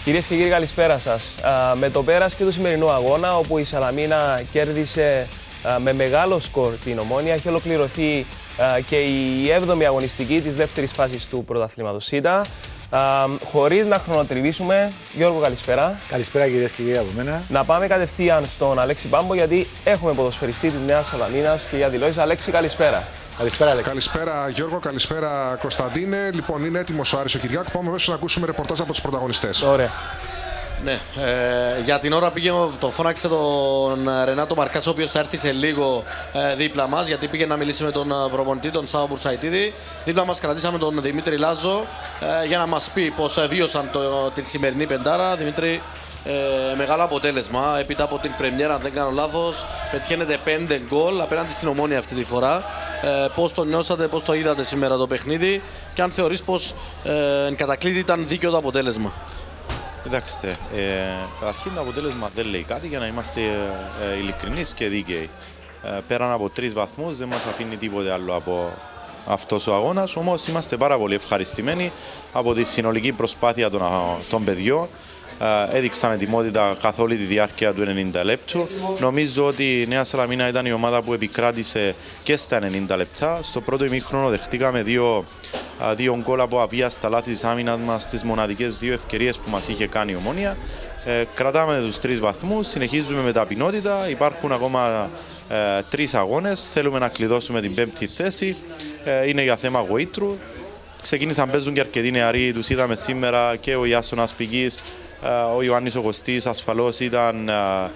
Κυρίες και κύριοι, καλησπέρα σας. Με το πέρας και του σημερινού αγώνα, όπου η Σαλαμίνα κέρδισε με μεγάλο σκορ την Ομόνοια, έχει ολοκληρωθεί και η 7η αγωνιστική της δεύτερης φάσης του πρωταθλήματος ΣΥΤΑ. Χωρίς να χρονοτριβήσουμε, Γιώργο, καλησπέρα. Καλησπέρα, κυρίες και κύριοι, από μένα. Να πάμε κατευθείαν στον Αλέξη Πάμπο, γιατί έχουμε ποδοσφαιριστή της Νέας Σαλαμίνας και για δηλώσεις. Αλέξη, καλησπέρα. Καλησπέρα, Αλέξη. Καλησπέρα, Γιώργο. Καλησπέρα, Κωνσταντίνε. Λοιπόν, είναι έτοιμος ο Άρης ο Κυριάκου. Πάμε αμέσως να ακούσουμε ρεπορτάζ από τους πρωταγωνιστές. Ωραία. Ναι, για την ώρα το φώναξε τον Ρενάτο Μαρκάτσο, ο οποίος θα έρθει σε λίγο δίπλα μας, γιατί πήγε να μιλήσει με τον προπονητή, τον Σάββο Μπουρσαϊτίδη. Δίπλα μας κρατήσαμε τον Δημήτρη Λάζο για να μας πει πώς βίωσαν τη σημερινή πεντάρα. Δημήτρη, μεγάλο αποτέλεσμα. Έπειτα από την πρεμιέρα, αν δεν κάνω λάθος, πετυχαίνετε 5 γκολ απέναντι στην Ομόνοια αυτή τη φορά. Πώς το νιώσατε, πώς το είδατε σήμερα το παιχνίδι και αν θεωρείς πως εν κατακλείδη ήταν δίκαιο το αποτέλεσμα. Κοιτάξτε, καταρχήν το αποτέλεσμα δεν λέει κάτι, για να είμαστε ειλικρινείς και δίκαιοι. Πέραν από 3 βαθμούς δεν μας αφήνει τίποτε άλλο από αυτός ο αγώνας, όμως είμαστε πάρα πολύ ευχαριστημένοι από τη συνολική προσπάθεια των παιδιών. Έδειξαν ετοιμότητα καθ' όλη τη διάρκεια του 90 λεπτού. Νομίζω ότι η Νέα Σαλαμίνα ήταν η ομάδα που επικράτησε και στα 90 λεπτά. Στο πρώτο ημίχρονο δεχτήκαμε δύο γκολ από αβίαστα λάθη της άμυνας μας στις μοναδικές 2 ευκαιρίες που μας είχε κάνει η Ομόνοια. Κρατάμε τους 3 βαθμούς, συνεχίζουμε με ταπεινότητα. Υπάρχουν ακόμα 3 αγώνες. Θέλουμε να κλειδώσουμε την 5η θέση. Είναι για θέμα γοήτρου. Ξεκίνησαν, παίζουν και αρκετοί νεαροί. Τους είδαμε σήμερα και ο Ιάσονας Πηγής. Ο Ιωάννης ο Κωστής ασφαλώς ήταν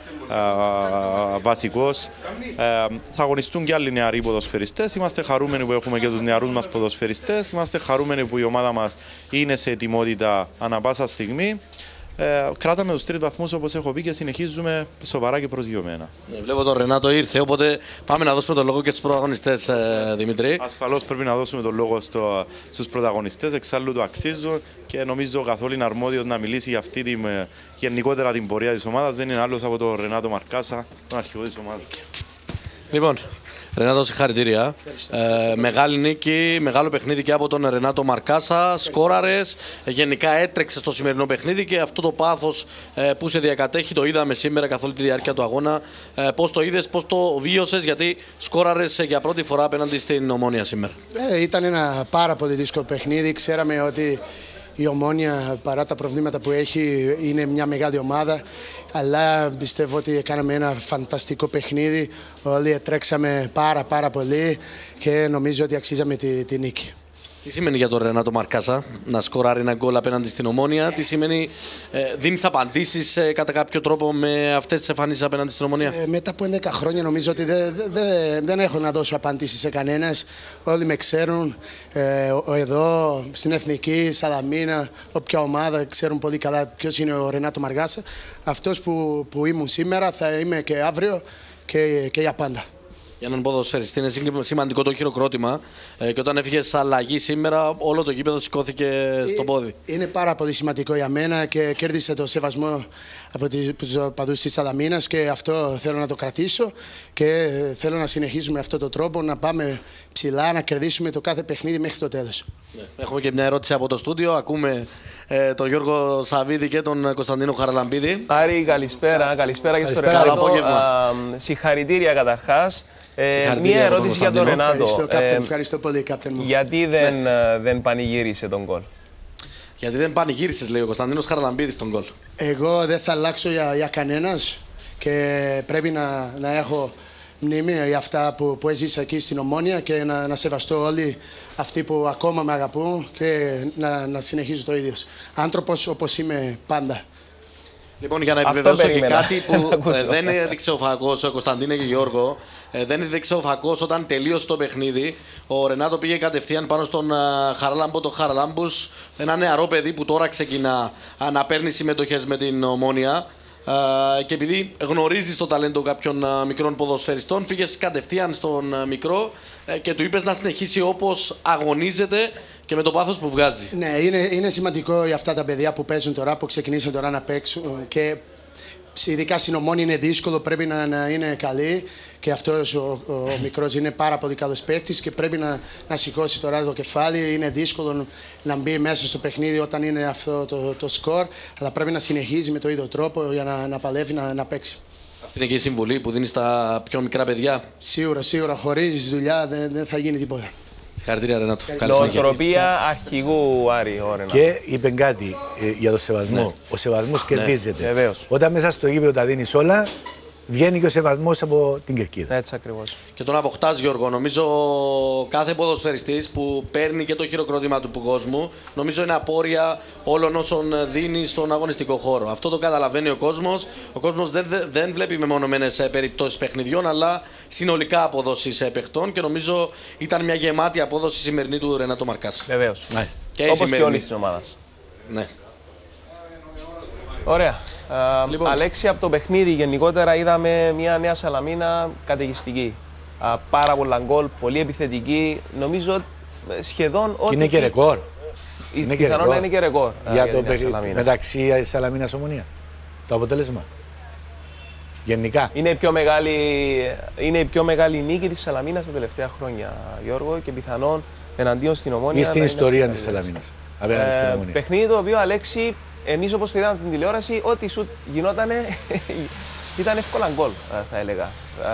βασικός. Θα αγωνιστούν και άλλοι νεαροί ποδοσφαιριστές. Είμαστε χαρούμενοι που έχουμε και τους νεαρούς μας ποδοσφαιριστές. Είμαστε χαρούμενοι που η ομάδα μας είναι σε ετοιμότητα ανά πάσα στιγμή. Κράταμε τους 3 βαθμούς, όπως έχω πει, και συνεχίζουμε σοβαρά και προσγειωμένα. Βλέπω τον Ρενάτο ήρθε, οπότε πάμε να δώσουμε τον λόγο και στους πρωταγωνιστές, Δημήτρη. Ασφαλώς πρέπει να δώσουμε τον λόγο στους πρωταγωνιστές, εξάλλου το αξίζουν και νομίζω καθόλου είναι αρμόδιος να μιλήσει για αυτή γενικότερα την πορεία της ομάδας. Δεν είναι άλλος από τον Ρενάτο Μαρκάσα, τον αρχηγό της ομάδας. Λοιπόν, Ρενάτο, συγχαρητήρια. Μεγάλη νίκη, μεγάλο παιχνίδι και από τον Ρενάτο Μαρκάσα. Σκόραρες, γενικά έτρεξε στο σημερινό παιχνίδι και αυτό το πάθος που σε διακατέχει το είδαμε σήμερα καθ' όλη τη διάρκεια του αγώνα. Πώς το είδες, πώς το βίωσες, γιατί σκόραρες για πρώτη φορά απέναντι στην Ομόνοια σήμερα. Ήταν ένα πάρα πολύ δύσκολο παιχνίδι. Ξέραμε ότι η Ομόνοια, παρά τα προβλήματα που έχει, είναι μια μεγάλη ομάδα. Αλλά πιστεύω ότι κάναμε ένα φανταστικό παιχνίδι. Όλοι τρέξαμε πάρα πολύ και νομίζω ότι αξίζαμε τη νίκη. Τι σημαίνει για τον Ρενάτο Μαρκάσα να σκοράρει ένα γκολ απέναντι στην Ομόνοια, τι σημαίνει, δίνεις απαντήσεις κατά κάποιο τρόπο με αυτές τις εμφανίσεις απέναντι στην Ομόνοια? Μετά από 11 χρόνια νομίζω ότι δεν έχω να δώσω απαντήσεις σε κανένας. Όλοι με ξέρουν εδώ στην Εθνική, Σαλαμίνα, όποια ομάδα ξέρουν πολύ καλά ποιος είναι ο Ρενάτο Μαρκάσα. Αυτός που ήμουν σήμερα θα είμαι και αύριο και για πάντα. Για έναν ποδοσφαιριστή είναι σημαντικό το χειροκρότημα και όταν έφυγε αλλαγή σήμερα, όλο το γήπεδο σηκώθηκε στο πόδι. Είναι πάρα πολύ σημαντικό για μένα και κέρδισε το σεβασμό από τους οπαδούς της Σαλαμίνας και αυτό θέλω να το κρατήσω και θέλω να συνεχίσουμε με αυτόν τον τρόπο, να πάμε ψηλά, να κερδίσουμε το κάθε παιχνίδι μέχρι το τέλος. Ναι. Έχουμε και μια ερώτηση από το στούντιο. Ακούμε τον Γιώργο Σαββίδη και τον Κωνσταντίνο Χαραλαμπίδη. Άρη, καλησπέρα. Καλησπέρα και στο Ρενάτο. Συγχαρητήρια καταρχάς. Μία ερώτηση για τον Ρενάτο. Ευχαριστώ πολύ, κάπτεν μου. Γιατί δεν πανηγύρισε τον γκολ? Γιατί δεν πανηγύρισες, λέει ο Κωνσταντίνος Χαραλαμπίδης, τον γκολ. Εγώ δεν θα αλλάξω για κανένας και πρέπει να έχω μνήμη για αυτά που έζησα εκεί στην Ομόνοια και να σεβαστώ όλοι αυτοί που ακόμα με αγαπούν και να συνεχίζω το ίδιο. Άνθρωπος όπως είμαι πάντα. Λοιπόν, για να επιβεβαιώσω και κάτι που δεν έδειξε ο φακός, ο Κωνσταντίνε και Γιώργο, δεν έδειξε ο φακός όταν τελείωσε το παιχνίδι. Ο Ρενάτο πήγε κατευθείαν πάνω στον Χαραλάμπο, τον Χαραλάμπους, ένα νεαρό παιδί που τώρα ξεκινά να παίρνει συμμετοχές με την Ομόνοια. Και επειδή γνωρίζεις το ταλέντο κάποιων μικρών ποδοσφαιριστών, πήγες κατευθείαν στον μικρό και του είπες να συνεχίσει όπως αγωνίζεται και με το πάθος που βγάζει. Ναι, είναι σημαντικό για αυτά τα παιδιά που παίζουν τώρα, που ξεκινήσαν τώρα να παίξουν και ειδικά στην Ομόνια είναι δύσκολο, πρέπει να είναι καλή και αυτός ο μικρός είναι πάρα πολύ καλός παίκτης και πρέπει να σηκώσει τώρα το κεφάλι. Είναι δύσκολο να μπει μέσα στο παιχνίδι όταν είναι αυτό το σκορ, αλλά πρέπει να συνεχίζει με το ίδιο τρόπο για να παλεύει να παίξει. Αυτή είναι και η συμβουλή που δίνει στα πιο μικρά παιδιά. Σίγουρα, χωρίς δουλειά δεν θα γίνει τίποτα. Συγχαρητήρια, Ρενάτο. Νοοτροπία αρχηγού, Άρη, ο Ρενάτο. Και είπε κάτι για το σεβασμό. Ναι. Ο σεβασμός κερδίζεται. Βεβαίως. Όταν μέσα στο γήπεδο τα δίνεις όλα, βγαίνει και ο σεβασμός από την κερκίδα. Έτσι ακριβώς. Και τον αποκτάς, Γιώργο. Νομίζω κάθε ποδοσφαιριστής που παίρνει και το χειροκρότημα του κόσμου, νομίζω είναι απόρρια όλων όσων δίνει στον αγωνιστικό χώρο. Αυτό το καταλαβαίνει ο κόσμος. Ο κόσμος δεν βλέπει μεμονωμένες περιπτώσεις παιχνιδιών, αλλά συνολικά αποδόσεις παιχτών και νομίζω ήταν μια γεμάτη απόδοση σημερινή του Ρενάτο Μαρκάς. Βεβαίως. Ναι. Όπως και όλη της ομάδας. Ναι. Ωραία. Λοιπόν. Αλέξη, από το παιχνίδι γενικότερα είδαμε μια Νέα Σαλαμίνα καταιγιστική. Πάρα πολλά γκολ, πολύ επιθετική. Νομίζω σχεδόν ό,τι. Είναι και ρεκόρ. Πιθανόν να είναι και ρεκόρ Για το Νέα Σαλαμίνα. μεταξύ Σαλαμίνας Ομονία. Το αποτέλεσμα. Γενικά. Είναι η πιο μεγάλη νίκη της Σαλαμίνας τα τελευταία χρόνια, Γιώργο, και πιθανόν εναντίον στην Ομόνια. Ή στην ιστορία της Σαλαμίνας. Απέναντι στην Ομονία. Παιχνίδι το οποίο, Αλέξη, εμείς όπως το είδαμε από την τηλεόραση, ό,τι σουτ γινότανε ήταν εύκολα γκολ, θα έλεγα.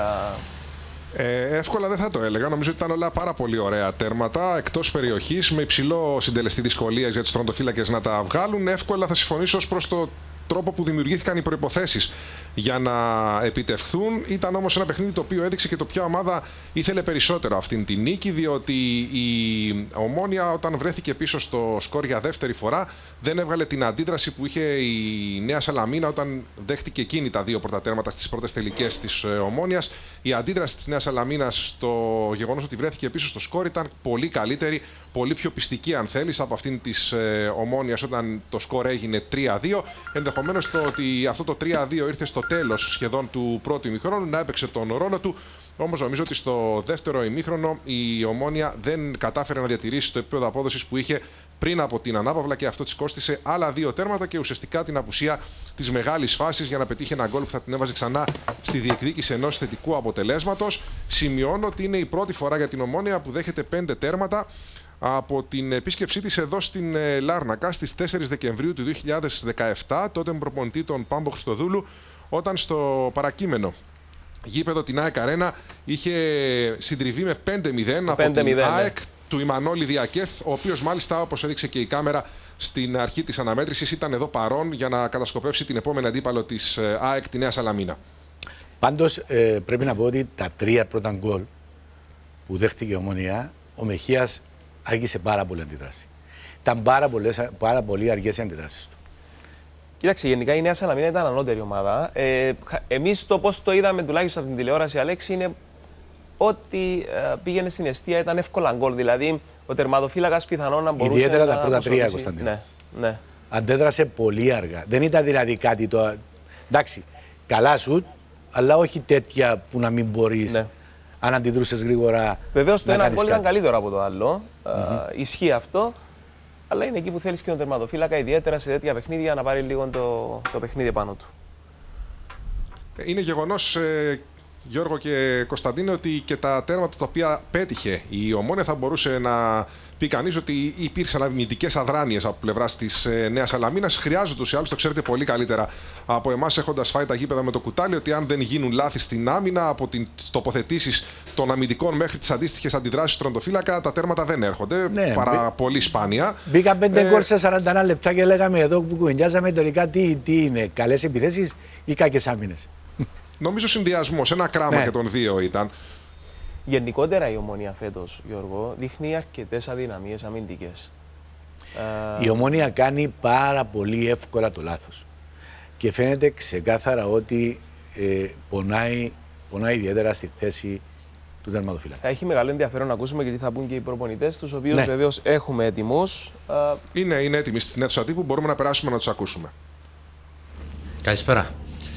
Εύκολα δεν θα το έλεγα. Νομίζω ότι ήταν όλα πάρα πολύ ωραία τέρματα εκτός περιοχής με υψηλό συντελεστή δυσκολίας για τους τερματοφύλακες να τα βγάλουν. Εύκολα θα συμφωνήσω ως προς το τρόπο που δημιουργήθηκαν οι προϋποθέσεις για να επιτευχθούν. Ήταν όμως ένα παιχνίδι το οποίο έδειξε και το ποια ομάδα ήθελε περισσότερο αυτήν την νίκη, διότι η Ομόνια όταν βρέθηκε πίσω στο σκορ για δεύτερη φορά δεν έβγαλε την αντίδραση που είχε η Νέα Σαλαμίνα όταν δέχτηκε εκείνη τα δύο πρώτα τέρματα στις πρώτες τελικές της Ομόνιας. Η αντίδραση της Νέας Σαλαμίνας στο γεγονός ότι βρέθηκε πίσω στο σκορ ήταν πολύ καλύτερη, πολύ πιο πιστική αν θέλεις από αυτήν της Ομόνιας όταν το σκορ έγινε 3-2. Ενδεχομένως το ότι αυτό το 3-2 ήρθε στο τέλος σχεδόν του πρώτου ημιχρόνου να έπαιξε τον ρόλο του. Όμως νομίζω ότι στο δεύτερο ημίχρονο η Ομόνια δεν κατάφερε να διατηρήσει το επίπεδο απόδοσης που είχε πριν από την ανάπαυλα και αυτό της κόστισε άλλα δύο τέρματα και ουσιαστικά την απουσία της μεγάλης φάσης για να πετύχει ένα γκολ που θα την έβαζε ξανά στη διεκδίκηση ενός θετικού αποτελέσματος. Σημειώνω ότι είναι η πρώτη φορά για την Ομόνια που δέχεται 5 τέρματα από την επίσκεψή της εδώ στην Λάρνακα στις 4 Δεκεμβρίου του 2017, τότε με προπονητή τον Πάμπο Χριστοδούλου, όταν στο παρακείμενο γήπεδο την ΑΕΚ Αρένα είχε συντριβεί με 5-0 από την ΑΕΚ του Ιμανόλη Διακέθ, ο οποίος μάλιστα, όπως έδειξε και η κάμερα στην αρχή της αναμέτρησης, ήταν εδώ παρόν για να κατασκοπεύσει την επόμενη αντίπαλο της ΑΕΚ, τη Νέα Σαλαμίνα. Πάντως πρέπει να πω ότι τα 3 πρώτα γκολ που δέχτηκε η Ομονία, ο Μεχίας άργησε πάρα πολύ αντιδράση. Ήταν πάρα πολύ αργές οι αντιδράσεις του. Κοίταξε, γενικά η Νέα Σαλαμίνα ήταν ανώτερη ομάδα. Εμείς το πώς το είδαμε τουλάχιστον από την τηλεόραση, Αλέξη, είναι ότι πήγαινε στην εστία, ήταν εύκολα γκολ. Δηλαδή ο τερματοφύλακας πιθανόν να μπορούσε. Ιδιαίτερα να τα πρώτα 3, Κωνσταντίνο. Ναι. Αντέδρασε πολύ αργά. Δεν ήταν δηλαδή κάτι το. Εντάξει, καλά σουτ, αλλά όχι τέτοια που να μην μπορείς. Ναι. Αν αντιδρούσες γρήγορα. Βεβαίως το ένα γκολ ήταν καλύτερο από το άλλο. Ισχύει αυτό. Αλλά είναι εκεί που θέλεις και τον τερματοφύλακα, ιδιαίτερα σε τέτοια παιχνίδια, να πάρει λίγο το παιχνίδι πάνω του. Είναι γεγονός, Γιώργο και Κωνσταντίνε, ότι και τα τέρματα τα οποία πέτυχε η Ομόνια θα μπορούσε να πει κανείς ότι υπήρξαν αμυντικές αδράνειες από πλευράς της Νέας Σαλαμίνας. Χρειάζονται τους ή άλλους, το ξέρετε πολύ καλύτερα από εμάς, έχοντας φάει τα γήπεδα με το κουτάλι, ότι αν δεν γίνουν λάθη στην άμυνα, από τις τοποθετήσεις των αμυντικών μέχρι τις αντίστοιχες αντιδράσεις του τερματοφύλακα, τα τέρματα δεν έρχονται. Ναι, πολύ σπάνια. Μπήκα 5 γκολ σε 41 λεπτά και λέγαμε εδώ που κουβεντιάζαμε τελικά τι είναι, καλές επιθέσεις ή κακές άμυνες. Νομίζω συνδυασμός, ένα κράμα και των δύο ήταν. Γενικότερα η Ομόνια φέτος, Γιώργο, δείχνει αρκετές αδυναμίες αμυντικές. Η Ομόνια κάνει πάρα πολύ εύκολα το λάθος. Και φαίνεται ξεκάθαρα ότι πονάει ιδιαίτερα στη θέση του τερματοφύλακα. Θα έχει μεγάλο ενδιαφέρον να ακούσουμε γιατί θα πούν και οι προπονητές, τους οποίους βεβαίως έχουμε έτοιμους. Είναι έτοιμοι στην αίθουσα τύπου, μπορούμε να περάσουμε να τους ακούσουμε. Καλησπέρα.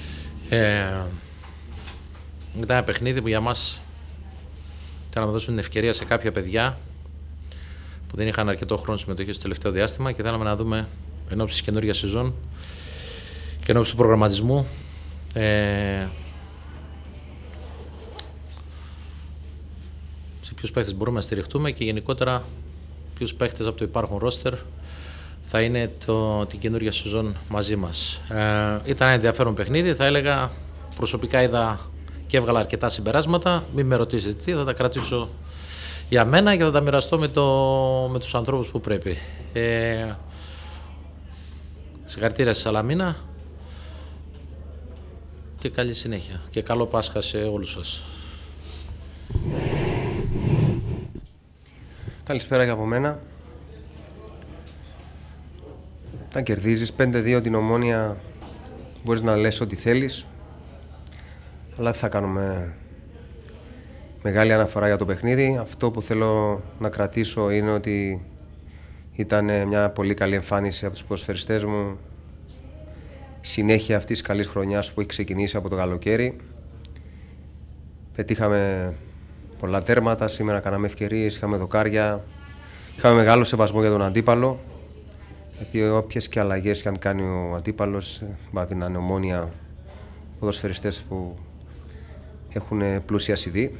Ήταν ένα παιχνίδι που για μας ήταν να δώσουν την ευκαιρία σε κάποια παιδιά που δεν είχαν αρκετό χρόνο συμμετοχή στο τελευταίο διάστημα και θέλαμε να δούμε εν ώψη της καινούργιας σεζόν και εν ώψη του προγραμματισμού Σε ποιους παίχτες μπορούμε να στηριχτούμε και γενικότερα ποιους παίχτες από το υπάρχον ρόστερ θα είναι την καινούργια σεζόν μαζί μας. Ήταν ένα ενδιαφέρον παιχνίδι, θα έλεγα. Προσωπικά είδα και έβγαλα αρκετά συμπεράσματα. Μην με ρωτήσετε τι, θα τα κρατήσω για μένα και θα τα μοιραστώ με τους ανθρώπους που πρέπει. Συγχαρητήρια στη Σαλαμίνα και καλή συνέχεια και καλό Πάσχα σε όλους σας. Καλησπέρα και από μένα. Αν κερδίζεις 5-2 την Ομόνοια μπορείς να λες ό,τι θέλεις, αλλά δεν θα κάνουμε μεγάλη αναφορά για το παιχνίδι. Αυτό που θέλω να κρατήσω είναι ότι ήταν μια πολύ καλή εμφάνιση από τους ποδοσφαιριστές μου, συνέχεια αυτής της καλής χρονιάς που έχει ξεκινήσει από το καλοκαίρι. Πετύχαμε πολλά τέρματα, σήμερα κάναμε ευκαιρίες, είχαμε δοκάρια, είχαμε μεγάλο σεβασμό για τον αντίπαλο, γιατί όποιες και αλλαγές και αν κάνει ο αντίπαλος, βάβει να είναι Ομόνοια ποδοσφαιριστές που έχουν πλούσια CV.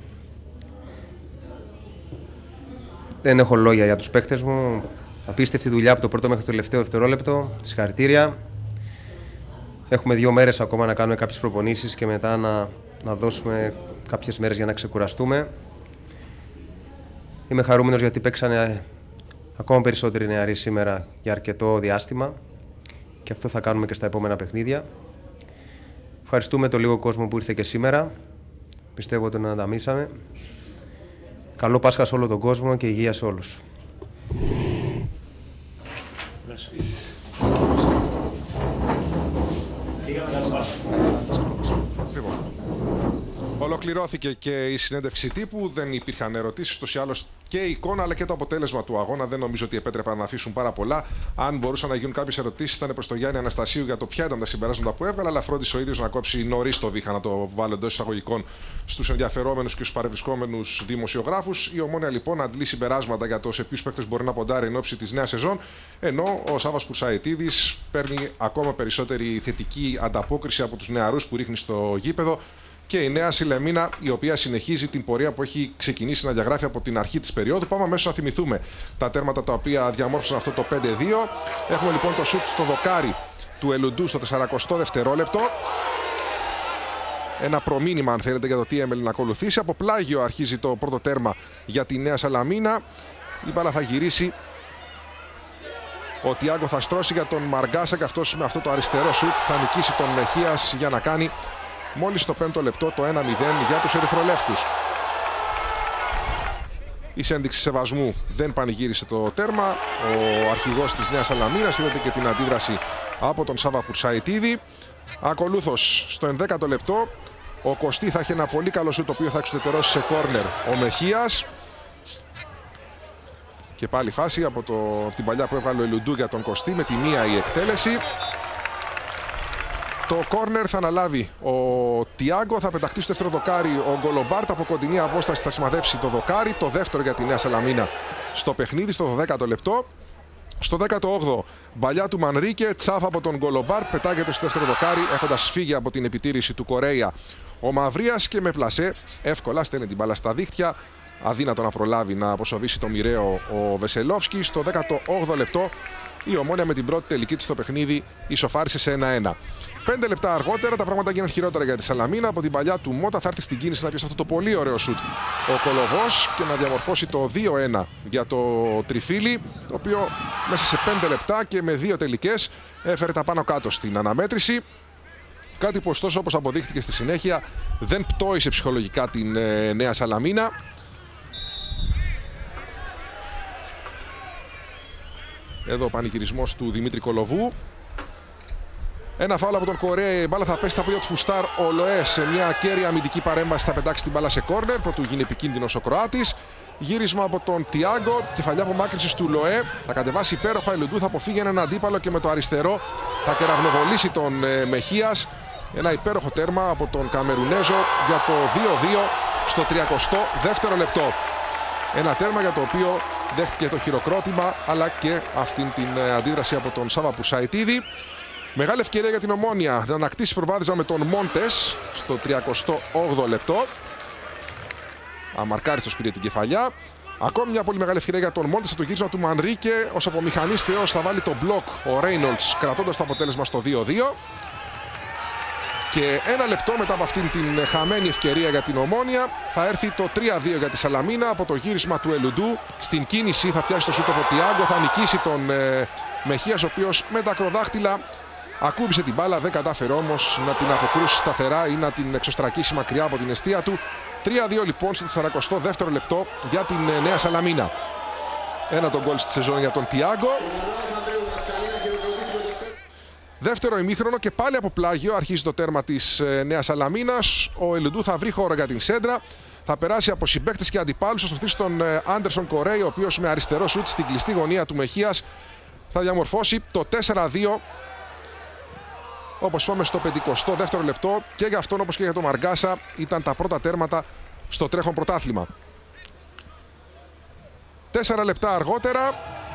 Δεν έχω λόγια για τους παίκτες μου. Απίστευτη δουλειά από το πρώτο μέχρι το τελευταίο δευτερόλεπτο. Συγχαρητήρια. Έχουμε 2 μέρες ακόμα να κάνουμε κάποιες προπονήσεις και μετά να δώσουμε κάποιες μέρες για να ξεκουραστούμε. Είμαι χαρούμενος γιατί παίξανε ακόμα περισσότεροι νεαροί σήμερα για αρκετό διάστημα και αυτό θα κάνουμε και στα επόμενα παιχνίδια. Ευχαριστούμε το λίγο κόσμο που ήρθε και σήμερα. Πιστεύω ότι τον ανταμείψαμε. Καλό Πάσχα σε όλο τον κόσμο και υγεία σε όλους. Ολοκληρώθηκε και η συνέντευξη τύπου. Δεν υπήρχαν ερωτήσεις. Ούτως ή άλλως και η εικόνα αλλά και το αποτέλεσμα του αγώνα δεν νομίζω ότι επέτρεπαν να αφήσουν πάρα πολλά. Αν μπορούσαν να γίνουν κάποιες ερωτήσεις, ήταν προς τον Γιάννη Αναστασίου για το ποια ήταν τα συμπεράσματα που έβγαλε. Αλλά φρόντισε ο ίδιος να κόψει νωρίς το βήχα, να το βάλω εντός εισαγωγικών στους ενδιαφερόμενους και στους παρευρισκόμενους δημοσιογράφους. Η Ομόνοια λοιπόν αντλεί συμπεράσματα για το σε ποιους παίκτες μπορεί να ποντάρει εν ώψη της νέας σεζόν. Ενώ ο Σάββας Πουρσαϊτίδης παίρνει ακόμα περισσότερη θετική ανταπόκριση από τους νεαρούς που ρίχνει στο γήπεδο. Και η Νέα Σαλαμίνα, η οποία συνεχίζει την πορεία που έχει ξεκινήσει να διαγράφει από την αρχή της περίοδου. Πάμε αμέσως να θυμηθούμε τα τέρματα τα οποία διαμόρφωσαν αυτό το 5-2. Έχουμε λοιπόν το σουτ στο δοκάρι του Ελουντού στο 42ο δευτερόλεπτο. Ένα προμήνυμα, αν θέλετε, για το τι έμελε να ακολουθήσει. Από πλάγιο αρχίζει το πρώτο τέρμα για τη Νέα Σαλαμίνα. Η μπάλα θα γυρίσει. Ο Τιάγκο θα στρώσει για τον Μαργκάσα και αυτός με αυτό το αριστερό σουτ θα νικήσει τον Μεχίας για να κάνει μόλις στο 5ο λεπτό το 1-0 για τους ερυθρολεύκους. Η ένδειξη σεβασμού δεν πανηγύρισε το τέρμα. Ο αρχηγός της Νέας Σαλαμίνας, είδατε και την αντίδραση από τον Σάβα Πουρσαϊτίδη. Ακολούθως στο 11ο λεπτό ο Κωστή θα έχει ένα πολύ καλό σουτ το οποίο θα εξουδετερώσει σε κόρνερ ο Μεχίας. Και πάλι φάση από την παλιά που έβγαλε ο Ελουντού για τον Κωστή με τη μία η εκτέλεση. Το κόρνερ θα αναλάβει ο Τιάγκο, θα πεταχτεί στο δεύτερο δοκάρι ο Γκολομπάρτ, από κοντινή απόσταση θα σημαδέψει το δοκάρι, το δεύτερο για τη Νέα Σαλαμίνα στο παιχνίδι, στο 12ο λεπτό. Στο 18ο μπαλιά του Μανρίκε, τσάφα από τον Γκολομπάρτ, πετάγεται στο δεύτερο δοκάρι έχοντας φύγει από την επιτήρηση του Κορέια ο Μαυρίας και με πλασέ εύκολα στέλνει την μπάλα στα δίχτυα. Αδύνατο να προλάβει να αποσοβήσει το μοιραίο ο Βεσελόφσκι. Στο 18ο λεπτό η Ομόνοια με την πρώτη τελική της στο παιχνίδι ισοφάρισε σε 1-1. 5 λεπτά αργότερα τα πράγματα γίνανε χειρότερα για τη Σαλαμίνα. Από την παλιά του Μότα θα έρθει στην κίνηση να πιάσει αυτό το πολύ ωραίο σουτ ο Κολοβός και να διαμορφώσει το 2-1 για το Τριφύλι, το οποίο μέσα σε 5 λεπτά και με 2 τελικές έφερε τα πάνω κάτω στην αναμέτρηση. Κάτι που ωστόσο, όπως αποδείχθηκε στη συνέχεια, δεν πτώησε ψυχολογικά την Νέα Σαλαμίνα. Εδώ ο πανηγυρισμός του Δημήτρη Κολοβού. Ένα φάουλ από τον Κορέα. Η μπάλα θα πέσει στα πόδια του Φουστάρ. Ο Λοέ σε μια κέρια αμυντική παρέμβαση θα πετάξει την μπάλα σε κόρνερ. Πρωτού γίνει επικίνδυνος ο Κροάτης. Γύρισμα από τον Τιάγκο. Κεφαλιά απομάκρυνσης του Λοέ. Θα κατεβάσει υπέροχα. Ελουντού θα αποφύγει έναν αντίπαλο και με το αριστερό θα κεραυνοβολήσει τον Μεχίας. Ένα υπέροχο τέρμα από τον Καμερουνέζο για το 2-2 στο 32ο λεπτό. Ένα τέρμα για το οποίο δέχτηκε το χειροκρότημα αλλά και αυτήν την αντίδραση από τον Σάβα Πουρσαϊτίδη. Μεγάλη ευκαιρία για την Ομόνοια να ανακτήσει προβάδισμα με τον Μόντες στο 38ο λεπτό. Αμαρκάριστος πήρε την κεφαλιά. Ακόμη μια πολύ μεγάλη ευκαιρία για τον Μόντες, το γύρισμα του Μανρίκε. Ως απομηχανής θεός θα βάλει το μπλοκ ο Ρέινολτς, κρατώντας το αποτέλεσμα στο 2-2. Και ένα λεπτό μετά από αυτήν την χαμένη ευκαιρία για την Ομόνοια θα έρθει το 3-2 για τη Σαλαμίνα από το γύρισμα του Ελουντού. Στην κίνηση θα πιάσει το σούτ από Τιάγκο, θα νικήσει τον Μεχίας, ο οποίος με τα ακροδάχτυλα ακούμπησε την μπάλα, δεν κατάφερε όμως να την αποκρούσει σταθερά ή να την εξωστρακίσει μακριά από την εστία του. 3-2 λοιπόν στο 42ο λεπτό για την Νέα Σαλαμίνα. Ένα τον γκολ στη σεζόν για τον Τιάγκο. Δεύτερο ημίχρονο και πάλι από πλάγιο αρχίζει το τέρμα της Νέας Σαλαμίνας. Ο Ελουντού θα βρει χώρο για την σέντρα. Θα περάσει από συμπαίκτες και αντιπάλους. Θα στοθεί στον Άντερσον Κορέι, ο οποίος με αριστερό σουτ στην κλειστή γωνία του Μεχίας θα διαμορφώσει το 4-2. Όπως είπαμε στο 52ο λεπτό, και για αυτόν όπως και για τον Μαργκάσα ήταν τα πρώτα τέρματα στο τρέχον πρωτάθλημα. 4 λεπτά αργότερα,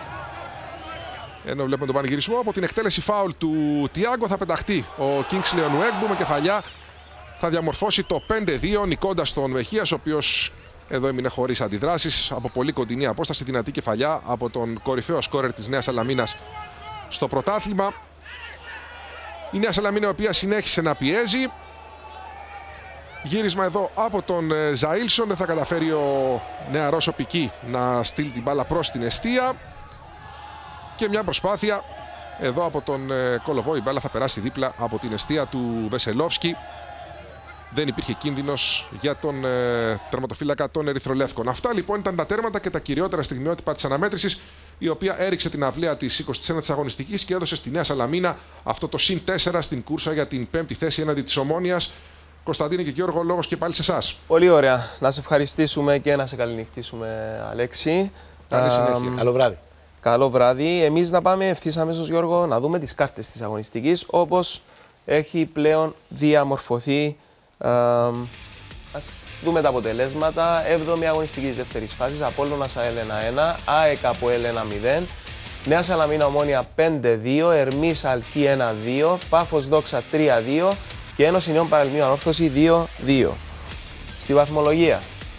ενώ βλέπουμε τον πανηγυρισμό, από την εκτέλεση φάουλ του Τιάγκο θα πεταχτεί ο Κίνγκσλι Ονουέγκμπου με κεφαλιά. Θα διαμορφώσει το 5-2 νικώντας τον Μεχίας, ο οποίος εδώ έμεινε χωρίς αντιδράσεις. Από πολύ κοντινή απόσταση, δυνατή κεφαλιά από τον κορυφαίο σκόρερ της Νέας Σαλαμίνας στο πρωτάθλημα. Η Νέα Σαλαμίνα, η οποία συνέχισε να πιέζει. Γύρισμα εδώ από τον Ζαΐλσον. Δεν θα καταφέρει ο νεαρός οπική να στείλει την μπάλα προς την εστία. Και μια προσπάθεια εδώ από τον Κολοβό. Η μπάλα θα περάσει δίπλα από την εστία του Βεσελόφσκι. Δεν υπήρχε κίνδυνος για τον τερματοφύλακα των Ερυθρολεύκων. Αυτά λοιπόν ήταν τα τέρματα και τα κυριότερα στιγμιότυπα της αναμέτρησης, η οποία έριξε την αυλαία της 21ης αγωνιστικής και έδωσε στη Νέα Σαλαμίνα αυτό το συν 4 στην κούρσα για την 5η θέση έναντι της Ομόνοιας. Κωνσταντίνε και Γιώργο, λόγος και πάλι σε εσάς. Πολύ ωραία. Να σε ευχαριστήσουμε και να σε καληνυχτήσουμε, Αλέξη. Καλή συνέχεια. Καλό βράδυ. Καλό βράδυ. Εμείς να πάμε ευθύς αμέσως, Γιώργο, να δούμε τις κάρτες της αγωνιστικής, όπως έχει πλέον διαμορφωθεί. Ας δούμε τα αποτελέσματα. 7η αγωνιστική της δεύτερης φάσης. Απόλλωνας ΑΕΛ 1-1, ΑΕΚ ΑΠΟΕΛ 1-0, Νέα Σαλαμίνα Ομόνοια 5-2, Ερμής Αλκή 1-2, Πάφος Δόξα 3-2 και Ένωση Νέων Παραλιμνίου Ανόρθωση 2-2. Στη βαθμολογία,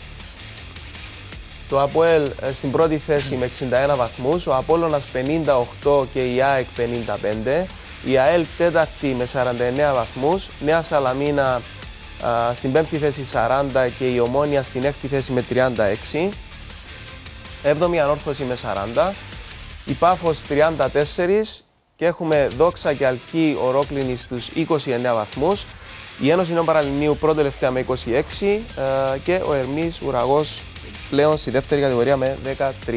το ΑΠΟΕΛ στην πρώτη θέση με 61 βαθμούς, ο Απόλλωνας 58 και η ΑΕΚ 55, η ΑΕΛ τέταρτη με 49 βαθμούς, Νέα Σαλαμίνα στην πέμπτη θέση 40 και η Ομόνοια στην έκτη θέση με 36, 7η Ανόρθωση με 40, η Πάφος 34 και έχουμε Δόξα και Αλκή Ορόκληνη στους 29 βαθμούς, η Ένωση Νέων Παραλιμνίου πρώτη τελευταία με 26 και ο Ερμής Ουραγός πλέον στη δεύτερη κατηγορία με 13.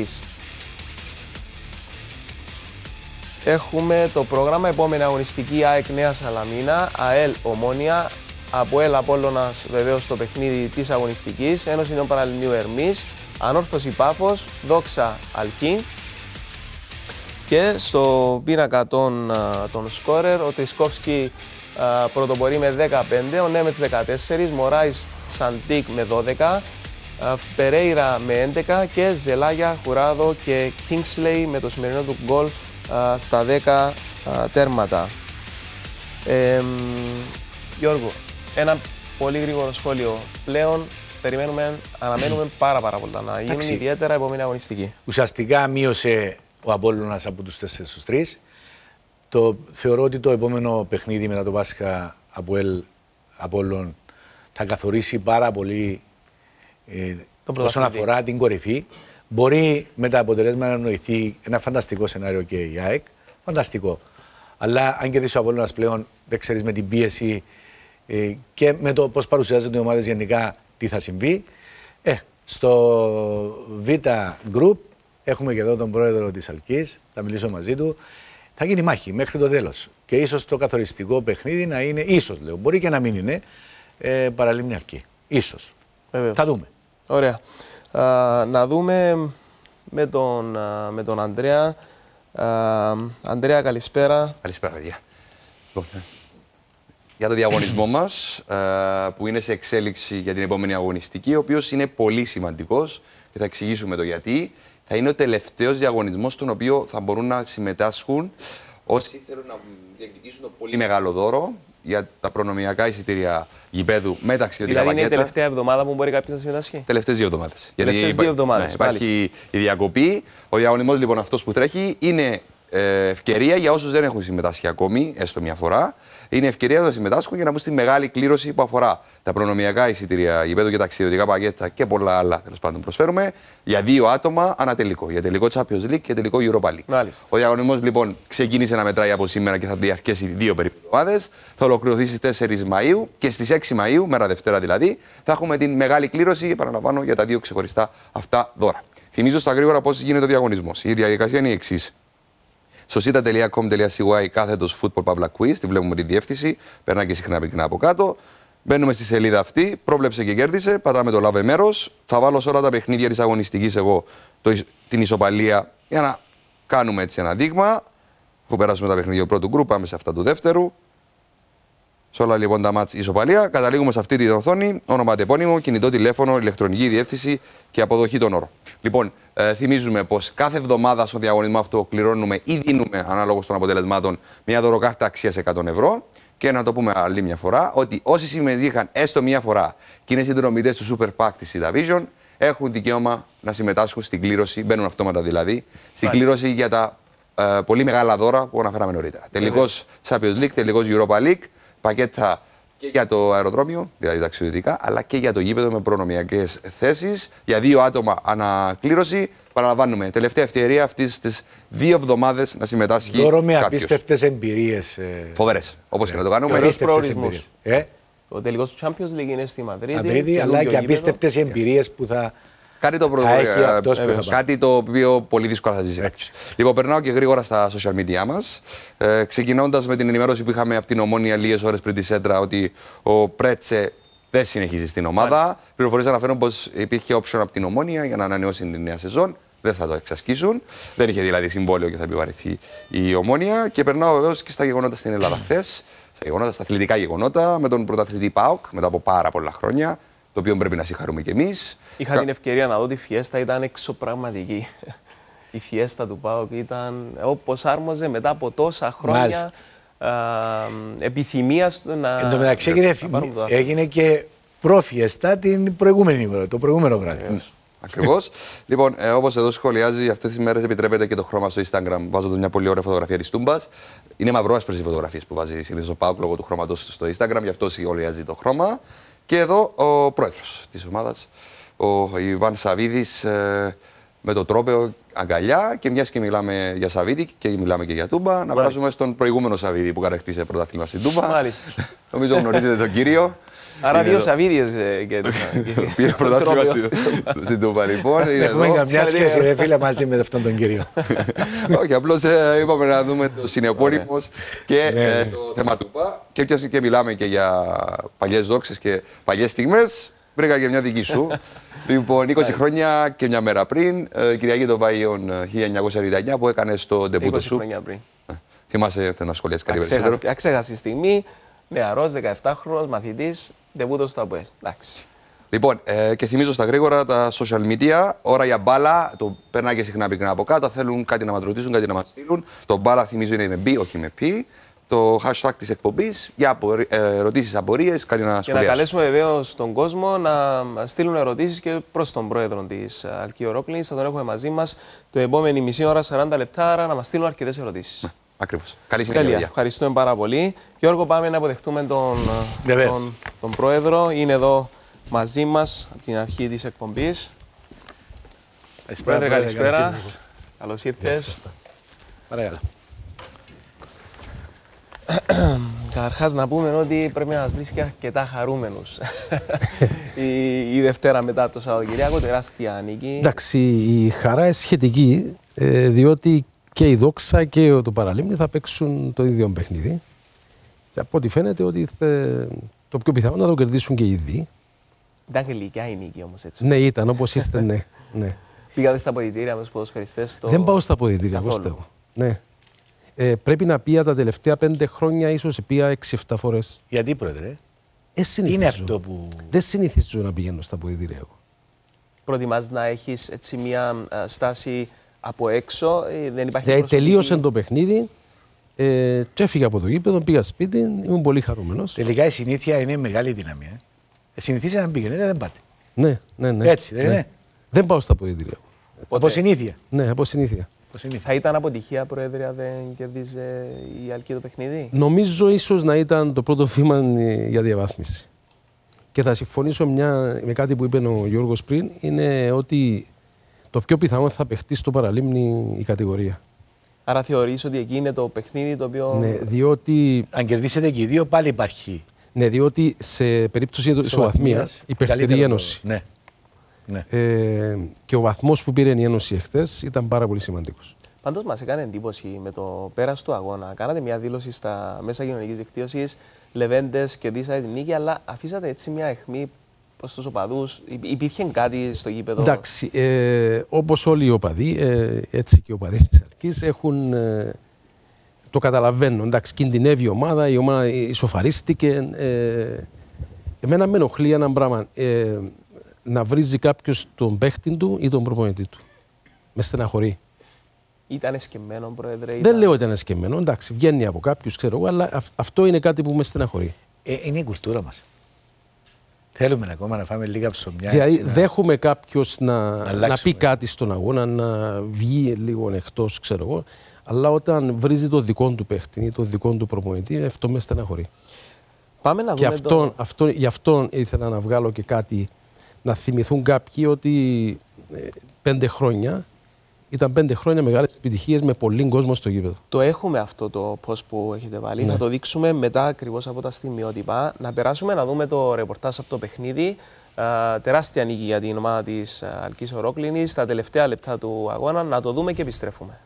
Έχουμε το πρόγραμμα, επόμενη αγωνιστική ΑΕΚ Νέα Σαλαμίνα, ΑΕΛ Ομόνοια, ΑΠΟΕΛ Απόλλωνας βεβαίως στο παιχνίδι της αγωνιστικής, Ένωση Νέων Παραλιμνίου Ερμής, Ανόρθωση Πάφος, Δόξα Αλκή. Και στο πίνακα των σκόρερ, ο Τρισκόφσκι πρωτοπορεί με 15, ο Νέμετς 14, Μωράης Σαντίκ με 12, Περέιρα με 11 και Ζελάγια, Χουράδο και Κίνγκσλεϊ με το σημερινό του γκολ στα 10 τέρματα. Γιώργο, ένα πολύ γρήγορο σχόλιο. Πλέον αναμένουμε πάρα πολλά να γίνουν, ιδιαίτερα επόμενη αγωνιστική. Ουσιαστικά μείωσε ο Απόλλωνας από τους 4 στους 3. Θεωρώ ότι το επόμενο παιχνίδι μετά το Πάσχα Απόλλων θα καθορίσει πάρα πολύ όσον αφορά την κορυφή. Μπορεί με τα αποτελέσματα να εννοηθεί ένα φανταστικό σενάριο και η ΑΕΚ. Φανταστικό. Αλλά αν κερδίσει ο Απόλλωνας πλέον, δεν ξέρεις με την πίεση και με το πώς παρουσιάζονται οι ομάδες γενικά τι θα συμβεί. Στο Β Group έχουμε και εδώ τον πρόεδρο της Αλκής, θα μιλήσω μαζί του. Θα γίνει μάχη μέχρι το τέλος. Και ίσως το καθοριστικό παιχνίδι να είναι, ίσως λέω, μπορεί και να μην είναι, Παραλίμνη Αλκή. Ίσως. Θα δούμε. Ωραία. Να δούμε με τον Ανδρέα. Ανδρέα, καλησπέρα. Καλησπέρα, παιδιά. Για το διαγωνισμό μας, που είναι σε εξέλιξη για την επόμενη αγωνιστική, ο οποίος είναι πολύ σημαντικός και θα εξηγήσουμε το γιατί. Θα είναι ο τελευταίος διαγωνισμός στον οποίο θα μπορούν να συμμετάσχουν όσοι θέλουν να διεκδικήσουν το πολύ μεγάλο δώρο για τα προνομιακά εισιτήρια γηπέδου με ταξιδιωτικά δηλαδή πακέτα. Είναι η τελευταία εβδομάδα που μπορεί κάποιος να συμμετάσχει. Τελευταίες 2 εβδομάδες. Τελευταίες 2 εβδομάδες. Υπάρχει η διακοπή. Ο διαγωνισμός λοιπόν αυτός που τρέχει είναι ευκαιρία για όσους δεν έχουν συμμετάσχει ακόμη, έστω μια φορά. Είναι ευκαιρία να συμμετάσχουν για να μπουν στη μεγάλη κλήρωση που αφορά τα προνομιακά εισιτήρια γηπέδου και ταξιδιωτικά πακέτα και πολλά άλλα τέλος πάντων προσφέρουμε για 2 άτομα ανά τελικό. Για τελικό Champions League και τελικό Europa League. Μάλιστα. Ο διαγωνισμός λοιπόν ξεκίνησε να μετράει από σήμερα και θα διαρκέσει 2 περίπου εβδομάδες. Θα ολοκληρωθεί στις 4 Μαΐου και στις 6 Μαΐου, μέρα Δευτέρα δηλαδή, θα έχουμε την μεγάλη κλήρωση, επαναλαμβάνω, για τα 2 ξεχωριστά αυτά δώρα. Θυμίζω στα γρήγορα πώς γίνεται ο διαγωνισμός. Η διαδικασία είναι η εξής. Στο sita.com.cy κάθετος football pavla quiz, τη βλέπουμε τη διεύθυνση, περνάει και συχνά πυκνά από κάτω. Μπαίνουμε στη σελίδα αυτή, πρόβλεψε και κέρδισε, πατάμε το λάβε μέρος. Θα βάλω σε όλα τα παιχνίδια της αγωνιστικής εγώ την ισοπαλία για να κάνουμε έτσι ένα δείγμα. Αφού περάσουμε τα παιχνίδια του πρώτου γκρουπ, πάμε σε αυτά του δεύτερου. Σε όλα λοιπόν τα μάτς ισοπαλία, καταλήγουμε σε αυτή την οθόνη, όνομα αντεπώνυμο, κινητό τηλέφωνο, ηλεκτρονική διεύθυνση και αποδοχή των όρων. Λοιπόν, θυμίζουμε πως κάθε εβδομάδα στο διαγωνισμό αυτό κληρώνουμε ή δίνουμε, ανάλογα των αποτελεσμάτων, μια δωροκάρτα αξίας 100 ευρώ. Και να το πούμε άλλη μια φορά, ότι όσοι συμμετείχαν έστω μια φορά και είναι συνδρομητές του Super Pack της Sita Vision, έχουν δικαίωμα να συμμετάσχουν στην κλήρωση, μπαίνουν αυτόματα δηλαδή, στην κλήρωση για τα πολύ μεγάλα δώρα που αναφέραμε νωρίτερα. Τελικός Champions League, τελικός Europa League, πακέτα και για το αεροδρόμιο, δηλαδή ταξιδιωτικά, αλλά και για το γήπεδο με προνομιακές θέσεις, για 2 άτομα ανακλήρωση. Παραλαμβάνουμε, τελευταία ευκαιρία αυτής τις 2 εβδομάδες να συμμετάσχει κάποιος. Δώρο με απίστευτες εμπειρίες. Φοβερές, όπως και να το κάνουμε. Ο τελικός του Champions League είναι στη Μαδρίτη, αλλά και απίστευτες εμπειρίες που θα... Κάτι το οποίο πολύ δύσκολα θα ζήσει κάποιος. Λοιπόν, περνάω και γρήγορα στα social media μας. Ξεκινώντας με την ενημέρωση που είχαμε από την Ομόνοια λίγες ώρες πριν τη Σέντρα ότι ο Πρέτσε δεν συνεχίζει στην ομάδα. Πληροφορίες αναφέρουν πως υπήρχε option από την Ομόνοια για να ανανεώσει την νέα σεζόν. Δεν θα το εξασκήσουν. Δεν είχε δηλαδή συμβόλαιο και θα επιβαρυνθεί η Ομόνοια. Και περνάω βεβαίως και στα γεγονότα στην Ελλάδα χθες. Στα αθλητικά γεγονότα με τον πρωταθλητή ΠΑΟΚ μετά από πάρα πολλά χρόνια. Το οποίο πρέπει να συγχαρούμε κι εμείς. Είχα την ευκαιρία να δω τη φιέστα, ήταν εξωπραγματική. Η φιέστα του ΠΑΟΚ ήταν όπως άρμοζε μετά από τόσα χρόνια επιθυμίας του να. Εν τω μεταξύ έγινε και προφιέστα το προηγούμενο βράδυ. Ακριβώς. Λοιπόν, όπως εδώ σχολιάζει, αυτές τις μέρες επιτρέπεται και το χρώμα στο Instagram. Βάζω μια πολύ ωραία φωτογραφία της Τούμπας. Είναι μαυρό-άσπρες οι φωτογραφίες που βάζει συνήθως ο ΠΑΟΚ λόγω του χρώματος στο Instagram, γι' αυτό σχολιάζει το χρώμα. Και εδώ ο πρόεδρος της ομάδας, ο Ιβάν Σαββίδης, με το τρόπαιο αγκαλιά. Και μιας και μιλάμε για Σαββίδη και μιλάμε και για Τούμπα, να περάσουμε στον προηγούμενο Σαββίδη που κατακτήσε πρωτάθλημα στην Τούμπα. Μάλιστα. Νομίζω γνωρίζετε τον κύριο. Άρα 2 Σαββίδιες πήρε πρωτάθλημα στην Τούμπα, λοιπόν. Έχουμε καμιά σχέση, ρε φίλε, μαζί με αυτόν τον κύριο. Όχι, απλώς είπαμε να δούμε το συνεπώνυμος και το θέμα Τούμπα. Και μιλάμε και για παλιές δόξες και παλιές στιγμές. Βρήκα και μια δική σου. Λοιπόν, 20 χρόνια και μια μέρα πριν, Κυριακή των Βαΐων 1999, που έκανε το ντεμπούτο σου. 20 χρόνια πριν. Θυμάσαι να σχολιάσεις κάτι περισσότερο. Αξέχαστη στιγμή. Νεαρός, 17χρονος, μαθητής, ντεμπούτο στο ΑΠΟΕΛ. Εντάξει. Λοιπόν, και θυμίζω στα γρήγορα τα social media, ώρα για μπάλα, το περνάει και συχνά πυκνά από κάτω, θέλουν κάτι να μας ρωτήσουν, κάτι να μας στείλουν. Το μπάλα θυμίζω είναι με B, όχι με P. Το hashtag της εκπομπής για ερωτήσεις, απορίες, κάτι να σχολιάσουν. Και να καλέσουμε βεβαίως τον κόσμο να στείλουν ερωτήσεις και προς τον πρόεδρο της Αλκίου Ρόκλινης. Θα τον έχουμε μαζί μας το επόμενη μισή ώρα, 40 λεπτά, άρα να μας στείλουν αρκετές ερωτήσεις. Ακριβώς. Καλή συνέχεια. Ευχαριστούμε πάρα πολύ. Γιώργο, πάμε να αποδεχτούμε τον πρόεδρο. Είναι εδώ μαζί μας από την αρχή της εκπομπής. Πρόεδρε, καλησπέρα. Καλώς ήρθες. Παρακαλώ. Καταρχάς να πούμε ότι πρέπει να μας βρίσκει αρκετά χαρούμενους. Η Δευτέρα μετά το Σαββατοκυριακό, τεράστια νίκη. Εντάξει, η χαρά είναι σχετική, διότι και η Δόξα και το Παραλίμνη θα παίξουν το ίδιο παιχνίδι. Και από ό,τι φαίνεται ότι το πιο πιθανό να το κερδίσουν και οι δύο. Ήταν γλυκιά η νίκη όμως, έτσι. Ναι, ήταν όπως ήρθε, ναι. Πήγατε στα αποδυτήρια με τους ποδοσφαιριστές? Δεν πάω στα αποδυτήρια, εγώ. Ναι. Πρέπει να πήγα τα τελευταία 5 χρόνια, ίσως πήγα 6-7 φορές. Γιατί, πρόεδρε? Είναι αυτό που... Δεν συνηθίζω να πηγαίνω στα αποδυτήρια εγώ. Προτιμάς να έχεις έτσι μια στάση από έξω, δεν υπάρχει τελείωσε το παιχνίδι Και έφυγα από το γήπεδο, πήγα σπίτι, ήμουν πολύ χαρούμενος. Τελικά η συνήθεια είναι μεγάλη δύναμη. Συνηθίσατε να πηγαίνετε, δεν πάτε. Ναι. Έτσι, δεν είναι. Δεν πάω στα αποδυτήρια. Από συνήθεια. Ναι, από συνήθεια. Θα ήταν αποτυχία, Πρόεδρε, αν δεν κερδίζει η Αλκή το παιχνίδι? Νομίζω ίσως να ήταν το πρώτο βήμα για διαβάθμιση. Και θα συμφωνήσω με κάτι που είπε ο Γιώργος πριν, είναι ότι το πιο πιθανό θα παιχτεί στο παραλίμνη η κατηγορία. Άρα θεωρείς ότι εκεί είναι το παιχνίδι το οποίο... Ναι, διότι... Αν κερδίσετε και οι δύο, πάλι υπάρχει. Ναι, διότι σε περίπτωση ισοβαθμίας υπερτερεί η Ένωση. Ναι. Και ο βαθμός που πήρε η Ένωση εχθές ήταν πάρα πολύ σημαντικός. Πάντως μας έκανε εντύπωση με το πέρας του αγώνα. Κάνατε μια δήλωση στα μέσα κοινωνικής δικτύωσης, Λεβέντες, κερδίσατε την νίκη, αλλά αφήσατε έτσι μια αιχμή προς τους οπαδούς. Υπήρχε κάτι στο γήπεδο? Εντάξει, όπως όλοι οι οπαδοί, έτσι και οι οπαδοί της Αλκής έχουν... Το καταλαβαίνω. Εντάξει, κινδυνεύει η ομάδα ισοφαρίστηκε. Εμένα με ενοχλεί ένα πράγμα. Να βρίζει κάποιος τον παίχτη του ή τον προπονητή του. Με στεναχωρεί. Ήταν εσκεμμένο, Πρόεδρε? Δεν λέω ότι ήταν εσκεμμένο. Εντάξει, βγαίνει από κάποιους, ξέρω εγώ, αλλά αυτό είναι κάτι που με στεναχωρεί. Είναι η κουλτούρα μας. Θέλουμε ακόμα να φάμε λίγα ψωμιά. Δηλαδή, δέχομαι κάποιος να πει κάτι στον αγώνα, να βγει λίγο εκτός, ξέρω εγώ, αλλά όταν βρίζει το δικό του παίχτη ή το δικό του προπονητή, αυτό με στεναχωρεί. Πάμε να δούμε γι' αυτό ήθελα να βγάλω και κάτι, να θυμηθούν κάποιοι ότι 5 χρόνια ήταν 5 χρόνια μεγάλες επιτυχίες με πολλοί κόσμο στο γήπεδο. Το έχουμε αυτό το post που έχετε βάλει. Ναι. Θα το δείξουμε μετά ακριβώς από τα στιγμιότυπα. Να περάσουμε να δούμε το ρεπορτάζ από το παιχνίδι. Τεράστια νίκη για την ομάδα της Αλκής Ορόκληνης. Στα τελευταία λεπτά του αγώνα να το δούμε και επιστρέφουμε.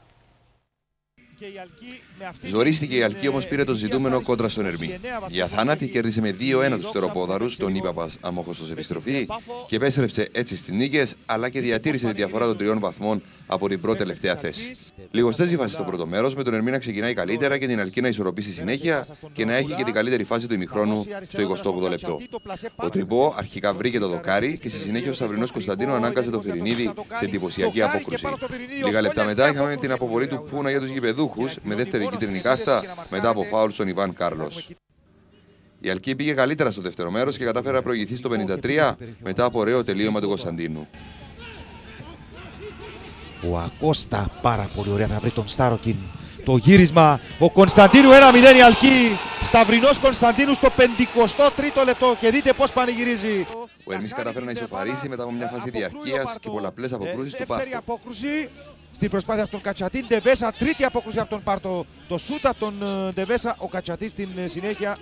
Ζορίστηκε η Αλκή, όμως πήρε το ζητούμενο κόντρα στον Ερμή. Η Αθάνατη κέρδισε με 2-1 τους τεροπόδαρους, τον Ήπαπας αμόχωστος επιστροφή, και επέστρεψε έτσι στις νίκες, αλλά και διατήρησε τη διαφορά των 3 βαθμών από την πρώτη τελευταία θέση. Λιγοστές η φάση στο πρώτο μέρος, με τον Ερμή να ξεκινάει καλύτερα και την Αλκή να ισορροπήσει συνέχεια και να έχει και την καλύτερη φάση του ημιχρόνου στο 28ο λεπτό. Ο Τριμπό αρχικά βρήκε το δοκάρι και στη συνέχεια ο Σταυρινός Κωνσταντίνο ανάγκασε το Φιρινίδη σε εντυπωσιακή απόκρουση. Λίγα λεπτά μετά είχαμε την αποβολή του Πούνα για τους γηπεδούχους με δεύτερη κίτρινη κάρτα μετά από φάουλ στον Ιβάν Κάρλος. Η Αλκή πήγε καλύτερα στο δεύτερο μέρος και κατάφερε να προηγηθεί στο 53 μετά από ωραίο τελείωμα του Κωνσταντίνου. Ο Ακώστα πάρα πολύ ωραία θα βρει τον Στάροκιν. Το γύρισμα, ο Κωνσταντίνου 1-0 η Αλκή. Σταυρινός Κωνσταντίνου στο 53ο λεπτό και δείτε πώς πανηγυρίζει. Ο Ερμής κατάφερε να ισοφαρίσει μετά από μια φάση διαρκείας και πολλαπλές αποκρούσεις του Πάρτο. Στην προσπάθεια από τον Κατσατή, Ντεβέσα, τρίτη απόκρουση από τον Πάρτο. Το σούτ από τον Ντεβέσα, ο Κατσατή στην συνέχεια.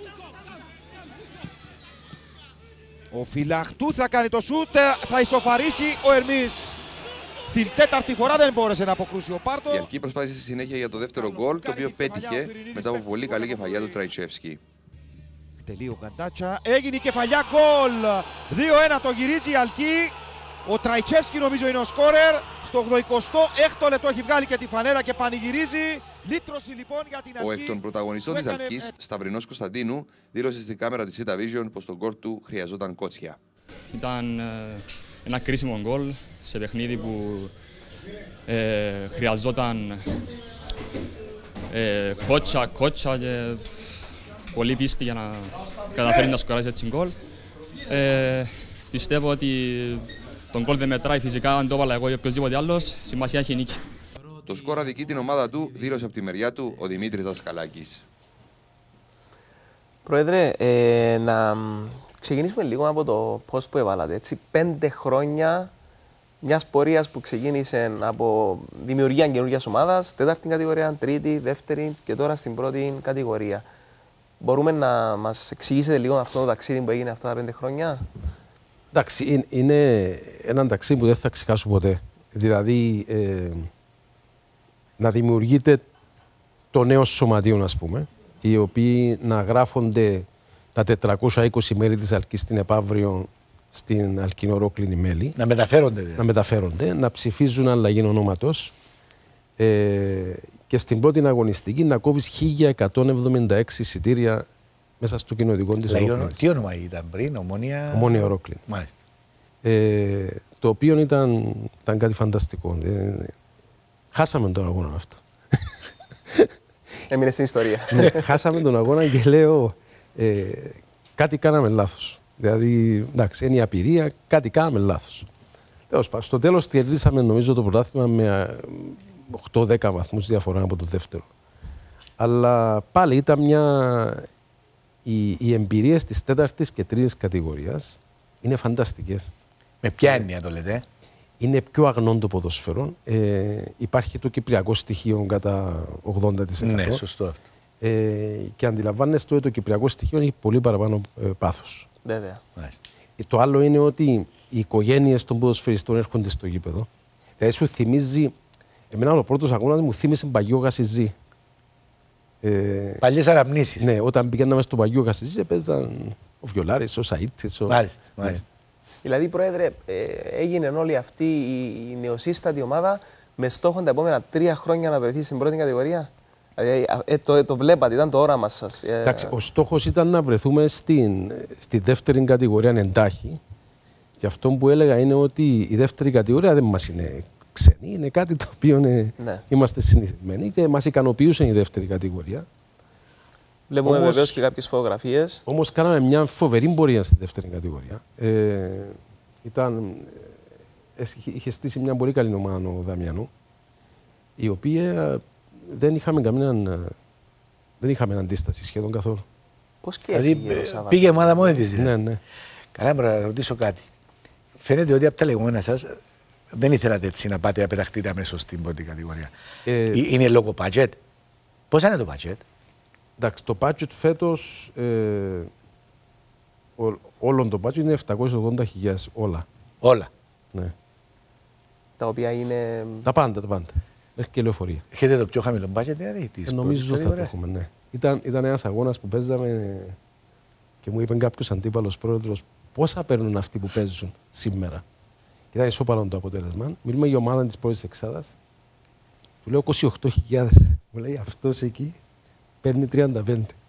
Ο Φυλαχτού θα κάνει το σούτ, θα ισοφαρίσει ο Ερμής. Την τέταρτη φορά δεν μπόρεσε να αποκρούσει ο Πάρτο. Η Αλκή προσπάθησε στη συνέχεια για το δεύτερο γκολ, το οποίο πέτυχε μετά από πολύ καλή κεφαλιά του Τραϊτσέφσκι. Τελεί ο Γκαντάτσα, έγινε η κεφαλιά, γκολ! 2-1 το γυρίζει η Αλκή. Ο Τραϊτσέφσκι νομίζω είναι ο σκόρερ. Στο 86ο λεπτό έχει βγάλει και τη φανέλα και πανηγυρίζει. Λύτρωση λοιπόν για την Αλκή. Ο εκ των πρωταγωνιστών της Αλκής, Σταυρινός Κωνσταντίνου, δήλωσε στην κάμερα της Sita Vision πως τον γκολ του χρειαζόταν κότσια. Ήταν ένα κρίσιμο γκολ σε παιχνίδι που χρειαζόταν κότσα και πολύ πίστη για να καταφέρει να σκοράσει έτσι γκολ. Πιστεύω ότι τον γκολ δεν μετράει φυσικά, αν το έβαλα εγώ ή οποιοδήποτε άλλος, σημασία έχει νίκη. Το σκορ αδικεί την ομάδα του, δήλωσε από τη μεριά του ο Δημήτρης Δασκαλάκης. Πρόεδρε, να ξεκινήσουμε λίγο από το post που έβαλατε. Έτσι, 5 χρόνια μιας πορείας που ξεκίνησε από δημιουργία καινούργιας ομάδας, τέταρτη κατηγορία, τρίτη, δεύτερη και τώρα στην πρώτη κατηγορία. Μπορούμε να μας εξηγήσετε λίγο αυτό το ταξίδι που έγινε αυτά τα 5 χρόνια? Εντάξει, είναι ένα ταξίδι που δεν θα ξεχάσω ποτέ. Δηλαδή, να δημιουργείται το νέο σωματείο, ας πούμε, οι οποίοι να γράφονται τα 420 μέλη της Αλκής στην επαύριο στην Αλκίνο Ορόκληνη μέλη. Να μεταφέρονται. Δηλαδή. Να μεταφέρονται, να ψηφίζουν αλλαγή ονόματος και στην πρώτη αγωνιστική να κόβεις 1176 εισιτήρια μέσα στο κοινοτικό της Ορόκληνης. Τι όνομα ήταν πριν, Ομόνια Ορόκληνη. Μάλιστα. Το οποίο ήταν κάτι φανταστικό. Χάσαμε τον αγώνα αυτό. Έμεινε στην ιστορία. Ναι, χάσαμε τον αγώνα και λέω κάτι κάναμε λάθος. Δηλαδή, εντάξει, είναι η απειρία, κάτι κάναμε λάθος. Στο τέλος κερδίσαμε νομίζω το πρωτάθλημα με 8-10 βαθμούς διαφορά από το δεύτερο. Αλλά πάλι ήταν οι εμπειρίες της τέταρτης και τρίτης κατηγορίας είναι φανταστικές. Με ποια έννοια το λέτε? Είναι πιο αγνό το ποδόσφαιρο. Υπάρχει το κυπριακό στοιχείο κατά 80%. Ναι, σωστό. Και αντιλαμβάνεστε ότι το κυπριακό στοιχείο έχει πολύ παραπάνω πάθος. Βέβαια. Το άλλο είναι ότι οι οικογένειες των ποδοσφαιριστών έρχονται στο γήπεδο. Δηλαδή σου θυμίζει, εμένα ο πρώτος αγώνας μου θύμισε Παγιό Γασιζή. Παλιές αναμνήσεις. Ναι, όταν πηγαίναμε στο Παγιό Γασιζή παίζαν ο Βιολάρης, ο Σαΐτης. Μάλιστα. Ναι. Δηλαδή, Πρόεδρε, έγινε όλη αυτή η νεοσύστατη ομάδα με στόχο τα επόμενα 3 χρόνια να βρεθεί στην πρώτη κατηγορία. Δηλαδή, το βλέπατε, ήταν το όραμα σας. Εντάξει, ο στόχος ήταν να βρεθούμε στη δεύτερη κατηγορία εντάχει. Και αυτό που έλεγα είναι ότι η δεύτερη κατηγορία δεν μας είναι ξένη, είναι κάτι το οποίο είμαστε συνηθισμένοι και μας ικανοποιούσε η δεύτερη κατηγορία. Βλέπουμε βεβαίως και κάποιες φωτογραφίες. Όμως κάναμε μια φοβερή πορεία στη δεύτερη κατηγορία. Είχε στήσει μια πολύ καλή ομάδα ο Δαμιανού, η οποία δεν είχαμε αντίσταση σχεδόν καθόλου. Πώς και έφυγε πήγε η ομάδα μόνη της. Ναι, ναι. Καλά, να ρωτήσω κάτι. Φαίνεται ότι από τα λεγόμενα σας δεν ήθελατε έτσι να πάτε να πεταχτείτε αμέσως στην πρώτη κατηγορία. Είναι λόγω budget. Πώς είναι το budget? Εντάξει, το budget φέτος, όλο το budget είναι 780.000 όλα. Όλα. Ναι. Τα οποία είναι... Τα πάντα. Μέχρι και λεωφορεία. Έχετε το πιο χαμηλό budget δηλαδή? Νομίζω θα το έχουμε, ναι. Ήταν ένας αγώνας που παίζαμε και μου είπε κάποιος αντίπαλος πρόεδρος πόσα παίρνουν αυτοί που παίζουν σήμερα. Και ήταν ισόπαλο το αποτέλεσμα. Μιλούμε για ομάδα της πρώτης εξάδας. Του λέω 28.000. Μου λέει αυτός εκεί παίρνει 35.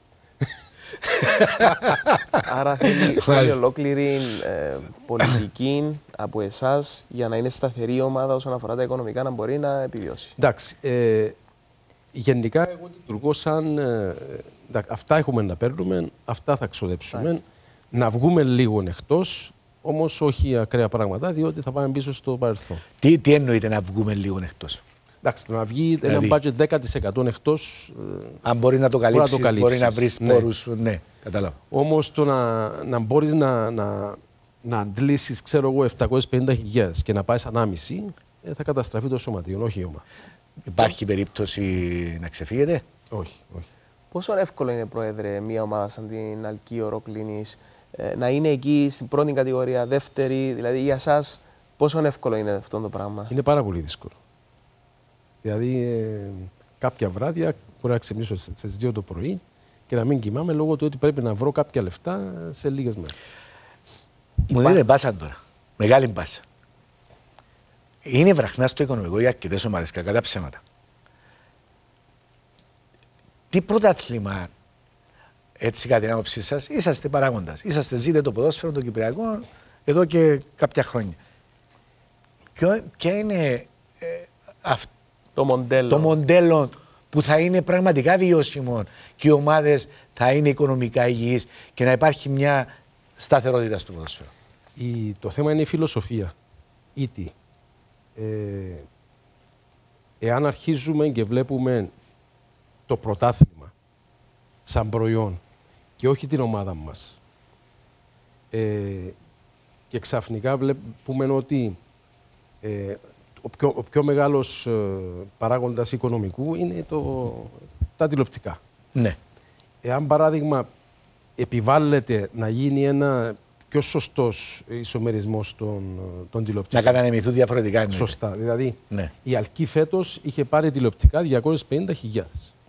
Άρα θέλει ολόκληρη πολιτική από εσάς για να είναι σταθερή η ομάδα όσον αφορά τα οικονομικά να μπορεί να επιβιώσει. Εντάξει. Γενικά εγώ λειτουργώ σαν αυτά έχουμε να παίρνουμε, αυτά θα ξοδέψουμε. Να βγούμε λίγο εκτός, όμως όχι ακραία πράγματα, διότι θα πάμε πίσω στο παρελθόν. Τι εννοείται να βγούμε λίγο εκτός? Εντάξει, να βγει ένα budget 10% εκτός. Αν μπορεί να το καλύψεις, μπορεί να βρεις πόρους. Ναι, καταλάβω. Όμως το να μπορείς να αντλήσεις, ξέρω εγώ, 750.000 και να πάει σαν άμυση, θα καταστραφεί το σωματείο, όχι η ομάδα. Υπάρχει περίπτωση να ξεφύγετε? Όχι. Πόσο εύκολο είναι, Πρόεδρε, μια ομάδα σαν την Αλκή Ορόκληνης να είναι εκεί στην πρώτη κατηγορία, δεύτερη, δηλαδή για σας πόσο εύκολο είναι αυτό το πράγμα? Είναι πάρα πολύ δύσκολο. Δηλαδή, κάποια βράδια μπορεί να ξυπνήσω στις 2 το πρωί και να μην κοιμάμαι λόγω του ότι πρέπει να βρω κάποια λεφτά σε λίγες μέρες. Μου δίνετε μπάσα τώρα. Μεγάλη μπάσα. Είναι βραχνά στο οικονομικό για αρκετές ομάδες, κακά τα ψέματα. Τι πρωτάθλημα, έτσι κατά την άποψή σας, είσαστε παράγοντας. Ζείτε το ποδόσφαιρο, το κυπριακό, εδώ και κάποια χρόνια. Ποια είναι το μοντέλο που θα είναι πραγματικά βιώσιμο και οι ομάδες θα είναι οικονομικά υγιείς και να υπάρχει μια σταθερότητα στο ποδόσφαιρο? Το θέμα είναι η φιλοσοφία. Εάν αρχίζουμε και βλέπουμε το πρωτάθλημα σαν προϊόν και όχι την ομάδα μας και ξαφνικά βλέπουμε ότι ο πιο μεγάλος παράγοντας οικονομικού είναι τα τηλεοπτικά. Ναι. Εάν παράδειγμα επιβάλλεται να γίνει ένα πιο σωστός ισομερισμός των τηλεοπτικών. Να κατανεμηθούν διαφορετικά. Εννοείται. Σωστά. Δηλαδή, ναι. Η Αλκή φέτος είχε πάρει τηλεοπτικά 250.000.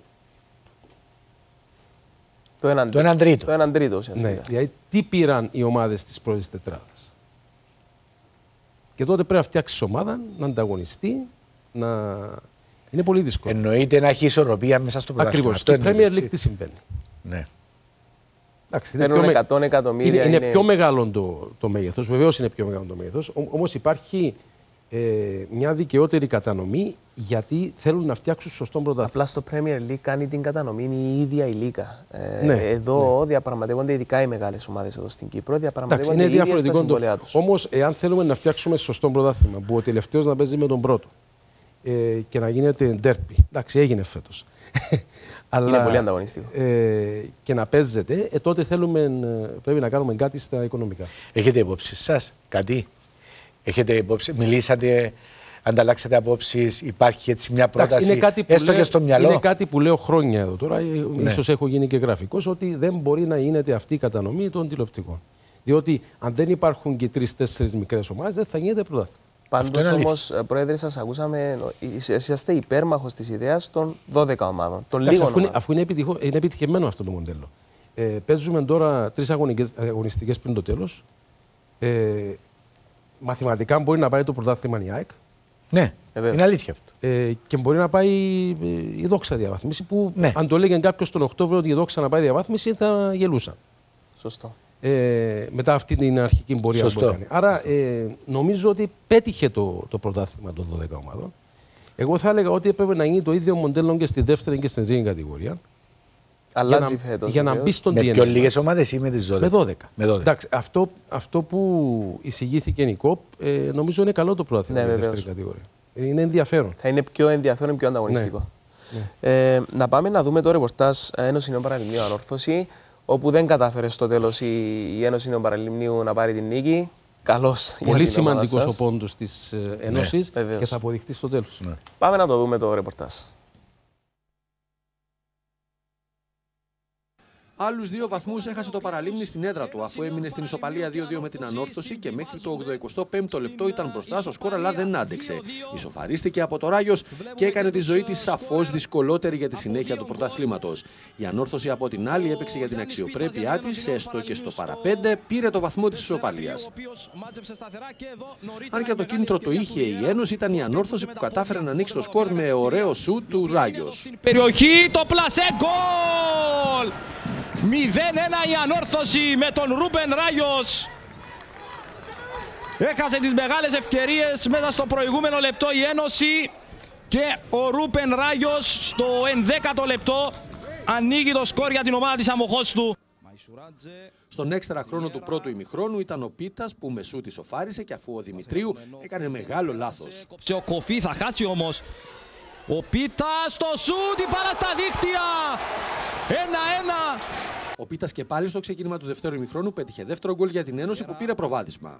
Το έναν τρίτο. Το έναν τρίτο, ουσιαστικά. Ναι. Δηλαδή, τι πήραν οι ομάδες της πρώτης τετράδας. Και τότε πρέπει να φτιάξει ομάδα, να ανταγωνιστεί, να... Είναι πολύ δύσκολο. Εννοείται να έχει ισορροπία μέσα στο πρωτάθλημα. Ακριβώς. Στο Premier League τι συμβαίνει? Ναι. Παίρνουν 100 εκατομμύρια. Είναι πιο μεγάλο το μέγεθος. Βεβαίως είναι πιο μεγάλο το μέγεθος. Όμως υπάρχει μια δικαιότερη κατανομή, γιατί θέλουν να φτιάξουν σωστό πρωτάθλημα. Απλά στο Premier League κάνει την κατανομή η ίδια η Λίγκα. Ναι. Διαπραγματεύονται ειδικά οι μεγάλες ομάδες εδώ στην Κύπρο. Διαπραγματεύονται είναι οι ίδιες διαφορετικό τα συμβόλαιά τους. Όμως, εάν θέλουμε να φτιάξουμε σωστό πρωτάθλημα, που ο τελευταίος να παίζει με τον πρώτο και να γίνεται ντέρπι. Εντάξει, έγινε φέτος. Είναι πολύ ανταγωνιστικό. Και να παίζεται, τότε πρέπει να κάνουμε κάτι στα οικονομικά. Έχετε υπόψη σας κάτι? Έχετε υπόψη, μιλήσατε, ανταλλάξατε απόψεις, υπάρχει έτσι μια πρόταση, έστω και στο μυαλό? Είναι κάτι που λέω χρόνια εδώ τώρα, ίσως έχω γίνει και γραφικός, ότι δεν μπορεί να γίνεται αυτή η κατανομή των τηλεοπτικών. Διότι αν δεν υπάρχουν και 3-4 μικρές ομάδες, δεν θα γίνεται πρωτάθλημα. Πάντως όμως, Πρόεδρε, σας ακούσαμε, είσαστε υπέρμαχος της ιδέας των 12 ομάδων. Αφού είναι επιτυχημένο αυτό το μοντέλο. Παίζουμε τώρα 3 αγωνιστικές πριν το τέλος. Μαθηματικά μπορεί να πάει το πρωτάθλημα η ΑΕΚ. Ναι, είναι αλήθεια αυτό. Και μπορεί να πάει η Δόξα διαβάθμιση, που αν το έλεγε κάποιος τον Οκτώβριο ότι η Δόξα να πάει διαβάθμιση, θα γελούσαν. Σωστό. Μετά αυτή την αρχική πορεία που έκανε. Άρα νομίζω ότι πέτυχε το πρωτάθλημα των 12 ομάδων. Εγώ θα έλεγα ότι έπρεπε να γίνει το ίδιο μοντέλο και στη δεύτερη και στην τρίτη κατηγορία. Αλλάζει φέτος. Για να μπει στον DNA. Με πιο λίγες ομάδες ή με τις 12? Με 12. Εντάξει, αυτό που εισηγήθηκε η ΚΟΠ, νομίζω είναι καλό το πρωτάθλημα για τη δεύτερη κατηγορία. Είναι ενδιαφέρον. Θα είναι πιο ενδιαφέρον, πιο ανταγωνιστικό. Ναι. Να πάμε να δούμε το ρεπορτάζ Ένωση Νέων Παραλιμνίου Ανόρθωση, όπου δεν κατάφερε στο τέλος η Ένωση Νέων Παραλιμνίου να πάρει την νίκη. Καλώς. Πολύ σημαντικός ο πόντος της Ένωσης και θα αποδειχτεί στο τέλος. Ναι. Πάμε να το δούμε το ρεπορτάζ. Άλλους 2 βαθμούς έχασε το Παραλίμνη στην έδρα του, αφού έμεινε στην ισοπαλία 2-2 με την Ανόρθωση και μέχρι το 85ο λεπτό ήταν μπροστά στο σκορ, αλλά δεν άντεξε. Ισοφαρίστηκε από το Ράγιος και έκανε τη ζωή της σαφώς δυσκολότερη για τη συνέχεια του πρωταθλήματος. Η Ανόρθωση από την άλλη έπαιξε για την αξιοπρέπειά της, έστω και στο παραπέντε πήρε το βαθμό της ισοπαλίας. Αν και το κίνητρο το είχε η Ένωση, ήταν η Ανόρθωση που κατάφερε να ανοίξει το σκορ με ωραίο σουτ του Ράγιος. Περιοχή, το πλασέ, γκολ! 0-1 η Ανόρθωση με τον Ρούπεν Ράγιος. Έχασε τις μεγάλες ευκαιρίες μέσα στο προηγούμενο λεπτό η Ένωση και ο Ρούπεν Ράγιος στο 11ο λεπτό ανοίγει το σκορ για την ομάδα της Αμοχώστου. Στον έξτρα χρόνο του πρώτου ημιχρόνου ήταν ο Πίτας που με σούτ ισοφάρισε και αφού ο Δημητρίου έκανε μεγάλο λάθος. Ο Κοφή θα χάσει όμως. Ο Πίτας στο σούτ, η μπάλα στα δίχτυα. 1-1. Ο Πίτας και πάλι στο ξεκίνημα του δεύτερου ημιχρόνου πέτυχε δεύτερο γκολ για την Ένωση που πήρε προβάδισμα.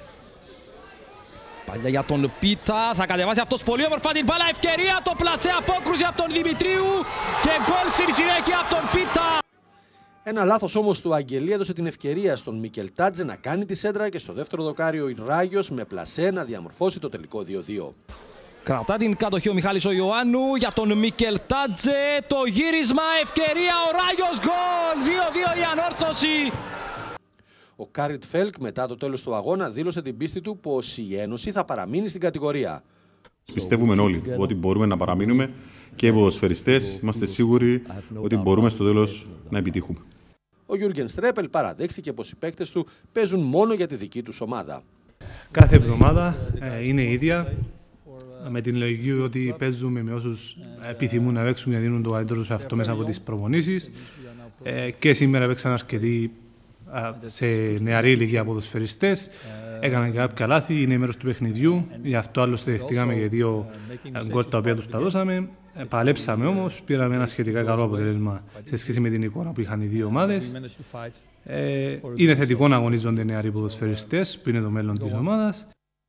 Παλιά για τον Πίτα, θα κατεβάσει αυτός πολύ όμορφα την μπάλα, ευκαιρία, το πλατσέ, απόκρουση από τον Δημητρίου και γκολ στη συνέχεια από τον Πίτα. Ένα λάθος όμως του Αγγελή έδωσε την ευκαιρία στον Μικελτάτζε να κάνει τη σέντρα και στο δεύτερο δοκάριο η Ράγιος με πλασέ να διαμορφώσει το τελικό 2-2. Κρατά την κατοχή ο Μιχάλης ο Ιωάννου για τον Μικελτάτζε, το γύρισμα, ευκαιρία, ο Ράγιος, γκολ, 2-2 η Ανόρθωση. Ο Κάριτ Φέλκ μετά το τέλος του αγώνα δήλωσε την πίστη του πως η Ένωση θα παραμείνει στην κατηγορία. Πιστεύουμε όλοι ότι μπορούμε να παραμείνουμε και οι ποδοσφαιριστές είμαστε σίγουροι ότι μπορούμε στο τέλος να επιτύχουμε. Ο Γιούργεν Στρέπελ παραδέχθηκε πως οι παίκτες του παίζουν μόνο για τη δική τους ομάδα. Κάθε εβδομάδα είναι η ίδια, με την λογική ότι παίζουμε με όσους επιθυμούν να παίξουν και δίνουν το καλύτερο σε αυτό μέσα από τις προπονήσεις. Και σήμερα παίξαν αρκετοί σε νεαρή ηλικία ποδοσφαιριστές. Έκαναν και κάποια λάθη, είναι μέρος του παιχνιδιού. Γι' αυτό άλλωστε δεχτήκαμε και 2 γκολ τα οποία τους τα δώσαμε. Παλέψαμε όμως, πήραμε ένα σχετικά καλό αποτέλεσμα σε σχέση με την εικόνα που είχαν οι 2 ομάδες. Είναι θετικό να αγωνίζονται νεαροί ποδοσφαιριστές που είναι το μέλλον της ομάδας.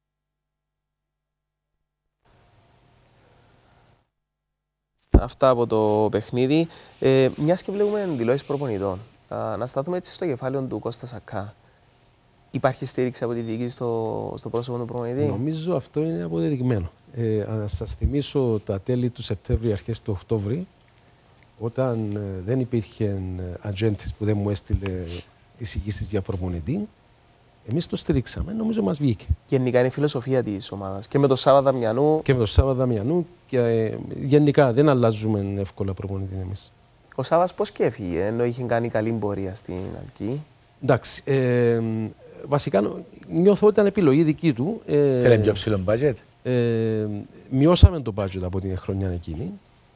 Αυτά από το παιχνίδι. Μιας και βλέπουμε δηλώσεις προπονητών, να σταθούμε έτσι στο κεφάλαιο του Κώστα Σακά. Υπάρχει στήριξη από τη διοίκηση στο πρόσωπο του προπονητή? Νομίζω αυτό είναι αποδεδειγμένο. Να σας θυμίσω τα τέλη του Σεπτέμβρη, αρχές του Οκτώβρη, όταν δεν υπήρχε ατζέντης που δεν μου έστειλε εισηγήσεις για προπονητή, εμείς το στηρίξαμε, νομίζω μας βγήκε. Γενικά είναι η φιλοσοφία της ομάδας. Και με τον Σάβα Δαμιανού. Και με τον Σάβα Δαμιανού. Και γενικά δεν αλλάζουμε εύκολα προπονητή εμείς. Ο Σάβας πώς και έφυγε, ενώ είχε κάνει καλή πορεία στην Αλκή? Εντάξει. Βασικά νιώθω ότι ήταν επιλογή δική του. Θέλει πιο ψηλό μπάτζετ. Μειώσαμε το budget από την χρονιά εκείνη.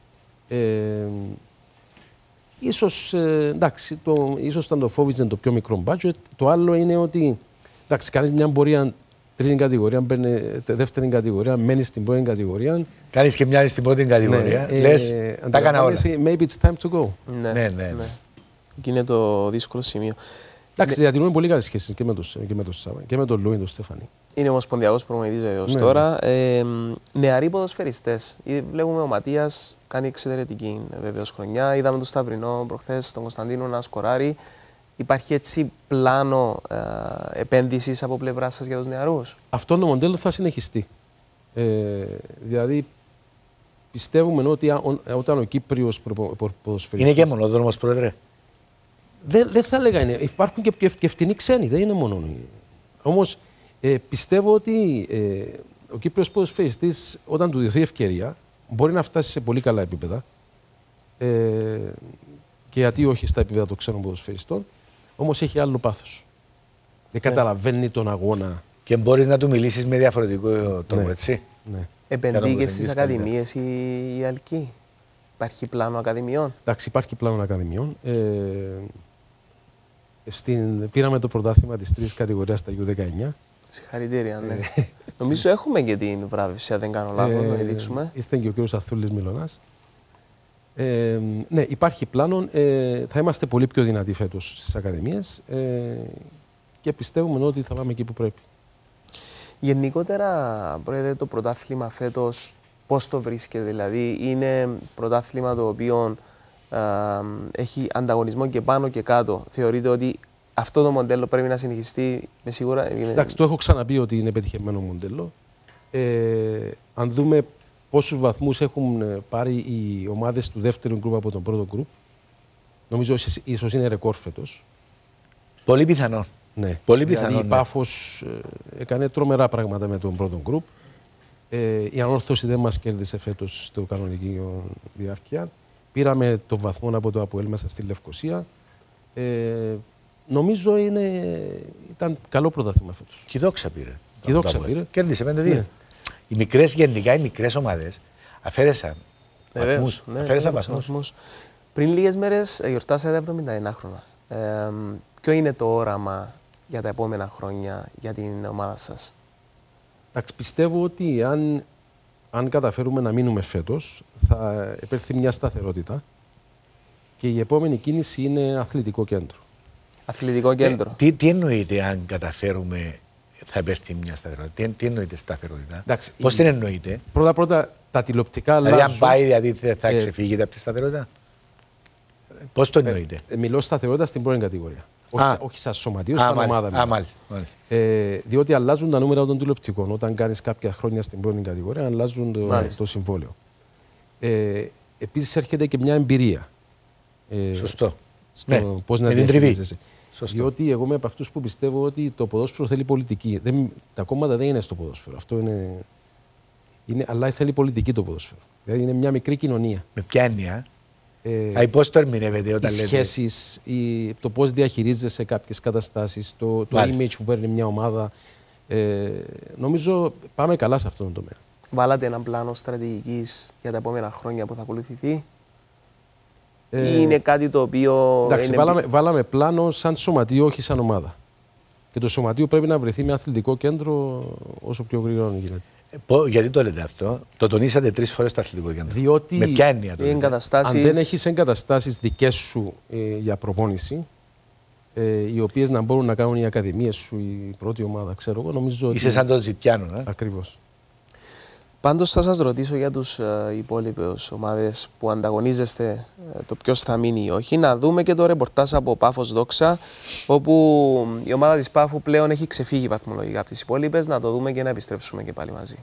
Ίσως, εντάξει, ίσως ήταν το Φόβιτζεν το πιο μικρό budget. Το άλλο είναι ότι, εντάξει, κάνεις μια πορεία τρίτη κατηγορία, παίρνει δεύτερη κατηγορία, μένει στην πρώτη κατηγορία. Κάνεις και μια στην πρώτη κατηγορία. Ναι, λες, τα έκανα όλα. Maybe it's time to go. Ναι. Εκεί είναι το δύσκολο σημείο. Εντάξει, διατηρούμε πολύ καλές σχέσεις και με τον Σάβα και με τον Λούιν, τον Στεφανή. Είναι ομοσπονδιακός προπονητής βεβαίως τώρα. Νεαροί ποδοσφαιριστές. Βλέπουμε ο Ματίας κάνει εξαιρετική βεβαίως χρονιά. Είδαμε τον Σταυρινό προχθές, τον Κωνσταντίνο να σκοράρει. Υπάρχει έτσι πλάνο επένδυσης από πλευρά σας για τους νεαρούς? Αυτό το μοντέλο θα συνεχιστεί. Δηλαδή, πιστεύουμε ότι όταν ο Κύπριος ποδοσφαιριστής... Είναι και μονόδρομος, Πρόεδρε. Δεν θα έλεγα είναι. Υπάρχουν και φτηνοί ξένοι, δεν είναι μόνο. Όμως πιστεύω ότι ο Κύπριος ποδοσφαιριστής, όταν του δοθεί ευκαιρία, μπορεί να φτάσει σε πολύ καλά επίπεδα. Και γιατί όχι στα επίπεδα των ξένων ποδοσφαιριστών, όμως έχει άλλο πάθος. Δεν καταλαβαίνει τον αγώνα. Και μπορείς να του μιλήσεις με διαφορετικό τρόπο, έτσι. Ναι. Επενδύει και στις ακαδημίες η Αλκή. Υπάρχει πλάνο ακαδημιών? Εντάξει, υπάρχει πλάνο ακαδημιών. Πήραμε το πρωτάθλημα της τρίτης κατηγορίας στα U19. Συγχαρητήρια, ναι. Νομίζω έχουμε και την βράβευση, αν δεν κάνω λάθος, να τη δείξουμε. Ήρθε και ο κ. Αθούλης Μιλωνάς. Ναι, υπάρχει πλάνο. Θα είμαστε πολύ πιο δυνατοί φέτος στις ακαδημίες και πιστεύουμε ότι θα πάμε εκεί που πρέπει. Γενικότερα, Πρόεδρε, το πρωτάθλημα φέτος πώς το βρίσκεται? Δηλαδή, είναι πρωτάθλημα το οποίο έχει ανταγωνισμό και πάνω και κάτω. Θεωρείτε ότι αυτό το μοντέλο πρέπει να συνεχιστεί με σίγουρα? Εντάξει, το έχω ξαναπεί ότι είναι πετυχημένο μοντέλο. Αν δούμε πόσους βαθμούς έχουν πάρει οι ομάδες του δεύτερου γκρουπ από τον πρώτο γκρουπ, νομίζω ίσως είναι ρεκόρ φέτος. Πολύ πιθανό. Ναι. Πολύ πιθανό. Δηλαδή, η Πάφος έκανε τρομερά πράγματα με τον πρώτο γκρουπ. Η Ανόρθωση δεν μας κέρδισε φέτος στο κανονική διάρκεια. Πήραμε το βαθμό από το ΑΠΟΕΛ μέσα στη Λευκοσία. Νομίζω ήταν καλό πρωτάθλημα φέτος. Και η Δόξα πήρε. Και η Δόξα πήρε. Κέρδισε 5-2. Ναι. Γενικά οι μικρές ομάδες αφαίρεσαν βαθμούς. Πριν λίγες μέρες γιορτάσατε 71 χρόνια. Ποιο είναι το όραμα για τα επόμενα χρόνια για την ομάδα σας? Εντάξει, πιστεύω ότι αν καταφέρουμε να μείνουμε φέτος, θα επέλθει μια σταθερότητα και η επόμενη κίνηση είναι αθλητικό κέντρο. Αθλητικό κέντρο. Τι εννοείται αν καταφέρουμε θα επέλθει μια σταθερότητα? Τι εννοείται σταθερότητα? Πώς την εννοείται? Πρώτα, τα τηλεοπτικά αλλάζουν. Δηλαδή, αν πάει, δηλαδή θα ξεφύγετε από τη σταθερότητα? Πώς το εννοείται? Μιλώ σταθερότητα στην πρώτη κατηγορία. Όχι σαν σωματείο, σαν ομάδα. Μάλιστα. Διότι αλλάζουν τα νούμερα των τηλεοπτικών. Όταν κάνεις κάποια χρόνια στην πρώτη κατηγορία, αλλάζουν το συμβόλαιο. Επίσης έρχεται και μια εμπειρία. Σωστό. Πώς να διαχειρίζεσαι. Διότι εγώ είμαι από αυτούς που πιστεύω ότι το ποδόσφαιρο θέλει πολιτική. Τα κόμματα δεν είναι στο ποδόσφαιρο. Αυτό αλλά θέλει πολιτική το ποδόσφαιρο. Δηλαδή είναι μια μικρή κοινωνία. Με ποια έννοια? Πώς το ερμηνεύετε όταν λέτε? Οι σχέσεις, το πώς διαχειρίζεσαι κάποιες καταστάσεις, το image που παίρνει μια ομάδα. Νομίζω πάμε καλά σε αυτόν τον τομέα. Βάλατε έναν πλάνο στρατηγικής για τα επόμενα χρόνια που θα ακολουθηθεί? Ή είναι κάτι το οποίο... Εντάξει, βάλαμε πλάνο σαν σωματείο, όχι σαν ομάδα. Και το σωματείο πρέπει να βρεθεί με αθλητικό κέντρο όσο πιο γρήγορα γίνεται. Γιατί το λέτε αυτό? Το τονίσατε 3 φορές το αθλητικό κέντρο. Διότι με ποια έννοια το λέτε? Αν δεν έχεις εγκαταστάσεις δικές σου για προπόνηση, οι οποίες να μπορούν να κάνουν οι ακαδημίες σου, η πρώτη ομάδα, ξέρω εγώ, νομίζω ότι... Είσαι σαν τον Ζητιάνο, Ακριβώς. Πάντως θα σας ρωτήσω για τους υπόλοιπες ομάδες που ανταγωνίζεστε, το ποιος θα μείνει ή όχι. Να δούμε και το ρεπορτάζ από Πάφος Δόξα, όπου η ομάδα της Πάφου πλέον έχει ξεφύγει βαθμολογικά από τις υπόλοιπες. Να το δούμε και να επιστρέψουμε και πάλι μαζί.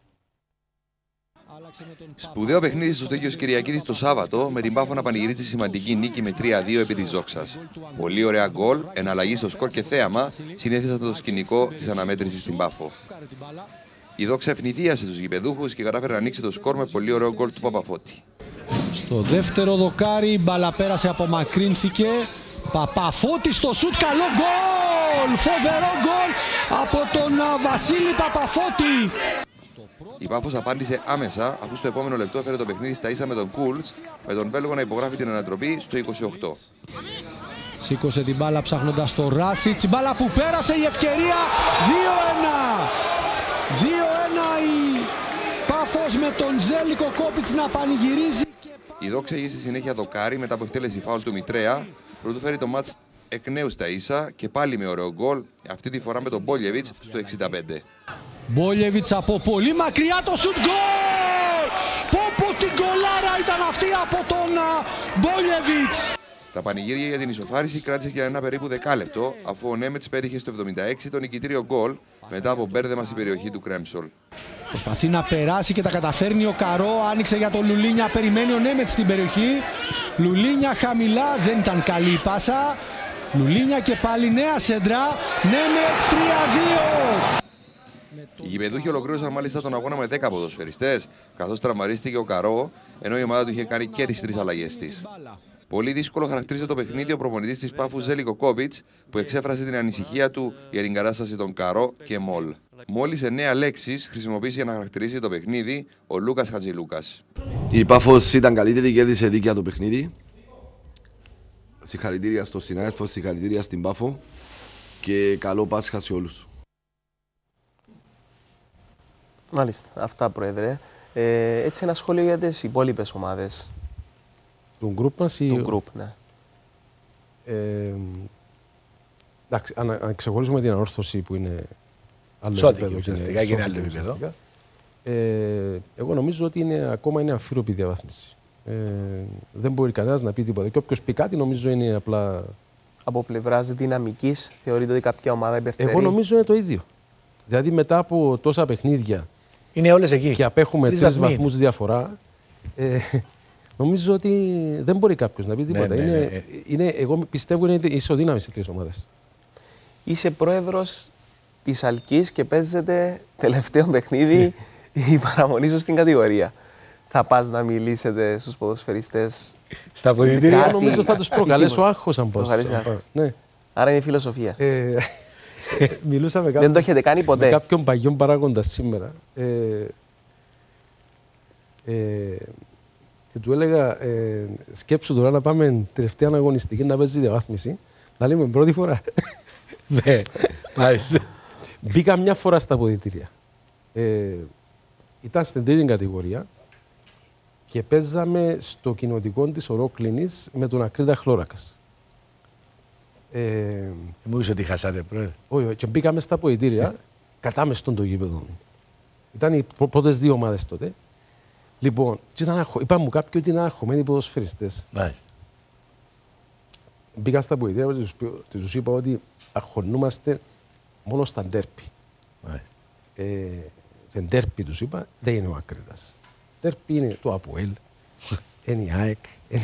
Σπουδαίο παιχνίδι στο Στέγιος Κυριακίδης το Σάββατο, με την Πάφο να πανηγυρίζει σημαντική νίκη με 3-2 επί της Δόξας. Πολύ ωραία γκολ, εναλλαγή στο σκορ και θέαμα συνέθεσαν το σκηνικό της αναμέτρησης στην Πάφο. Η Δόξα ευνηδίασε τους γηπεδούχους και κατάφερε να ανοίξει το σκορ με πολύ ωραίο γκολ του Παπαφώτη. Στο δεύτερο δοκάρι η μπάλα πέρασε, απομακρύνθηκε. Παπαφώτη στο σουτ, καλό γκολ! Φοβερό γκολ από τον Βασίλη Παπαφώτη. Η Πάφος απάντησε άμεσα, αφού στο επόμενο λεπτό έφερε το παιχνίδι στα ίσα με τον Κούλτς, με τον Βέλγο να υπογράφει την ανατροπή στο 28. Σήκωσε την μπάλα ψάχνοντας το Ράσιτς, η μπάλα που πέρασε, η ευκαιρία, 2-1. 2-1 η Πάφος με τον Ζέλικο Κόπιτς να πανηγυρίζει. Η Δόξα είχε στη συνέχεια δοκάρι μετά από εκτέλεση φάουλ του Μητρέα, πρωτού φέρει το μάτς εκ νέου στα ίσα και πάλι με ωραίο γκολ, αυτή τη φορά με τον Μπόλιεβιτς στο 65. Μπόλιεβιτς από πολύ μακριά, το σουτ γκολ! Πω την γκολάρα ήταν αυτή από τον Μπόλιεβιτς! Τα πανηγύρια για την ισοφάριση κράτησε για ένα περίπου δεκάλεπτο, αφού ο Νέμετς πέτυχε στο 76 το νικητήριο γκολ μετά από μπέρδεμα στην περιοχή του Κρέμσολ. Προσπαθεί να περάσει και τα καταφέρνει ο Καρό, άνοιξε για τον Λουλίνια, περιμένει ο Νέμετς στην περιοχή. Λουλίνια χαμηλά, δεν ήταν καλή η πάσα. Λουλίνια και πάλι νέα σέντρα, Νέμετς 3-2. Οι γηπεδούχοι ολοκλήρωσαν μάλιστα τον αγώνα με 10 ποδοσφαιριστές, καθώς τραυματίστηκε ο Καρό, ενώ η ομάδα του είχε κάνει και τις 3 αλλαγές της. Πολύ δύσκολο χαρακτήριζε το παιχνίδι ο προπονητής της Πάφου Ζέλικο Κόπιτς, που εξέφρασε την ανησυχία του για την κατάσταση των Καρό και Μολ. Μόλις 9 λέξεις χρησιμοποίησε για να χαρακτηρίσει το παιχνίδι ο Λούκας Χατζηλούκας. Η Πάφος ήταν καλύτερη και έδισε δίκαια το παιχνίδι. Συγχαρητήρια στον συνάδελφο, συγχαρητήρια στην Πάφο και καλό Πάσχα σε όλους. Μάλιστα, αυτά Πρόεδρε. Έτσι ένα σχόλιο για τις υπόλοιπες ομάδες. Του γκρουπ μας ή... Του γκρουπ, ναι. Εντάξει, αν ξεχωρίσουμε την ανόρθωση που είναι άλλο επίπεδο και είναι άλλο επίπεδο, εγώ νομίζω ότι ακόμα είναι αμφίροπη διαβάθμιση. Δεν μπορεί κανένας να πει τίποτα. Και όποιος πει κάτι νομίζω είναι απλά... Από πλευράς δυναμικής θεωρείτε ότι κάποια ομάδα υπερτερεί? Εγώ νομίζω είναι το ίδιο. Δηλαδή μετά από τόσα παιχνίδια είναι όλες εκεί και απέχουμε 3 βαθμούς διαφορά, νομίζω ότι δεν μπορεί κάποιος να πει τίποτα. Εγώ πιστεύω είναι ισοδύναμη σε 3 ομάδες. Είσαι πρόεδρος της Αλκής και παίζετε τελευταίο παιχνίδι η παραμονή σου στην κατηγορία. Θα πας να μιλήσετε στους ποδοσφαιριστές? Στα ποδητήρια νομίζω θα τους προκαλέσω άγχος αν πω. Ναι. Άρα είναι φιλοσοφία. Μιλούσαμε δεν το έχετε κάνει ποτέ? Με κάποιον παγιόν παράγοντα σήμερα. Και του έλεγα, σκέψου τώρα να πάμε τελευταία αγωνιστική να παίζει διαβάθμιση. Να λέμε πρώτη φορά. Ναι, μάλιστα. Μπήκα μια φορά στα ποδητήρια. Ήταν στην 3η κατηγορία και παίζαμε στο κοινοτικό της Ορόκληνης με τον Ακρίτα Χλώρακας. Μου είσαι ότι χάσατε, πρόεδρε. Όχι, και μπήκαμε στα ποδητήρια, κατάμε στον το γήπεδο. Ήταν οι πρώτες 2 ομάδες τότε. Λοιπόν, είπα μου κάποιοι ότι είναι αγχωμένοι ποδοσφαιριστές. Μπήκα στα ποδητήρια και τους είπα ότι αγχωνούμαστε μόνο στα ντέρπι. Σε ντέρπι τους είπα, δεν είναι ο Ακρίτας. Ντέρπι είναι το ΑΠΟΕΛ, είναι η ΑΕΚ,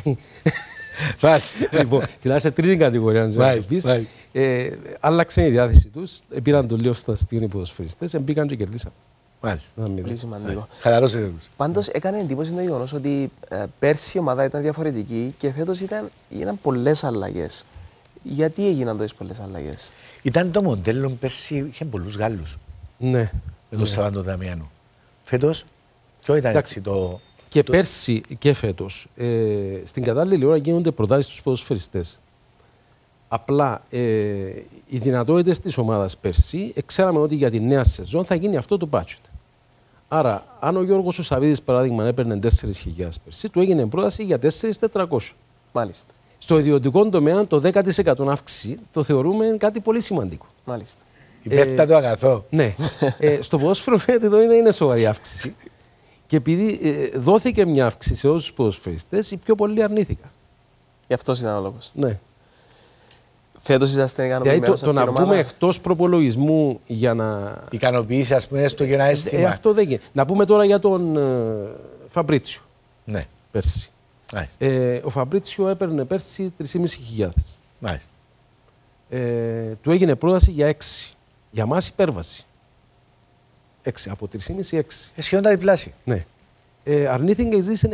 λοιπόν, κοιτάξτε σε 3η κατηγορία, να το πεις. Άλλαξε η διάθεση τους, πήραν το λίγο στα αστείων οι ποδοσφαιριστές, μπήκαν και κερδίσαν. Πολύ σημαντικό. Χαλαρώσετε τους. Πάντως έκανε εντύπωση το γεγονός ότι πέρσι η ομάδα ήταν διαφορετική και φέτος έγιναν πολλές αλλαγές. Γιατί έγιναν τόσες πολλές αλλαγές? Ήταν το μοντέλο πέρσι, είχε πολλούς Γάλλους. Ναι. Με τον Σαββάντο Δαμιάνο. Φέτος, ποιο ήταν έτσι το... Και πέρσι και φέτος, στην κατάλληλη ώρα γίνονται προτάσεις στους ποδοσφαιριστές. Απλά οι δυνατότητες της ομάδας πέρσι, ξέραμε ότι για τη νέα σεζόν θα γίνει αυτό το budget. Άρα, αν ο Γιώργος ο Σαββίδης, παράδειγμα, έπαιρνε 4.000 πέρσι, του έγινε πρόταση για 4.400. Μάλιστα. Στο ιδιωτικό τομέα, το 10% αύξηση το θεωρούμε κάτι πολύ σημαντικό. Μάλιστα. Υπέρτατο αγαθό. Ναι. Στο ποδόσφαιρο φαίνεται εδώ είναι σοβαρή αύξηση. Και επειδή δόθηκε μια αύξηση σε όσους ποδοσφαιριστές, οι πιο πολλοί αρνήθηκαν. Γι' αυτός ήταν ο λόγος. Ναι. Φέτος είσαστε ικανοποιημένος? Δηλαδή το να βγούμε εκτός προπολογισμού για να... ικανοποιήσει, ας πούμε, έστω για ένα αίσθημα. Αυτό δεν γίνεται. Να πούμε τώρα για τον Φαμπρίτσιο. Ναι. Πέρσι. Ο Φαμπρίτσιο έπαιρνε πέρσι 3.500. Μάλιστα. Του έγινε πρόταση για 6. Για μας υπέρβαση. 6, από 3,5 6. Σχεδόν τα διπλάσια. Ναι. Αρνήθηκε και ζήτησε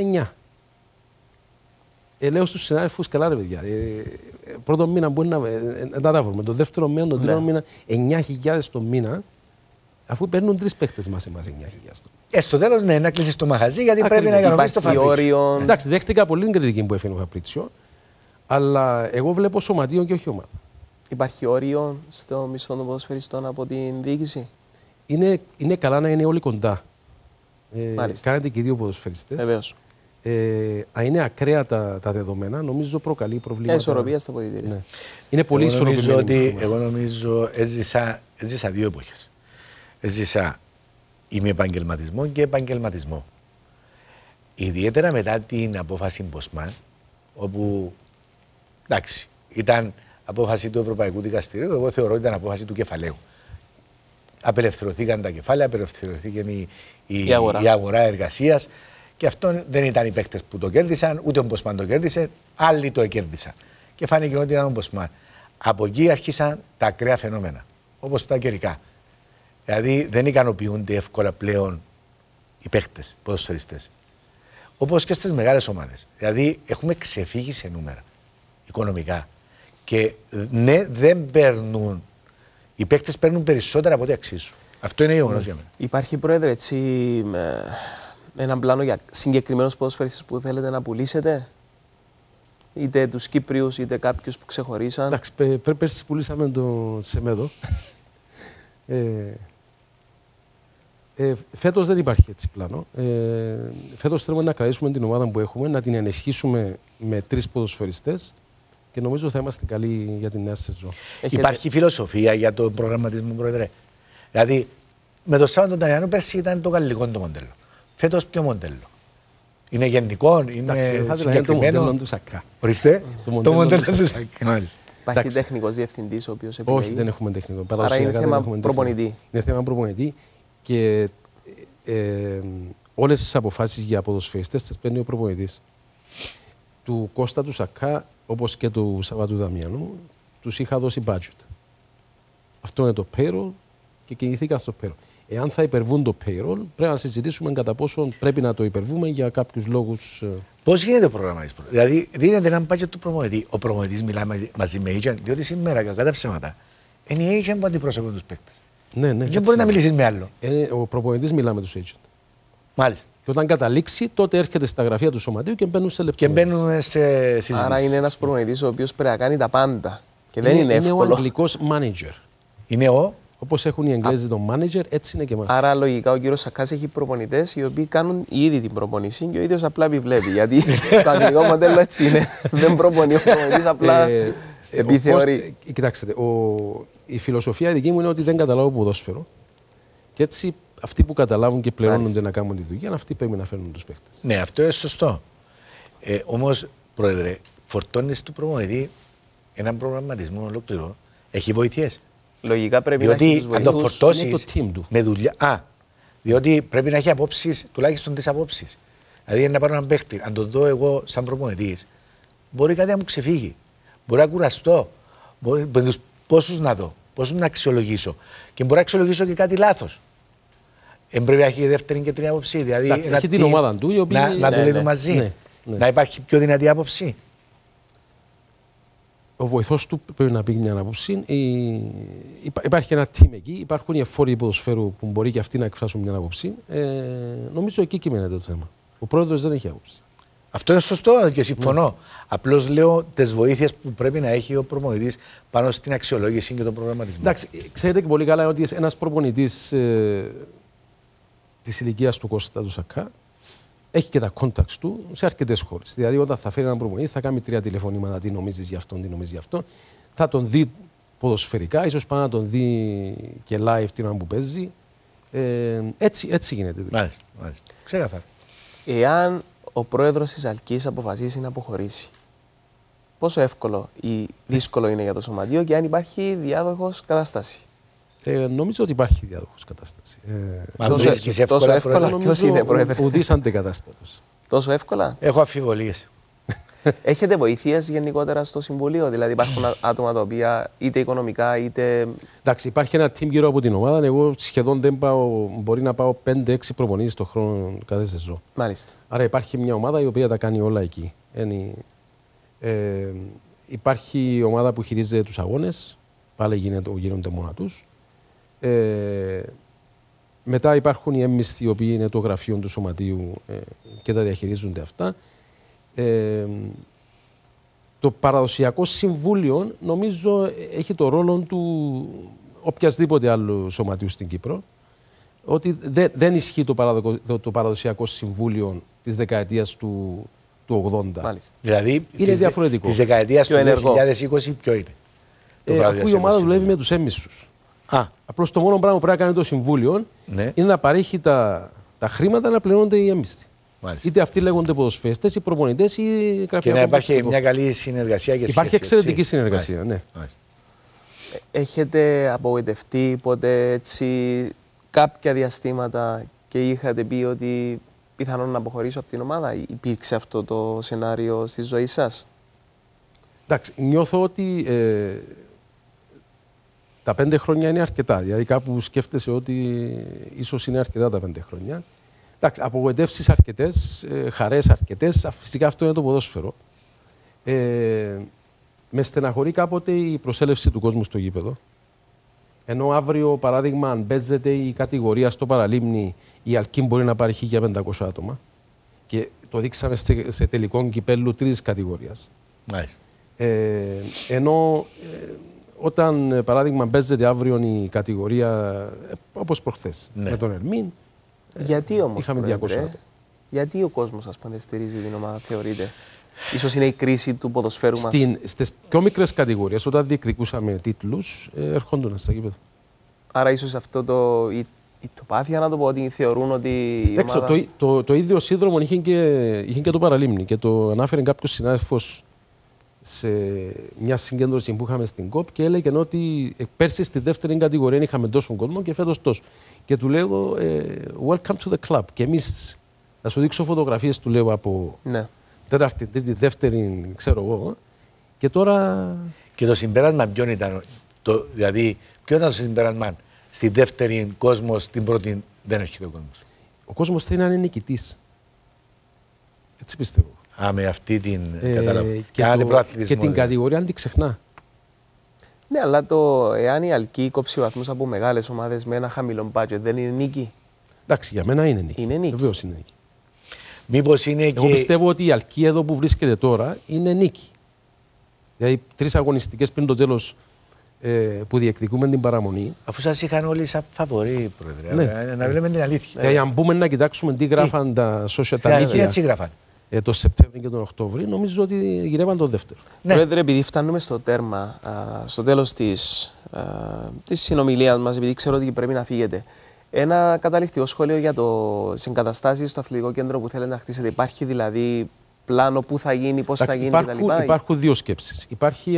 9. Λέω στους συνάδελφους, καλά ρε παιδιά, πρώτο μήνα μπορεί να τα βρούμε. Το δεύτερο μήνα, τον τρίτο μήνα, 9.000 το μήνα. Αφού παίρνουν 3 παίχτες μας εμάς 9.000. Στο τέλος, ναι, να κλείσεις το μαγαζί γιατί πρέπει να ικανοποιήσεις το Φαπρίτσιο. Εντάξει, δέχτηκα πολύ την κριτική που έφερε ο Φαπρίτσιο, αλλά εγώ βλέπω σωματείο και όχι ομάδα. Υπάρχει όριο στο μισθό των ποδοσφαιριστών από την διοίκηση. Είναι καλά να είναι όλοι κοντά. Κάνετε και οι δύο ποδοσφαιριστές. Βεβαίως. Αν είναι ακραία τα δεδομένα, νομίζω προκαλεί προβλήματα. Ισορροπία στα ποδητήρια. Ναι. Είναι πολύ ισορροπημένη. Εγώ νομίζω έζησα 2 εποχές. Έζησα ημιεπαγγελματισμό και επαγγελματισμό. Ιδιαίτερα μετά την απόφαση Μποσμάν, όπου εντάξει, ήταν απόφαση του Ευρωπαϊκού Δικαστηρίου, εγώ θεωρώ ότι ήταν απόφαση του κεφαλαίου. Απελευθερωθήκαν τα κεφάλαια, απελευθερωθήκε η αγορά εργασίας και αυτό δεν ήταν οι παίκτες που το κέρδισαν, ούτε ο Μποσμάν το κέρδισε, άλλοι το κέρδισαν. Και φάνηκε ότι ήταν ο Μποσμάν. Από εκεί άρχισαν τα ακραία φαινόμενα, όπως τα καιρικά. Δηλαδή δεν ικανοποιούνται εύκολα πλέον οι παίκτες, οι ποδοσφαιριστές. Όπως και στις μεγάλες ομάδες. Δηλαδή έχουμε ξεφύγει σε νούμερα οικονομικά. Και ναι, δεν παίρνουν. Οι παίκτες παίρνουν περισσότερα από ό,τι αξίζουν. Αυτό είναι γεγονός για μένα. Υπάρχει, Πρόεδρε, έτσι έναν πλάνο για συγκεκριμένους ποδοσφαιριστές που θέλετε να πουλήσετε, είτε τους Κύπριους είτε κάποιους που ξεχωρίσαν? Εντάξει, πέρσι πουλήσαμε τον Σεμέδο. Φέτος δεν υπάρχει έτσι πλάνο. Φέτος θέλουμε να κρατήσουμε την ομάδα που έχουμε, να την ενισχύσουμε με 3 ποδοσφαιριστές και νομίζω θα είμαστε καλοί για την νέα σεζόν. Υπάρχει φιλοσοφία για τον προγραμματισμό, Πρόεδρε? Δηλαδή, με το Σάββατο τον Τανιάνο πέρσι ήταν το γαλλικό το μοντέλο. Φέτος ποιο μοντέλο? Είναι γενικό, είναι συγκεκριμένο? Το μοντέλο του Σακά. Ορίστε, το μοντέλο του Σακά. Υπάρχει τεχνικός διευθυντής ο οποίος επιλέγει? Όχι, δεν έχουμε τεχνικό. Άρα είναι θέμα προπονητή. Είναι θέμα προπονητή και όλες τις αποφάσεις για ποδοσφαιριστές τις παίρνει ο προπονητής. Του Κώστα του Σακά, όπως και του Σαββάτου Δαμιανού, τους είχα δώσει budget. Αυτό είναι το payroll και κινηθήκα στο payroll. Εάν θα υπερβούν το payroll, πρέπει να συζητήσουμε κατά πόσο πρέπει να το υπερβούμε για κάποιους λόγους. Πώς γίνεται ο προγραμματισμός? Δηλαδή, δίνεται ένα budget του προπονητή. Ο προπονητής μιλάει μαζί με agent, διότι σήμερα, κατά τα ψέματα, είναι οι agent που αντιπροσωπούν τους παίκτες. Ναι, ναι. Δεν μπορεί να μιλήσεις με άλλο. Ο προπονητής μιλά με τους agent. Μάλιστα. Και όταν καταλήξει, τότε έρχεται στα γραφεία του σωματείου και μπαίνουν σε λεπτομέρειες. Και μπαίνουν σε συζητήσεις. Άρα είναι ένας προπονητής ο οποίος πρέπει να κάνει τα πάντα. Και δεν είναι εύκολο. Είναι ο αγγλικός manager. Είναι ο. Όπως έχουν οι Εγγλέζοι τον manager, έτσι είναι και εμάς. Άρα λογικά ο κύριος Σακάς έχει προπονητές οι οποίοι κάνουν ήδη την προπονήση και ο ίδιος απλά επιβλέπει. Γιατί το αγγλικό μοντέλο έτσι είναι. Δεν προπονεί ο προπονητής, απλά επιθεωρεί. Κοιτάξτε, η φιλοσοφία δική μου είναι ότι δεν καταλάβω ποδόσφαιρο. Και έτσι αυτοί που καταλάβουν και πληρώνονται να κάνουν τη δουλειά, αυτοί πρέπει να φέρνουν τους παίχτες. Ναι, αυτό είναι σωστό. Όμως, Πρόεδρε, φορτώνεις του προπονητή έναν προγραμματισμό ολόκληρο. Έχει βοηθειές. Λογικά πρέπει να έχει τους βοηθούς. Αν το φορτώσεις είναι το team του. Με δουλειά. Διότι πρέπει να έχει απόψεις, τουλάχιστον 3 απόψεις. Δηλαδή, να πάρω έναν παίχτη, αν το δω εγώ σαν προπονητής, μπορεί κάτι να μου ξεφύγει. Μπορεί να κουραστώ. Πόσους να δω, πόσους να αξιολογήσω. Και μπορεί να αξιολογήσω και κάτι λάθος. Πρέπει να έχει δεύτερη και τρίτη άποψη. Δηλαδή, έχει την ομάδα του, η οποία να δουλεύει μαζί. Ναι. Να υπάρχει πιο δυνατή άποψη. Ο βοηθός του πρέπει να πει μια άποψη. Υπάρχει ένα team εκεί, υπάρχουν οι εφόροι ποδοσφαίρου που μπορεί και αυτοί να εκφράσουν μια άποψη. Νομίζω εκεί κυμαίνεται το θέμα. Ο πρόεδρος δεν έχει άποψη. Αυτό είναι σωστό και συμφωνώ. Απλώς λέω τις βοήθειες που πρέπει να έχει ο προπονητής πάνω στην αξιολόγηση και τον προγραμματισμό. Εντάξει, ξέρετε και πολύ καλά ότι ένας προπονητής της ηλικίας του Κώστα του Σακά έχει και τα contacts του σε αρκετές χώρες. Δηλαδή, όταν θα φέρει έναν προπονητή, θα κάνει 3 τηλεφωνήματα. Τι νομίζεις γι' αυτόν, τι νομίζεις γι' αυτό. Θα τον δει ποδοσφαιρικά, ίσως πάει να τον δει και live την ώρα που παίζει. Έτσι γίνεται. Μάλιστα. Ξεκάθαρα. Εάν ο πρόεδρος της Αλκής αποφασίσει να αποχωρήσει, πόσο εύκολο ή δύσκολο είναι για το σωματείο και αν υπάρχει διάδοχος κατάσταση? Νομίζω ότι υπάρχει διάδοχος κατάσταση. Τόσο εύκολα ποιος είναι, Πρόεδρε? Ουδής αντικατάστατος. Τόσο εύκολα? Έχω αμφιβολίες. Έχετε βοήθειες γενικότερα στο Συμβουλίο? Δηλαδή υπάρχουν άτομα τα οποία είτε οικονομικά είτε... Εντάξει, υπάρχει ένα team γύρω από την ομάδα. Εγώ σχεδόν δεν πάω, μπορεί να πάω 5-6 προπονήσεις το χρόνο κάθε σεζόν. Μάλιστα. Άρα υπάρχει μια ομάδα η οποία τα κάνει όλα εκεί. Υπάρχει η ομάδα που χειρίζεται τους αγώνες. Πάλι γίνονται μόνα τους. Μετά υπάρχουν οι έμμυστοι, οι οποίοι είναι το γραφείο του σωματείου και τα διαχειρίζονται αυτά. Το παραδοσιακό συμβούλιο νομίζω έχει το ρόλο του οποιασδήποτε άλλου σωματείου στην Κύπρο, ότι δεν ισχύει το παραδοσιακό συμβούλιο της δεκαετίας του 80. Μάλιστα. Δηλαδή είναι διαφορετικό. Της δεκαετίας του 2020 ποιο είναι? Αφού η ομάδα δουλεύει με τους έμμυστους. Απλώς το μόνο πράγμα που πρέπει να κάνει το συμβούλιο είναι να παρέχει τα χρήματα να πληρώνονται οι έμμυστοι. Είτε αυτοί λέγονται ποδοσφαιριστές ή προπονητές ή γραφεία. Και να υπάρχει μια καλή συνεργασία και υπάρχει εξαιρετική συνεργασία. Ναι. Έχετε απογοητευτεί ποτέ έτσι κάποια διαστήματα και είχατε πει ότι πιθανόν να αποχωρήσω από την ομάδα? Υπήρξε αυτό το σενάριο στη ζωή σας? Εντάξει, νιώθω ότι τα 5 χρόνια είναι αρκετά. Δηλαδή κάπου σκέφτεσαι ότι ίσως είναι αρκετά τα 5 χρόνια. Εντάξει, απογοητεύσεις αρκετές, χαρές αρκετές. Φυσικά αυτό είναι το ποδόσφαιρο. Με στεναχωρεί κάποτε η προσέλευση του κόσμου στο γήπεδο. Ενώ αύριο, παράδειγμα, αν παίζεται η κατηγορία στο Παραλίμνη, η Αλκή μπορεί να πάρει 1.500 άτομα. Και το δείξαμε σε τελικό κυπέλλου 3 κατηγορίας. Ενώ όταν, παράδειγμα, παίζεται αύριο η κατηγορία, όπως προχθές, με τον Ερμήν, γιατί όμως, είχαμε 200 άτομα. Γιατί ο κόσμος, ας πούμε, στηρίζει την ομάδα, θεωρείτε? Ίσως είναι η κρίση του ποδοσφαίρου μας. Στις πιο μικρές κατηγορίες, όταν διεκδικούσαμε τίτλους, ερχόντουν στα γήπεδα. Άρα ίσως αυτό η τοπάθεια, να το πω, ότι θεωρούν ότι η ομάδα... Το ίδιο σύνδρομο είχε και το Παραλίμνη και το ανάφερε κάποιος συνάδελφος σε μια συγκέντρωση που είχαμε στην ΚΟΠ και έλεγε ότι πέρσι στη δεύτερη κατηγορία είχαμε τόσο κόσμο και φέτος τόσο. Και του λέω welcome to the club. Και εμείς, να σου δείξω φωτογραφίες, του λέω από τέταρτη, τρίτη, δεύτερη, ξέρω εγώ. Και τώρα. Και το συμπέρασμα ποιον ήταν? Δηλαδή, ποιο ήταν το συμπέρασμα? Στη δεύτερη κόσμο, στην πρώτη δεν έρχεται ο κόσμος. Ο κόσμος θέλει να είναι νικητής. Έτσι πιστεύω. Με αυτή την και την κατηγορία αν την ξεχνά. Ναι, αλλά εάν η Αλκή κόψει βαθμούς από μεγάλες ομάδες με ένα χαμηλό budget, δεν είναι νίκη? Εντάξει, για μένα είναι νίκη. Είναι νίκη. Βεβαίως είναι νίκη. Μήπως είναι Εγώ πιστεύω ότι η Αλκή εδώ που βρίσκεται τώρα είναι νίκη. Δηλαδή 3 αγωνιστικές πριν το τέλος που διεκδικούμε την παραμονή. Αφού σας είχαν όλοι σαν φαβορί, Πρόεδρε. Να λέμε την αλήθεια. Δηλαδή, αν μπούμε να κοιτάξουμε τι γράφαν τα social media. Έτσι γράφαν. Το Σεπτέμβριο και τον Οκτώβριο, νομίζω ότι γυρεύαν το δεύτερο. Πρόεδρε, επειδή φτάνουμε στο τέρμα, στο τέλος της συνομιλίας μας, επειδή ξέρω ότι πρέπει να φύγετε, ένα καταληκτικό σχόλιο για τις εγκαταστάσεις στο αθλητικό κέντρο που θέλετε να χτίσετε. Υπάρχει δηλαδή πλάνο πού θα γίνει, πώς θα γίνει κτλ? Υπάρχουν 2 σκέψεις. Υπάρχει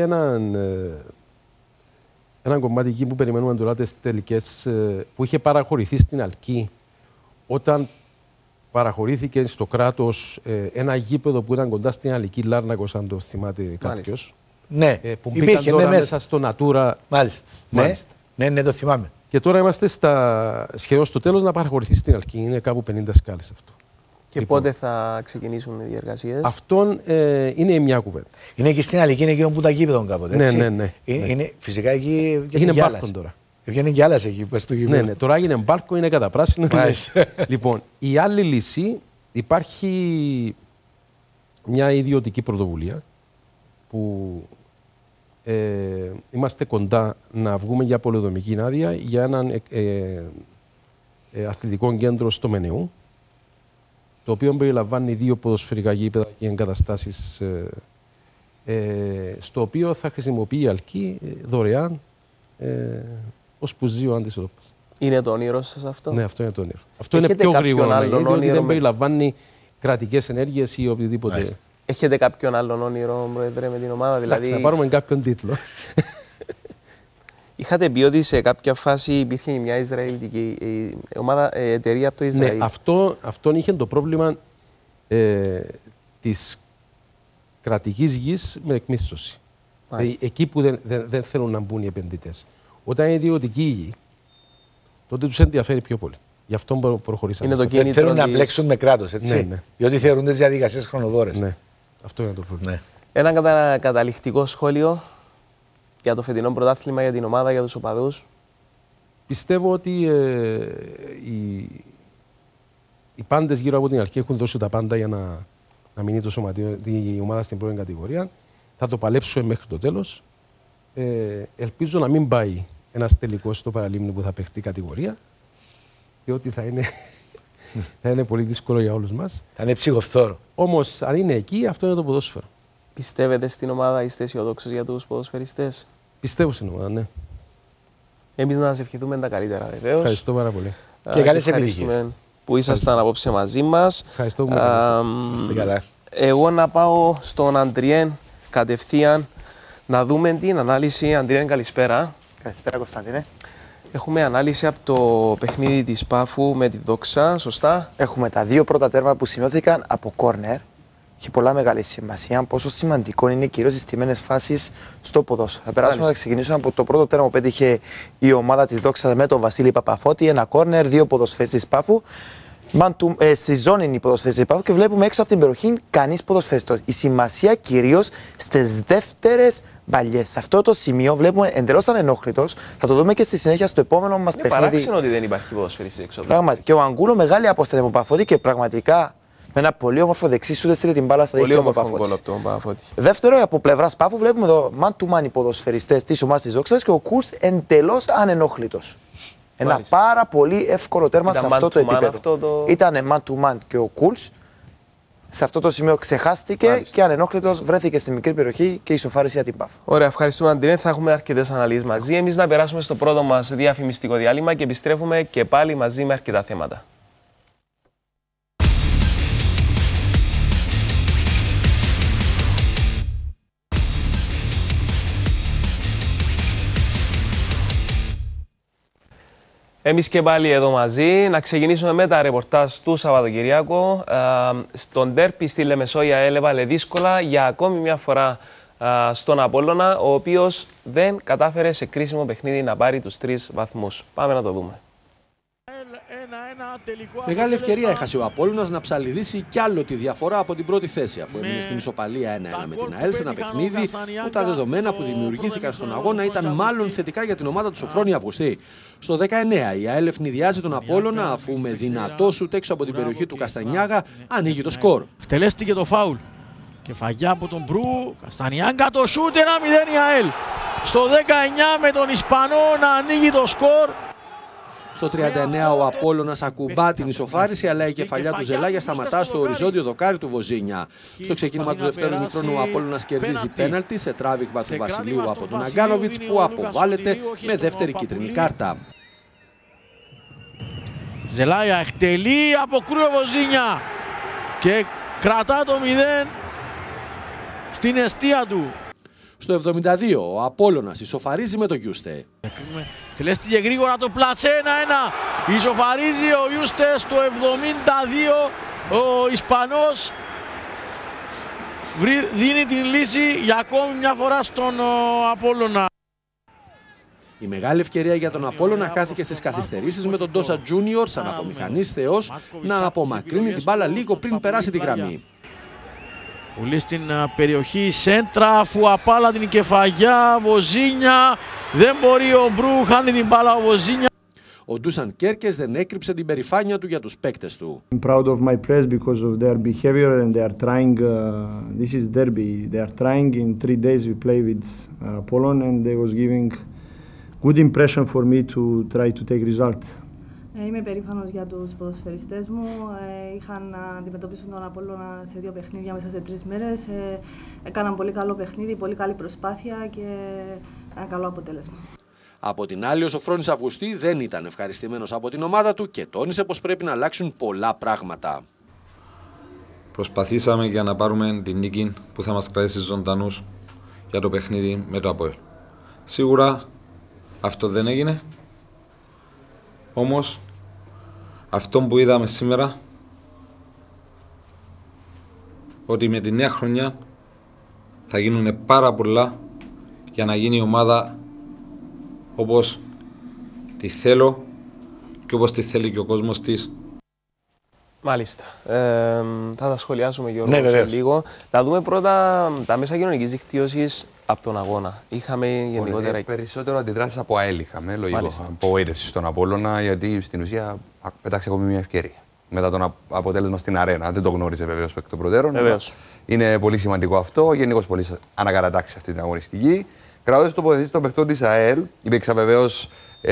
ένα κομμάτι εκεί που περιμένουμε τώρα τις τελικές, που είχε παραχωρηθεί στην Αλκή όταν παραχωρήθηκε στο κράτος ένα γήπεδο που ήταν κοντά στην Αλική Λάρνακος, αν το θυμάται κάποιος. Ναι, που μπήκαν τώρα μέσα στο Natura. Μάλιστα. Ναι, το θυμάμαι. Και τώρα είμαστε σχεδόν στο τέλος να παραχωρηθεί στην Αλική. Είναι κάπου 50 σκάλες αυτό. Και λοιπόν, πότε θα ξεκινήσουν οι διεργασίες? Αυτόν είναι μια κουβέντα. Είναι και στην Αλική, είναι εκείνο που τα γήπεδο κάποτε. Έτσι. Ναι. Είναι, φυσικά εκεί είναι μπάλκον τώρα. Βγαίνει κι άλλας εκεί, πες το γήπεδο. Ναι, τώρα έγινε μπάλκο, είναι καταπράσινο. Λοιπόν, η άλλη λύση, υπάρχει μια ιδιωτική πρωτοβουλία που είμαστε κοντά να βγούμε για πολεοδομική άδεια για έναν αθλητικό κέντρο στο Μενεού, το οποίο περιλαμβάνει 2 ποδοσφαιρικά γήπεδα και εγκαταστάσεις, στο οποίο θα χρησιμοποιεί η Αλκή δωρεάν ως πουζίο αντισώπας. Είναι το όνειρο σας αυτό? Ναι, αυτό είναι το όνειρο. Αυτό είναι πιο γρήγορο, γιατί δεν περιλαμβάνει κρατικές ενέργειες ή οτιδήποτε. Έχετε κάποιον άλλον όνειρο, Πρόεδρε, με την ομάδα? Δηλαδή, να πάρουμε κάποιον τίτλο. Είχατε πει ότι σε κάποια φάση υπήρχε μια Ισραηλιτική εταιρεία από το Ισραήλ. Ναι, αυτόν είχε το πρόβλημα της κρατικής γης με εκμίσθωση. Δηλαδή, εκεί που δεν θέλουν να μπουν οι επενδυτές. Όταν είναι ιδιωτική γη, τότε τους ενδιαφέρει πιο πολύ. Γι' αυτό προχωρήσαμε. Θέλουν να μπλέξουν με κράτος, έτσι. Ναι. Διότι θεωρούν τις διαδικασίες χρονοβόρες. Ναι, αυτό είναι το πρόβλημα. Ναι. Ένα καταληκτικό σχόλιο για το φετινό πρωτάθλημα, για την ομάδα, για τους οπαδούς. Πιστεύω ότι οι πάντες γύρω από την αρχή έχουν δώσει τα πάντα για να μείνει το σωματείο, η ομάδα στην πρώτη κατηγορία. Θα το παλέψουμε μέχρι το τέλος. Ελπίζω να μην πάει ένας τελικός στο Παραλίμνη που θα παιχτεί κατηγορία, διότι θα είναι πολύ δύσκολο για όλους μας. Θα είναι ψυχοφθόρο. Όμως, αν είναι εκεί, αυτό είναι το ποδόσφαιρο. Πιστεύετε στην ομάδα, είστε αισιοδόξος για τους ποδοσφαιριστές? Πιστεύω στην ομάδα, ναι. Εμείς να σας ευχηθούμε τα καλύτερα, βεβαίως. Ευχαριστώ πάρα πολύ. Και καλές επιτυχίες που ήσασταν απόψε μαζί μας. Ευχαριστώ που με καλέσατε. Εγώ να πάω στον Αντριέν κατευθείαν να δούμε την ανάλυση. Αντριέν, καλησπέρα. Καλησπέρα, Κωνσταντίνε. Έχουμε ανάλυση από το παιχνίδι της Πάφου με τη Δόξα, σωστά? Έχουμε τα δύο πρώτα τέρματα που σημειώθηκαν από κόρνερ. Έχει πολλά μεγάλη σημασία πόσο σημαντικό είναι κυρίως οι στιμένες φάσεις στο ποδόσφαιρο. Θα περάσουμε να ξεκινήσουμε από το πρώτο τέρμα που πέτυχε η ομάδα της Δόξα με τον Βασίλη Παπαφώτη. Ένα κόρνερ, δύο ποδοσφαιριστές της Πάφου. Στη ζώνη είναι οι ποδοσφαιριστές της Πάφου και βλέπουμε έξω από την περιοχή κανείς ποδοσφαιριστής. Η σημασία κυρίως στις δεύτερες μπαλιές. Σε αυτό το σημείο βλέπουμε εντελώς ανενόχλητος. Θα το δούμε και στη συνέχεια στο επόμενο μας παιχνίδι. Είναι παράξενο ότι δεν υπάρχει ποδοσφαιριστής έξω. Πραγματικά. Και ο Αγκούλο μεγάλη απόσταση από Παπαφώτη και πραγματικά. Με ένα πολύ όμορφο δεξί σου έστειλε την μπάλα στα δίκτυα του Παπαφώτη. Δεύτερο, από πλευράς Πάφου βλέπουμε εδώ man-to-man οι ποδοσφαιριστές της ομάδας της Δόξας και ο Κουρς εντελώς ανενόχλητος. Ένα πάρα πολύ εύκολο τέρμα σε αυτό το επίπεδο. Ήταν man-to-man και ο Κουρς σε αυτό το σημείο ξεχάστηκε και ανενόχλητος βρέθηκε στη μικρή περιοχή και ισοφάρισε για την Πάφου. Ωραία, ευχαριστούμε Αντρίνε. Θα έχουμε αρκετές αναλύσεις μαζί. Εμείς να περάσουμε στο πρώτο μας διαφημιστικό διάλειμμα και επιστρέφουμε και πάλι μαζί με αρκετά θέματα. Εμείς και πάλι εδώ μαζί, να ξεκινήσουμε με τα ρεπορτάζ του Σαββατοκυριακού. Στον ντέρπι στη Λεμεσό η ΑΕΛ έβαλε δύσκολα για ακόμη μια φορά στον Απόλλωνα, ο οποίος δεν κατάφερε σε κρίσιμο παιχνίδι να πάρει τους 3 βαθμούς. Πάμε να το δούμε. Μεγάλη ευκαιρία έχασε ο Απόλλωνας να ψαλιδίσει κι άλλο τη διαφορά από την πρώτη θέση, αφού έμεινε στην ισοπαλία 1-1 με την ΑΕΛ σε ένα παιχνίδι που τα δεδομένα που δημιουργήθηκαν στον αγώνα ήταν μάλλον θετικά για την ομάδα του Σοφρόνη Αυγουστή. Στο 19 η ΑΕΛ ευνηδιάζει τον Απόλλωνα, αφού με δυνατό σουτ έξω από την περιοχή του Καστανιάγα ανοίγει το σκορ. Εκτελέστηκε το φάουλ. Κεφαγιά από τον Μπρου, Καστανιάγκα το σουτ, 1-0 η ΑΕΛ. Στο 19 με τον Ισπανό να ανοίγει το σκορ. Στο 39 ο Απόλλωνας ακουμπά την ισοφάριση, αλλά η κεφαλιά του Ζελάγια σταματά στο οριζόντιο δοκάρι του Βοζίνια. Στο ξεκίνημα του δεύτερου ημιχρόνου ο Απόλλωνας κερδίζει πέναλτι σε τράβηγμα του Βασιλείου από τον Αγκάνοβιτς, που αποβάλλεται με δεύτερη κίτρινη κάρτα. Ζελάγια εκτελεί, αποκρούει ο Βοζίνια και κρατά το 0 στην εστία του. Στο 72 ο Απόλλωνας ισοφαρίζει με το Γιούστε. Τελέστηκε γρήγορα το πλασέ 1-1. Ισοφαρίζει ο Γιούστε στο 72. Ο Ισπανός δίνει την λύση για ακόμη μια φορά στον Απόλλωνα. Η μεγάλη ευκαιρία για τον Απόλλωνα χάθηκε στις καθυστερήσεις με τον Ντόσα Τζούνιορ σαν απομηχανής θεός να απομακρύνει την μπάλα λίγο πριν περάσει τη γραμμή. Ουλή στην περιοχή σέντρα, αφού απάλα την κεφαγιά, Βοζίνια, δεν μπορεί ο Μπρου, χάνει την μπάλα ο Βοζίνια. Ο Ντούσαν Κέρκες δεν έκρυψε την περηφάνεια του για τους παίκτες του. I'm proud of my players because of their behavior and they are trying, this is derby, they are trying in 3 days we play with Apollon and they was giving good impression for me to try to take result. Είμαι περήφανος για τους ποδοσφαιριστές μου. Είχαν να αντιμετωπίσουν τον Απόλλωνα σε 2 παιχνίδια μέσα σε 3 μέρες. Έκαναν πολύ καλό παιχνίδι, πολύ καλή προσπάθεια και ένα καλό αποτέλεσμα. Από την άλλη, ο Σοφρόνης Αυγουστή δεν ήταν ευχαριστημένος από την ομάδα του και τόνισε πως πρέπει να αλλάξουν πολλά πράγματα. Προσπαθήσαμε για να πάρουμε την νίκη που θα μας κρατήσει ζωντανούς για το παιχνίδι με το ΑΠΟΕΛ. Σίγουρα αυτό δεν έγινε. Όμως, αυτό που είδαμε σήμερα, ότι με τη νέα χρονιά θα γίνουν πάρα πολλά για να γίνει η ομάδα όπως τη θέλω και όπως τη θέλει και ο κόσμος της. Μάλιστα. Θα τα σχολιάσουμε, Γιώργο, Ναι, σε λίγο. Να δούμε πρώτα τα μέσα κοινωνικής δικτύωσης από τον αγώνα. Είχαμε γενικότερα. Περισσότερο αντιδράσεις από ΑΕΛ είχαμε, λογικό. Απογοήτευση στον Απόλλωνα, γιατί στην ουσία πέταξε ακόμη μια ευκαιρία. Μετά το αποτέλεσμα στην αρένα. Δεν το γνώριζε βεβαίως εκ των προτέρων. Είναι πολύ σημαντικό αυτό. Γενικώς πολύ ανακατατάξει αυτή την αγωνιστική. Κρατώντας τοποθετήσεις των παιχτών της ΑΕΛ, υπήρξαν βεβαίως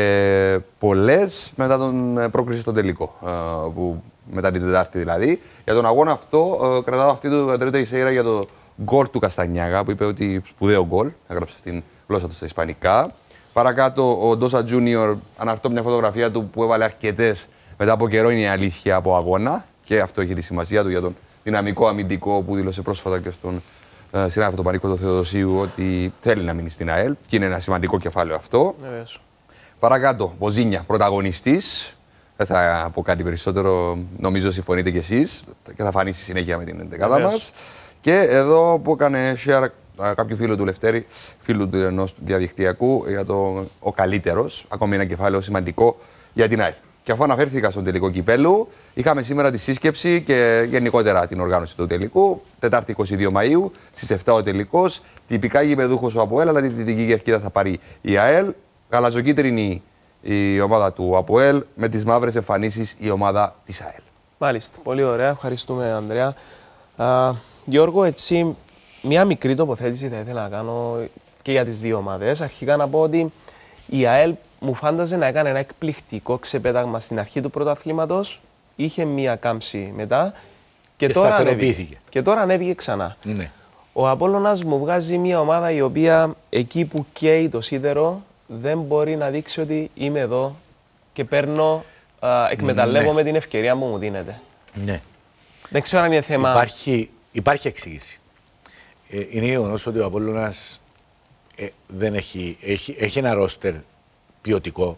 πολλές μετά τον πρόκριση στο τελικό. Μετά την Τετάρτη δηλαδή. Για τον αγώνα αυτό, κρατάω αυτή του Αντρέου Τεϊσέιρα για το γκολ του Καστανιάγα, που είπε ότι σπουδαίο γκολ. Έγραψε στην γλώσσα του στα ισπανικά. Παρακάτω, ο Ντόσα Τζούνιορ, αναρτώ μια φωτογραφία του που έβαλε αρκετές μετά από καιρό, είναι η αλήθεια, από αγώνα. Και αυτό έχει τη σημασία του για τον δυναμικό αμυντικό που δήλωσε πρόσφατα και στον συνάδελφο Πανίκο του Θεοδοσίου ότι θέλει να μείνει στην ΑΕΛ. Και είναι ένα σημαντικό κεφάλαιο αυτό. Παρακάτω, Βοζίνια, πρωταγωνιστής. Δεν θα πω κάτι περισσότερο, νομίζω συμφωνείτε κι εσείς και θα φανεί στη συνέχεια με την εντεκάδα μας. Και εδώ που έκανε share κάποιο φίλο του Λευτέρη, φίλου του ενός διαδικτυακού, για το ο καλύτερος, ακόμη ένα κεφάλαιο σημαντικό για την ΑΕΛ. Και αφού αναφέρθηκα στον τελικό κυπέλου, είχαμε σήμερα τη σύσκεψη και γενικότερα την οργάνωση του τελικού. Τετάρτη 22 Μαΐου, στις 7 ο τελικός. Τυπικά γηπεδούχος ο ΑΠΟΕΛ, αλλά την δυτική κερκίδα θα πάρει η ΑΕΛ. Γαλαζοκίτρινη η ομάδα του ΑΠΟΕΛ, με τις μαύρες εμφανίσεις η ομάδα της ΑΕΛ. Μάλιστα. Πολύ ωραία. Ευχαριστούμε, Ανδρέα. Γιώργο, έτσι, μια μικρή τοποθέτηση θα ήθελα να κάνω και για τις δύο ομάδες. Αρχικά να πω ότι η ΑΕΛ μου φάνταζε να έκανε ένα εκπληκτικό ξεπέταγμα στην αρχή του πρωταθλήματος. Είχε μία κάμψη μετά και τώρα ανέβηκε. Και τώρα ανέβηκε ξανά. Ναι. Ο Απόλλωνας μου βγάζει μια ομάδα η οποία εκεί που καίει το σίδερο δεν μπορεί να δείξει ότι είμαι εδώ και παίρνω, εκμεταλλεύομαι την ευκαιρία που μου δίνεται. Ναι. Δεν ξέρω αν είναι θέμα... Υπάρχει εξήγηση. Είναι γεγονός ότι ο Απόλλωνας δεν έχει ένα ρόστερ ποιοτικό,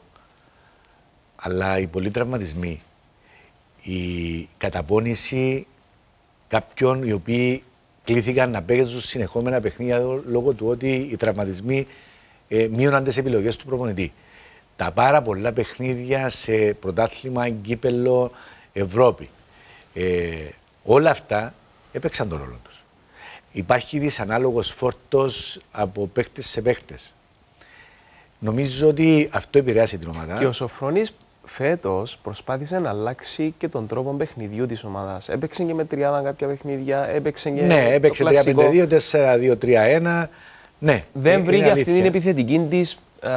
αλλά οι πολλοί τραυματισμοί, η καταπώνηση κάποιων οι οποίοι κλήθηκαν να παίζουν συνεχόμενα παιχνίδια λόγω του ότι οι τραυματισμοί μείωναν τις επιλογές του προπονητή. Τα πάρα πολλά παιχνίδια σε πρωτάθλημα, κύπελλο, Ευρώπη. Όλα αυτά έπαιξαν τον ρόλο τους. Υπάρχει δυσανάλογος φόρτος από παίχτες σε παίχτες. Νομίζω ότι αυτό επηρεάσει την ομάδα. Και ο Σοφρόνης φέτος προσπάθησε να αλλάξει και τον τρόπο παιχνιδιού της ομάδας. Έπαιξε και με τριάδα κάποια παιχνίδια, έπαιξε και ναι, έπαιξε 3-5-2, 4-2-3-1. Ναι, δεν βρήκε αυτή την επιθετική της.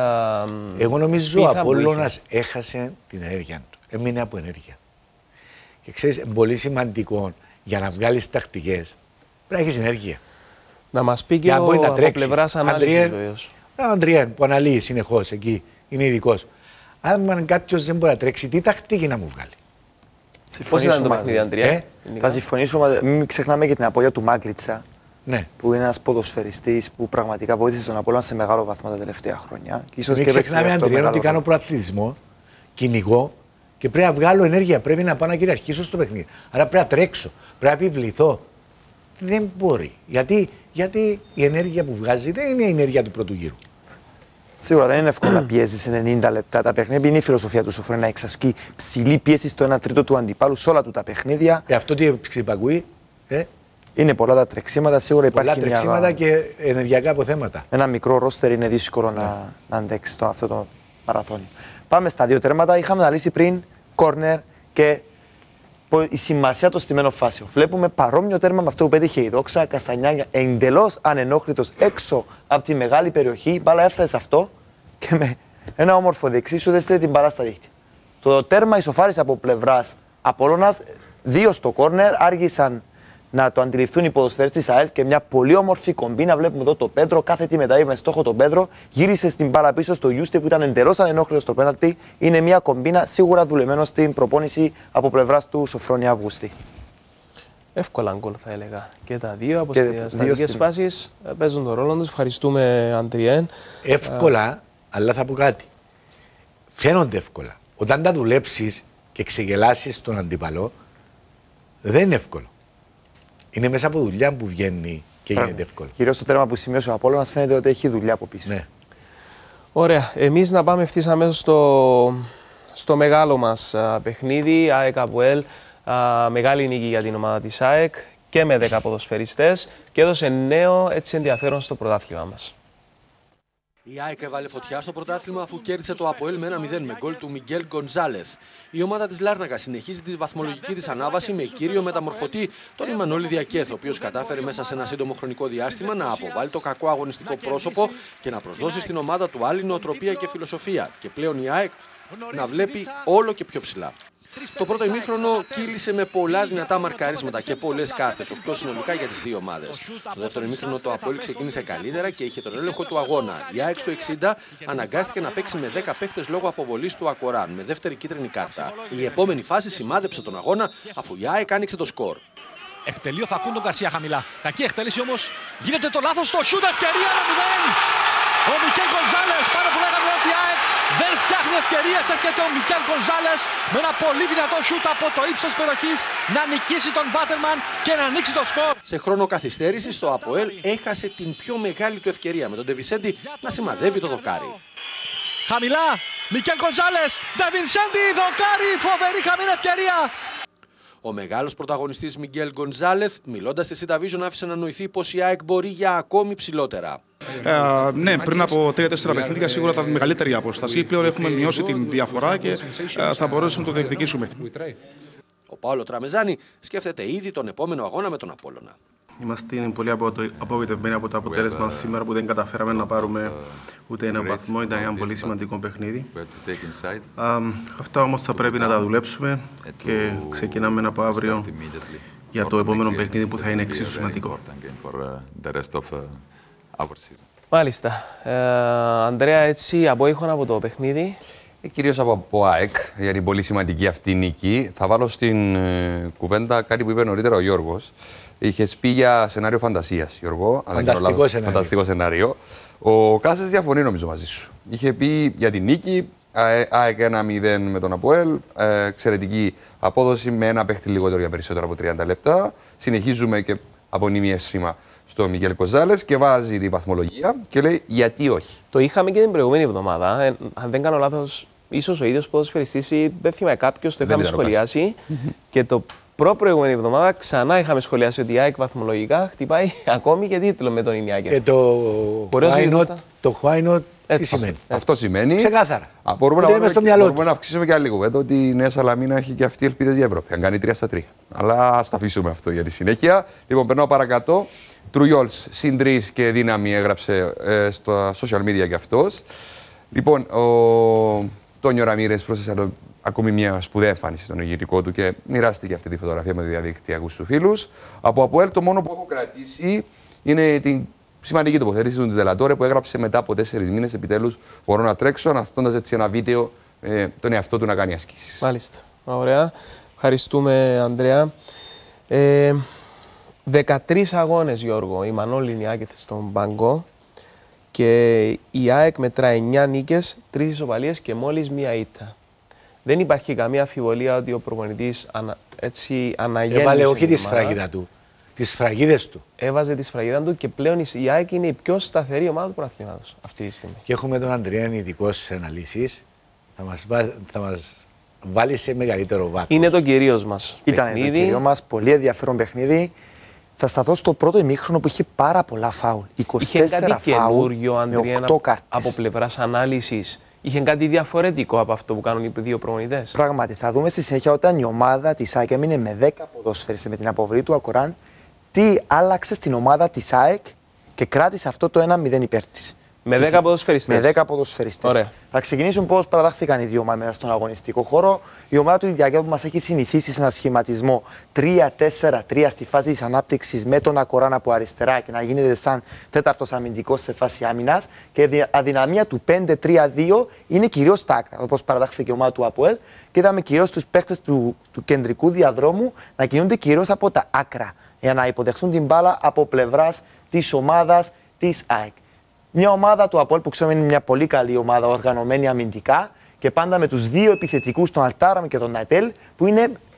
Εγώ νομίζω ο Απόλλωνας έχασε την ενέργεια του. Έμεινε από ενέργεια. Και ξέρεις, πολύ σημαντικό για να βγάλεις τακτικές πρέπει να έχεις ενέργεια. Να μας πει και από πλευράς ανάλυσης βεβαίως. Ο Αντριέν που αναλύει συνεχώς εκεί, είναι ειδικός. Αν κάποιος δεν μπορεί να τρέξει, τι τακτική να μου βγάλει. Πώς ήταν το παιχνίδι, Αντριέν? Θα συμφωνήσω, μην ξεχνάμε και την απώλεια του Μάγκλιτσα. Ναι. Που είναι ένας ποδοσφαιριστής που πραγματικά βοήθησε τον Απόλλωνα σε μεγάλο βαθμό τα τελευταία χρόνια. Μην ξεχνάμε, Αντριέν, ότι κάνω προαθλητισμό, κυνηγώ και πρέπει να βγάλω ενέργεια. Πρέπει να πάω να κυριαρχήσω στο παιχνίδι. Άρα πρέπει να τρέξω, πρέπει να επιβληθώ. Δεν μπορεί. Γιατί η ενέργεια που βγάζει δεν είναι η ενέργεια του πρώτου γύρου. Σίγουρα δεν είναι εύκολο να πιέζει σε 90 λεπτά τα παιχνίδια. Είναι η φιλοσοφία του Σοφρόνη να εξασκεί ψηλή πίεση στο 1/3 του αντιπάλου σε όλα του τα παιχνίδια. Αυτό τι ξυπακούει, Είναι πολλά τα τρεξίματα, σίγουρα πολλά υπάρχει τρεξίματα και ενεργειακά αποθέματα. Ένα μικρό ρόστερ είναι δύσκολο να αντέξει αυτό το μαραθώνιο. Πάμε στα δύο τέρματα. Είχαμε αναλύσει πριν κόρνερ και η σημασία των στημένων φάσεων. Βλέπουμε παρόμοιο τέρμα με αυτό που πέτυχε η Δόξα. Καστανιάγια εντελώς ανενόχλητος έξω από τη μεγάλη περιοχή. Η μπάλα έφτασε σε αυτό και με ένα όμορφο δεξί σου δεν στείλει την μπάλα στα δίχτυα. Το τέρμα ισοφάρισε από πλευράς Απόλλωνας. 2 στο κόρνερ άργησαν να το αντιληφθούν οι ποδοσφαιριστές της ΑΕΛ και μια πολύ όμορφη κομπίνα. Βλέπουμε εδώ το Πέντρο, κάθε τι μετά με στόχο τον Πέντρο. Γύρισε στην μπάλα πίσω στο Γιούστε που ήταν εντελώς ανενόχλητος στο πέναλτι. Είναι μια κομπίνα σίγουρα δουλεμένο στην προπόνηση από πλευράς του Σοφρόνη Αυγούστη. Εύκολα γκολ θα έλεγα. Και τα δύο από στατικές φάσεις παίζουν τον ρόλο τους. Ευχαριστούμε, Αντριέν. Εύκολα, αλλά θα πω κάτι. Φαίνονται εύκολα. Όταν τα δουλέψεις και ξεγελάσεις τον αντίπαλο, δεν είναι εύκολο. Είναι μέσα από δουλειά που βγαίνει και γίνεται εύκολο. Κυρίως το τέρμα που σημείωσε ο Απόλλωνας φαίνεται ότι έχει δουλειά από πίσω. Ναι. Ωραία. Εμείς να πάμε ευθύς αμέσως στο μεγάλο μας παιχνίδι, ΑΕΚ ΑΠΟΕΛ. Μεγάλη νίκη για την ομάδα της ΑΕΚ και με 10 ποδοσφαιριστές και έδωσε νέο έτσι ενδιαφέρον στο πρωτάθλημα μας. Η ΑΕΚ έβαλε φωτιά στο πρωτάθλημα αφού κέρδισε το ΑΠΟΕΛ με 1-0 με γκολ του Μιγγέλ Γκονζάλεθ. Η ομάδα της Λάρνακα συνεχίζει τη βαθμολογική της ανάβαση με κύριο μεταμορφωτή τον Ιμανόλη Διακέθ, ο οποίος κατάφερε μέσα σε ένα σύντομο χρονικό διάστημα να αποβάλει το κακό αγωνιστικό πρόσωπο και να προσδώσει στην ομάδα του άλλη νοοτροπία και φιλοσοφία. Και πλέον η ΑΕΚ να βλέπει όλο και πιο ψηλά. Το πρώτο ημίχρονο κύλησε με πολλά δυνατά μαρκαρίσματα και πολλές κάρτες, 8 συνολικά για τις δύο ομάδες. Στο δεύτερο ημίχρονο το ΑΠΟΕΛ ξεκίνησε καλύτερα και είχε τον έλεγχο του αγώνα. Η ΑΕΚ στο 60 αναγκάστηκε να παίξει με 10 παίχτες λόγω αποβολής του Ακοράν, με δεύτερη κίτρινη κάρτα. Η επόμενη φάση σημάδεψε τον αγώνα αφού η ΑΕΚ άνοιξε το σκορ. Εκτελεί ο Φακούντο Γκαρσία χαμηλά. Κακή εκτέλεση όμως. Γίνεται το λάθος στο σούτ, ευκαιρία 1-0. Ο Μικέλ Γκονζάλες, πάνω που λέγαμε ότι η ΑΕΚ δεν φτιάχνει ευκαιρίες, έρχεται ο Μικέλ Γκονζάλες με ένα πολύ δυνατό σούτ από το ύψος περιοχής να νικήσει τον Βάτερμαν και να ανοίξει το σκορ. Σε χρόνο καθυστέρησης το ΑΠΟΕΛ έχασε την πιο μεγάλη του ευκαιρία με τον Ντεβισέντη να σημαδεύει το δοκάρι. Χαμηλά, Μικέλ Γκονζάλες, Ντεβισέντη, δοκάρι, φοβερή χαμηλή ευκαιρία. Ο μεγάλος πρωταγωνιστής Μιγγέλ Γκονζάλεθ, μιλώντας στη Σίτα Vision, άφησε να νοηθεί πως η ΑΕΚ μπορεί για ακόμη ψηλότερα. Ναι, πριν από 3-4 παιχνίδια σίγουρα ήταν μεγαλύτερη η απόσταση. Πλέον έχουμε μειώσει την διαφορά και θα μπορέσουμε να το διεκδικήσουμε. Ο Πάολο Τραμεζάνη σκέφτεται ήδη τον επόμενο αγώνα με τον Απόλλωνα. Είμαστε πολύ απογοητευμένοι από το αποτέλεσμα σήμερα που δεν καταφέραμε να πάρουμε ούτε ένα βαθμό. Ήταν ένα πολύ σημαντικό παιχνίδι. Αυτά όμως θα πρέπει να τα δουλέψουμε και ξεκινάμε από αύριο για το επόμενο παιχνίδι που θα είναι εξίσου σημαντικό. Μάλιστα. Ανδρέα, έτσι απόϊχον από το παιχνίδι. Κυρίως από ΑΕΚ, για την πολύ σημαντική αυτή νίκη. Θα βάλω στην κουβέντα κάτι που είπε νωρίτερα ο Γιώργος. Είχες πει για σενάριο φαντασίας, Γιώργο. Φανταστικό σενάριο. Ο Κάσες διαφωνεί νομίζω μαζί σου. Είχε πει για την νίκη, ΑΕΚ 1-0 με τον ΑΠΟΕΛ, εξαιρετική απόδοση με ένα παίχτη λιγότερο για περισσότερο από 30 λεπτά. Συνεχίζουμε και απονείμει αίσθημα στο Μικέλ Γκονζάλες και βάζει τη βαθμολογία και λέει γιατί όχι. Το είχαμε και την προηγούμενη εβδομάδα. Αν δεν κάνω λάθος, ίσως ο ίδιος ποδοσφαιριστής ή δεν θυμάμαι κάποιος, το είχαμε σχολιάσει. Και το προηγούμενη εβδομάδα ξανά είχαμε σχολιάσει ότι η ΑΕΚ βαθμολογικά χτυπάει ακόμη και τίτλο με τον Ινιάκεφ. Και το why not τι σημαίνει. Αυτό σημαίνει. Ξεκάθαρα. Μπορούμε να αυξήσουμε και άλλη κουβέντα ότι η Νέα Σαλαμίνα έχει και αυτή ελπίδες για Ευρώπη. Αν κάνει 3-3. Αλλά ας τα αφήσουμε αυτό για τη συνέχεια. Λοιπόν, περνάω παρακάτω. Τρουγιόλς, συν 3 και δύναμη έγραψε στα social media κι αυτός. Λοιπόν, ο Τόνιο Ραμίρες πρόσθεσε ακόμη μια σπουδαία εμφάνιση στον ηγετικό του και μοιράστηκε αυτή τη φωτογραφία με διαδικτυακούς του φίλους. Από ΑΠΟΕΛ το μόνο που έχω κρατήσει είναι την σημαντική τοποθέτηση του Ντελατόρε που έγραψε μετά από 4 μήνες. Επιτέλους μπορώ να τρέξω, αναστώντας έτσι ένα βίντεο τον εαυτό του να κάνει ασκήσεις. Μάλιστα. Ωραία. Ευχαριστούμε, Ανδρέα. 13 αγώνες, Γιώργο, η Μανώλη Ινιάκεφ στον πάγκο και η ΑΕΚ μετρά 9 νίκες, 3 ισοπαλίες και μόλις μία ήττα. Δεν υπάρχει καμία αμφιβολία ότι ο προπονητής έτσι αναγέννησε. Έβαλε όχι τη σφραγίδα του, τις σφραγίδες του. Έβαζε τη σφραγίδα του και πλέον η ΑΕΚ είναι η πιο σταθερή ομάδα του πρωταθλήματος αυτή τη στιγμή. Και έχουμε τον Ανδρέα ειδικός σε αναλύσεις, θα μας βάλει σε μεγαλύτερο βάθος. Είναι το κυρίως μας παιχνίδι. Ήταν το κυρίως μας, πολύ ενδιαφέρον παιχνίδι. Θα σταθώ στο πρώτο ημίχρονο που είχε πάρα πολλά φάουλ. 24 φάουλ με 8 κάρτες. Από πλευράς ανάλυσης. Είχε κάτι διαφορετικό από αυτό που κάνουν οι δύο προπονητές. Πράγματι, θα δούμε στη συνέχεια όταν η ομάδα της ΑΕΚ έμεινε με 10 ποδοσφαιριστές με την αποβολή του Ακοράν, τι άλλαξε στην ομάδα της ΑΕΚ και κράτησε αυτό το 1-0 υπέρ της. Με 10 ποδοσφαιριστές. Με 10 ποδοσφαιριστές. Θα ξεκινήσουν πώς παραδάχθηκαν οι δύο ομάδες μέσα στον αγωνιστικό χώρο. Η ομάδα του Ινιάκεφ που μας έχει συνηθίσει σε ένα σχηματισμό 3-4-3 στη φάση της ανάπτυξης με τον Ακοράν από αριστερά και να γίνεται σαν τέταρτος αμυντικός σε φάση άμυνας. Και η αδυναμία του 5-3-2 είναι κυρίως στα άκρα, όπως παραδάχθηκε η ομάδα του ΑΠΟΕΛ. Και είδαμε κυρίως τους παίκτες του κεντρικού διαδρόμου να κινούνται κυρίως από τα άκρα για να υποδεχθούν την μπάλα από πλευράς της ομάδας της ΑΕΚ. Μια ομάδα του ΑΠΟΕΛ που ξέρουμε είναι μια πολύ καλή ομάδα, οργανωμένη αμυντικά και πάντα με τους δύο επιθετικούς, τον Αλτάραμ και τον Νατέλ, που είναι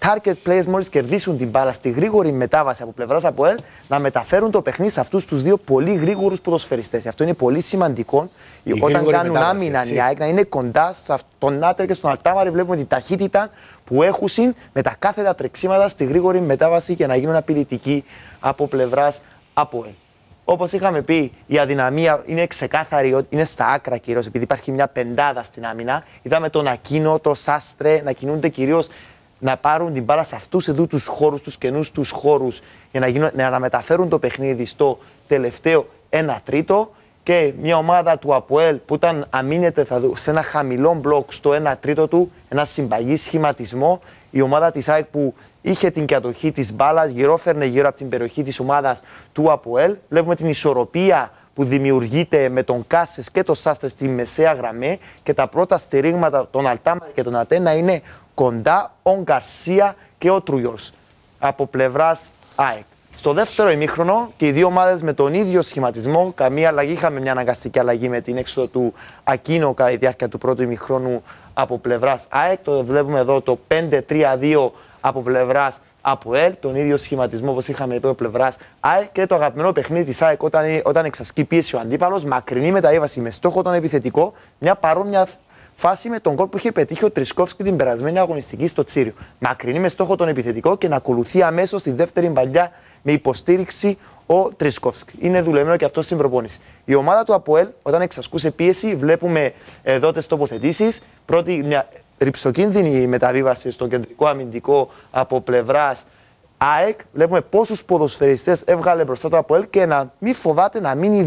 target players μόλις κερδίσουν την μπάλα στη γρήγορη μετάβαση από πλευράς ΑΠΟΕΛ να μεταφέρουν το παιχνίδι σε αυτούς τους δύο πολύ γρήγορους ποδοσφαιριστές. Αυτό είναι πολύ σημαντικό όταν κάνουν άμυνα να είναι κοντά στον Νάτερ και στον Αλτάμαρη. Βλέπουμε την ταχύτητα που έχουν με τα κάθετα τρεξίματα στη γρήγορη μετάβαση και να γίνουν απειλητικοί από πλευράς ΑΠΟΕΛ. Όπως είχαμε πει, η αδυναμία είναι ξεκάθαρη, είναι στα άκρα κυρίως, επειδή υπάρχει μια πεντάδα στην άμυνα. Είδαμε τον Ακίνο, το Σάστρε να κινούνται κυρίως να πάρουν την μπάλα σε αυτούς εδώ τους χώρους, τους καινούς τους χώρους, για να μεταφέρουν το παιχνίδι στο τελευταίο 1 τρίτο. Και μια ομάδα του ΑΠΟΕΛ που όταν αμήνεται σε ένα χαμηλό μπλοκ στο 1 τρίτο του, ένα συμπαγή σχηματισμό, η ομάδα της ΑΕΚ που είχε την κατοχή της μπάλας, γυρόφερνε γύρω από την περιοχή της ομάδας του ΑΠΟΕΛ. Βλέπουμε την ισορροπία που δημιουργείται με τον Κάσες και τον Σάστρε στη μεσαία γραμμή και τα πρώτα στηρίγματα των Αλτάμαρη και των Ατέ να είναι κοντά ο Γκαρσία και ο Τρουιός από πλευράς ΑΕΚ. Στο δεύτερο ημίχρονο και οι δύο ομάδες με τον ίδιο σχηματισμό, καμία αλλαγή. Είχαμε μια αναγκαστική αλλαγή με την έξοδο του Ακίνο κατά τη διάρκεια του πρώτου ημίχρονου από πλευράς ΑΕΚ. Το βλέπουμε εδώ το 5-3-2 από πλευράς ΑΠΟΕΛ, τον ίδιο σχηματισμό όπως είχαμε πει από πλευράς ΑΕΚ. Και το αγαπημένο παιχνίδι της ΑΕΚ όταν εξασκεί πίεση ο αντίπαλος, μακρινή μεταέβαση με στόχο τον επιθετικό, μια παρόμοια φάση με τον γκολ που είχε πετύχει ο Τρισκόφσκι την περασμένη αγωνιστική στο Τσίριο. Μακρινή με στόχο τον επιθετικό και να ακολουθεί αμέσως τη δεύτερη παλιά με υποστήριξη ο Τρισκόφσκι. Είναι δουλεμένο και αυτό στην προπόνηση. Η ομάδα του ΑΠΟΕΛ, όταν εξασκούσε πίεση, βλέπουμε εδώ τις τοποθετήσεις. Πρώτη, μια ρυψοκίνδυνη μεταβίβαση στο κεντρικό αμυντικό από πλευράς ΑΕΚ. Βλέπουμε πόσους ποδοσφαιριστές έβγαλε μπροστά το ΑΠΟΕΛ και να μην φοβάται να μείνει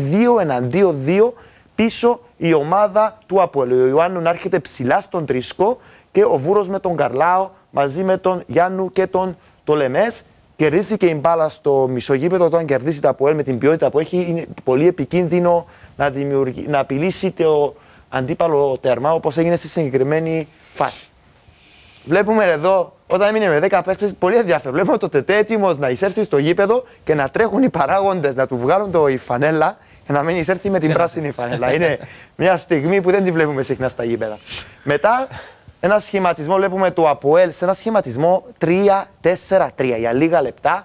2-2 πίσω η ομάδα του ΑΠΟΕΛ. Ο Ιωάννου να έρχεται ψηλά στον Τρισκό και ο Βούρος με τον Καρλάο μαζί με τον Γιάννου και τον Τολεμές. Κερδίθηκε η μπάλα στο μισογείπεδο. Όταν κερδίσει τα ΑΠΟΕΛ με την ποιότητα που έχει, είναι πολύ επικίνδυνο να απειλήσει το αντίπαλο τέρμα, όπως έγινε στη συγκεκριμένη φάση. Βλέπουμε εδώ, όταν έμεινε με 10 παίκτες, πολύ ενδιαφέρον. Βλέπουμε το Τετέ έτοιμος να εισέρθει στο γήπεδο και να τρέχουν οι παράγοντες να του βγάλουν η φανέλα για να μην εισέρθει με την πράσινη φανέλα. Είναι μια στιγμή που δεν τη βλέπουμε συχνά στα γήπεδα. Μετά, ένα σχηματισμό, βλέπουμε το ΑΠΟΕΛ σε ένα σχηματισμό 3-4-3 για λίγα λεπτά.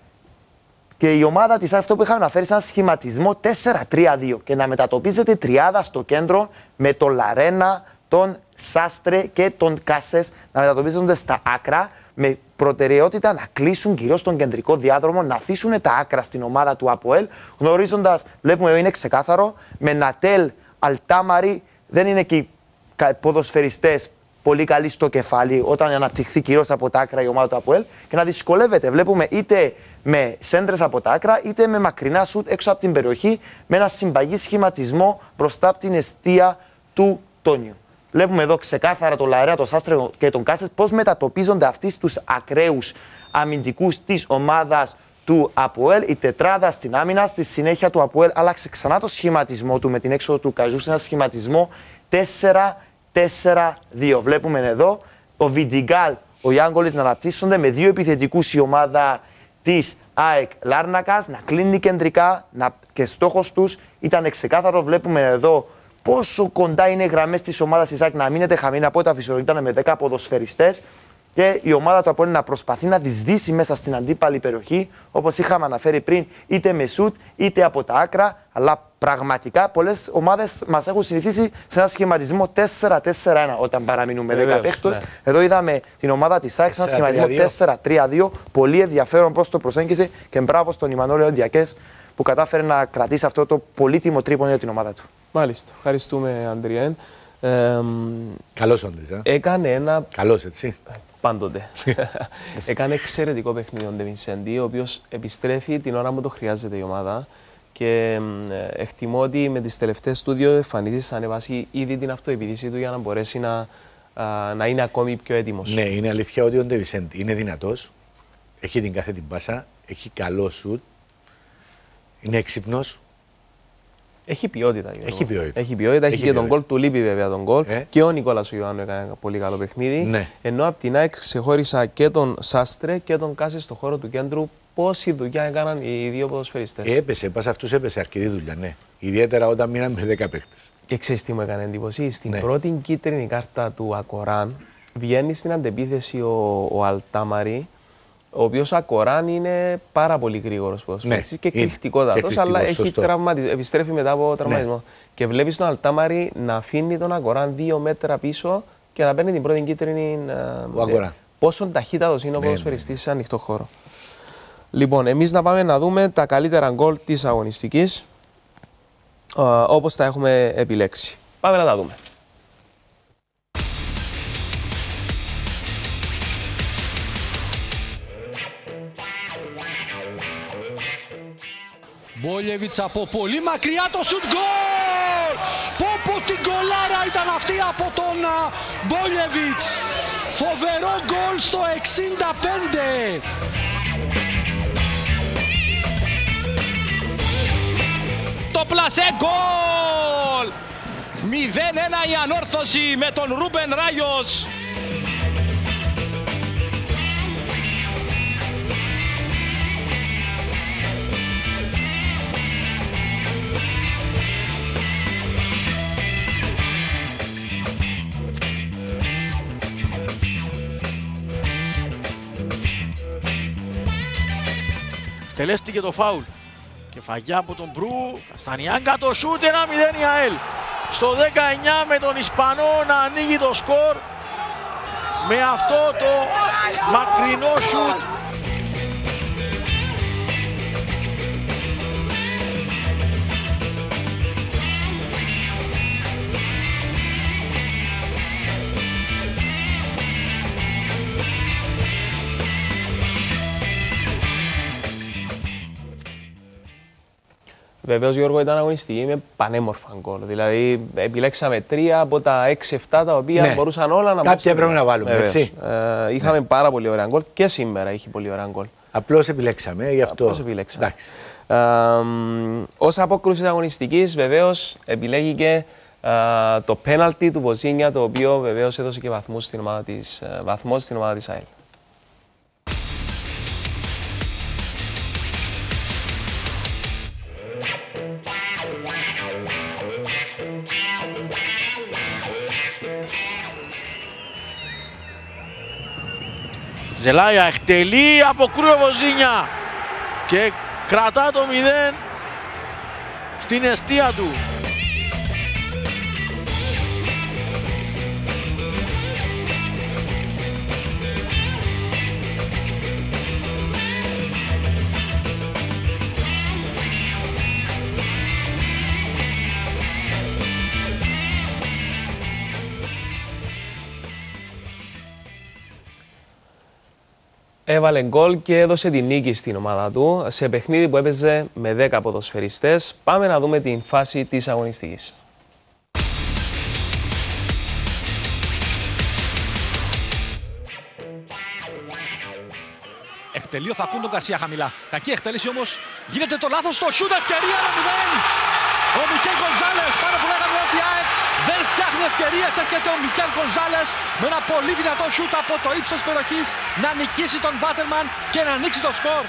Και η ομάδα της αυτό που είχαμε αναφέρει σε ένα σχηματισμό 4-3-2 και να μετατοπίζεται τριάδα στο κέντρο με τον Λαρένα, τον Σάστρε και τον Κάσες να μετατοπίζονται στα άκρα με προτεραιότητα να κλείσουν κυρίως τον κεντρικό διάδρομο, να αφήσουν τα άκρα στην ομάδα του ΑΠΟΕΛ, γνωρίζοντας, βλέπουμε είναι ξεκάθαρο, με Νατέλ, Αλτάμαρη, δεν είναι και οι ποδοσφαιριστές πολύ καλοί στο κεφάλι όταν αναπτυχθεί κυρίως από τα άκρα η ομάδα του ΑΠΟΕΛ και να δυσκολεύεται. Βλέπουμε είτε με σέντρες από τα άκρα είτε με μακρινά σουτ έξω από την περιοχή με ένα συμπαγή σχηματισμό μπροστά από την εστία του Τόνιου. Βλέπουμε εδώ ξεκάθαρα το Λαρέα, το Σάστρε και τον Κάσες πώς μετατοπίζονται αυτοί στους ακραίους αμυντικούς της ομάδας του ΑΠΟΕΛ. Η τετράδα στην άμυνα, στη συνέχεια του ΑΠΟΕΛ άλλαξε ξανά το σχηματισμό του με την έξοδο του Καζού σε ένα σχηματισμό 4-4-2. Βλέπουμε εδώ ο Βιντιγκάλ, ο Γιάνγκολης να αναπτύσσονται με δύο επιθετικούς η ομάδα της ΑΕΚ Λάρνακας, να κλείνει κεντρικά και στόχος τους ήταν ξεκάθαρο. Βλέπουμε εδώ πόσο κοντά είναι οι γραμμές της ομάδας της ΑΕΚ να μείνετε χαμηλά από τα φυσιολογικά, ήταν με 10 ποδοσφαιριστές και η ομάδα του ΑΠΟΕΛ να προσπαθεί να δυσδύσει μέσα στην αντίπαλη περιοχή, όπως είχαμε αναφέρει πριν, είτε με σουτ είτε από τα άκρα. Αλλά πραγματικά πολλές ομάδες μας έχουν συνηθίσει σε ένα σχηματισμό 4-4-1 όταν παραμείνουν με 10 παίκτες. Ναι. Εδώ είδαμε την ομάδα της ΑΕΚ σε ένα σχηματισμό 4-3-2. Πολύ ενδιαφέρον πώς το προσέγγισε και μπράβο στον Ιμανώλη Διακές που κατάφερε να κρατήσει αυτό το πολύτιμο τρίπον για την ομάδα του. Μάλιστα. Ευχαριστούμε, Αντριέν. Καλός ο Αντρής. Έκανε ένα. Καλός, έτσι. Πάντοτε. Έκανε εξαιρετικό παιχνίδι ο Ντε Βινσέντη, ο οποίος επιστρέφει την ώρα που το χρειάζεται η ομάδα. Και εκτιμώ ότι με τις τελευταίες του δύο εμφανίσεις ανεβάσει ήδη την αυτοεπιδίση του για να μπορέσει να είναι ακόμη πιο έτοιμος. Ναι, είναι αλήθεια ότι ο Ντε Βινσέντη είναι δυνατός, έχει την κάθε την πάσα, έχει καλό σουτ, είναι έξυπνος. Έχει ποιότητα. Έχει ποιότητα. Έχει ποιότητα, έχει και τον γκολ του, λείπει βέβαια τον γκολ. Και ο Νικόλας ο Ιωάννου έκανε ένα πολύ καλό παιχνίδι. Ναι. Ενώ από την ΑΕΚ ξεχώρισα και τον Σάστρε και τον Κάση στο χώρο του κέντρου. Πόση δουλειά έκαναν οι δύο ποδοσφαιριστές. Έπεσε, πας αυτούς έπεσε αρκετή δουλειά, ναι. Ιδιαίτερα όταν μείναν με 10 παίκτες. Και ξέρεις τι μου έκανε εντύπωση. Στην πρώτη κίτρινη κάρτα του Ακοράν, βγαίνει στην αντεπίθεση ο Αλτάμαρη, ο οποίος ακοράν είναι πάρα πολύ γρήγορος ποδοσφαιριστής και εκρηκτικότατος, αλλά έχει επιστρέφει μετά από τραυματισμό. Ναι. Και βλέπεις τον Αλτάμαρη να αφήνει τον ακοράν 2 μέτρα πίσω και να παίρνει την πρώτη κίτρινη. Πόσο ταχύτατος είναι ο ποδοσφαιριστής σε ανοιχτό χώρο. Λοιπόν, εμείς να πάμε να δούμε τα καλύτερα γκολ της αγωνιστικής, όπως τα έχουμε επιλέξει. Πάμε να τα δούμε. Μπόλεβιτς από πολύ μακριά το σουτ γκολ! Πω την γκολάρα ήταν αυτή από τον Μπόλεβιτς! Φοβερό γκολ στο 65! Το πλασέ γκολ! 0-1 η ανόρθωση με τον Ρούμπεν Ράγιος. Τελέστηκε το φάουλ. Κεφαγιά από τον Μπρου. Καστανιάγκα το σούτ, 1-0 η ΑΕΛ. Στο 19 με τον Ισπανό να ανοίγει το σκορ. Με αυτό το μακρινό σούτ. Βεβαίως, Γιώργο, ήταν αγωνιστική με πανέμορφα γκολ. Δηλαδή, επιλέξαμε 3 από τα 6-7 τα οποία μπορούσαν όλα να κάποια πρέπει να βάλουμε, έτσι. Είχαμε πάρα πολύ ωραία γκολ και σήμερα είχε πολύ ωραία γκολ. Απλώς επιλέξαμε, γι' αυτό. Απλώς επιλέξαμε. Ως απόκρουση αγωνιστικής, βεβαίως, επιλέγηκε το πέναλτι του Βοζίνια, το οποίο βεβαίως έδωσε και βαθμό στην ομάδα της ΑΕΛ. Ζελάια εκτελεί, αποκρούει ο Βοζίνια και κρατά το 0 στην εστία του. Έβαλε γκολ και έδωσε την νίκη στην ομάδα του σε παιχνίδι που έπαιζε με 10 ποδοσφαιριστές. Πάμε να δούμε την φάση της αγωνιστικής. Εκτελεί ο Φακούντο Γκαρσία χαμηλά. Κακή εκτέλεση όμως. Γίνεται το λάθος στο σούτ, ευκαιρία 1-0. Ο Μικέλ Γκονζάλες, πάνω που λέγαμε ότι ΑΕΚ δεν φτιάχνει ευκαιρίες. Έρχεται ο Μικέλ Γκονζάλες με ένα πολύ δυνατό σούτ από το ύψος περιοχής να νικήσει τον Βάτερμαν και να ανοίξει το σκορ.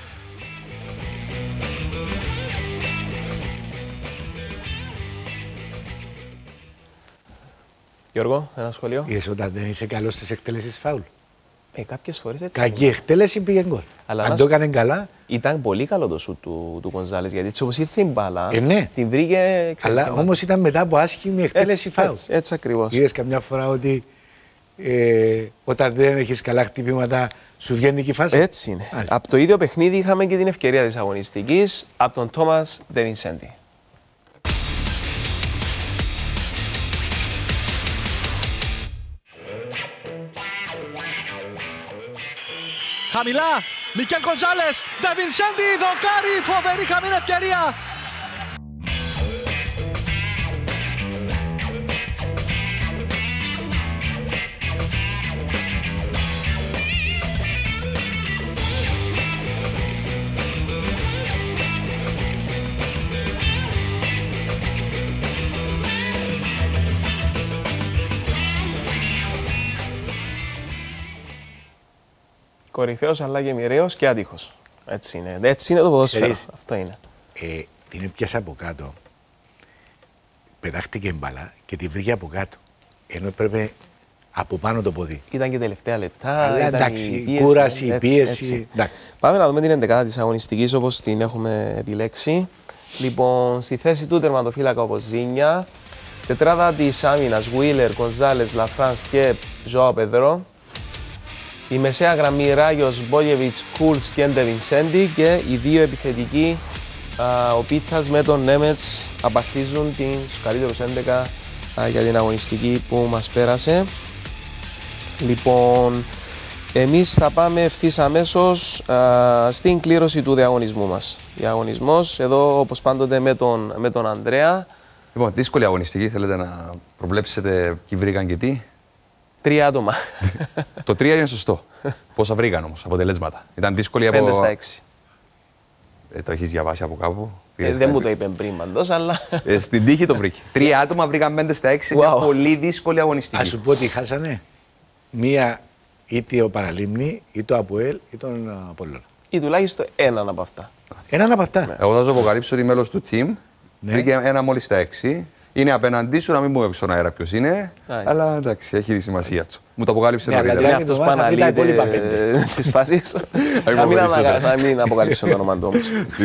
Γιώργο, ένα σχόλιο. Είδες όταν δεν είσαι καλός στις εκτέλεσεις φάουλ. Κάποιες φορές έτσι. Κακή εκτέλεση πήγε γκολ. Αν το έκανε καλά. Ήταν πολύ καλό το σουτ του Γκονζάλες, γιατί έτσι όπως ήρθε η μπάλα, ναι. την βρήκε. Αλλά όμως ήταν μετά από άσχημη εκτέλεση φάουλ. Έτσι ακριβώς. Είδες καμιά φορά ότι όταν δεν έχεις καλά χτυπήματα σου βγαίνει και η φάση. Έτσι είναι. Από το ίδιο παιχνίδι είχαμε και την ευκαιρία της αγωνιστικής από τον Τόμας Ντεβινσέντη. Χαμηλά, Μικέλ Γκονζάλες, Ντεβινσέντη, δοκάρι, φοβερή χαμένη ευκαιρία. Κορυφαίος αλλά και μοιραίος και άτυχος. Έτσι είναι. Έτσι είναι το ποδόσφαιρο. Αυτό είναι. Την έπιασε από κάτω. Πετάχτηκε μπαλά και τη βρήκε από κάτω. Ενώ έπρεπε από πάνω το πόδι. Ήταν και τελευταία λεπτά. Αλλά ήταν εντάξει, η πίεση, κούραση, έτσι, πίεση. έτσι. Πάμε να δούμε την 11η της αγωνιστικής όπως την έχουμε επιλέξει. Λοιπόν, στη θέση του τερματοφύλακα ο Βοζίνια, τετράδα της άμυνας Βίλερ, Γκονζάλες, Λαφράνς και Ζωάο Πεδρό. Η μεσαία γραμμή Ράγιος, Μπόγεβιτς, Κούλς και Ντεβινσέντι και οι δύο επιθετικοί, ο Πίτας με τον Νέμετς, απαρτίζουν τους καλύτερους 11 για την αγωνιστική που μας πέρασε. Λοιπόν, εμείς θα πάμε ευθύς αμέσως στην κλήρωση του διαγωνισμού μας. Διαγωνισμός εδώ όπως πάντοτε με τον Ανδρέα. Λοιπόν, δύσκολη αγωνιστική, θέλετε να προβλέψετε ποιοι βρήκαν και τι. 3 άτομα. Το 3 είναι σωστό. Πόσα βρήκαν όμως αποτελέσματα. Ήταν δύσκολη από... 5 στα 6. Το έχεις διαβάσει από κάπου. Δεν μου το είπε πριν παντός, αλλά... Στην τύχη το βρήκε. 3 άτομα βρήκαν 5 στα 6. Μια πολύ δύσκολη αγωνιστική. Ας σου πω ότι χάσανε. Μία είτε ο Παραλίμνη, ή το ΑΠΟΕΛ, ή τον Απόλλωνα. Ή τουλάχιστον έναν από αυτά. Έναν από αυτά. Εγώ θα σου αποκαλύψω ότι μέλος του team βρήκε ένα μόλις στα 6. Είναι απέναντί σου, να μην πούμε στον αέρα ποιος είναι. Αλλά εντάξει, έχει τη σημασία του. Μου το αποκάλυψε νωρίτερα. Είναι αυτός που αναλύεται τις φάσεις. Να μην αποκαλύψω το όνομα του όμως.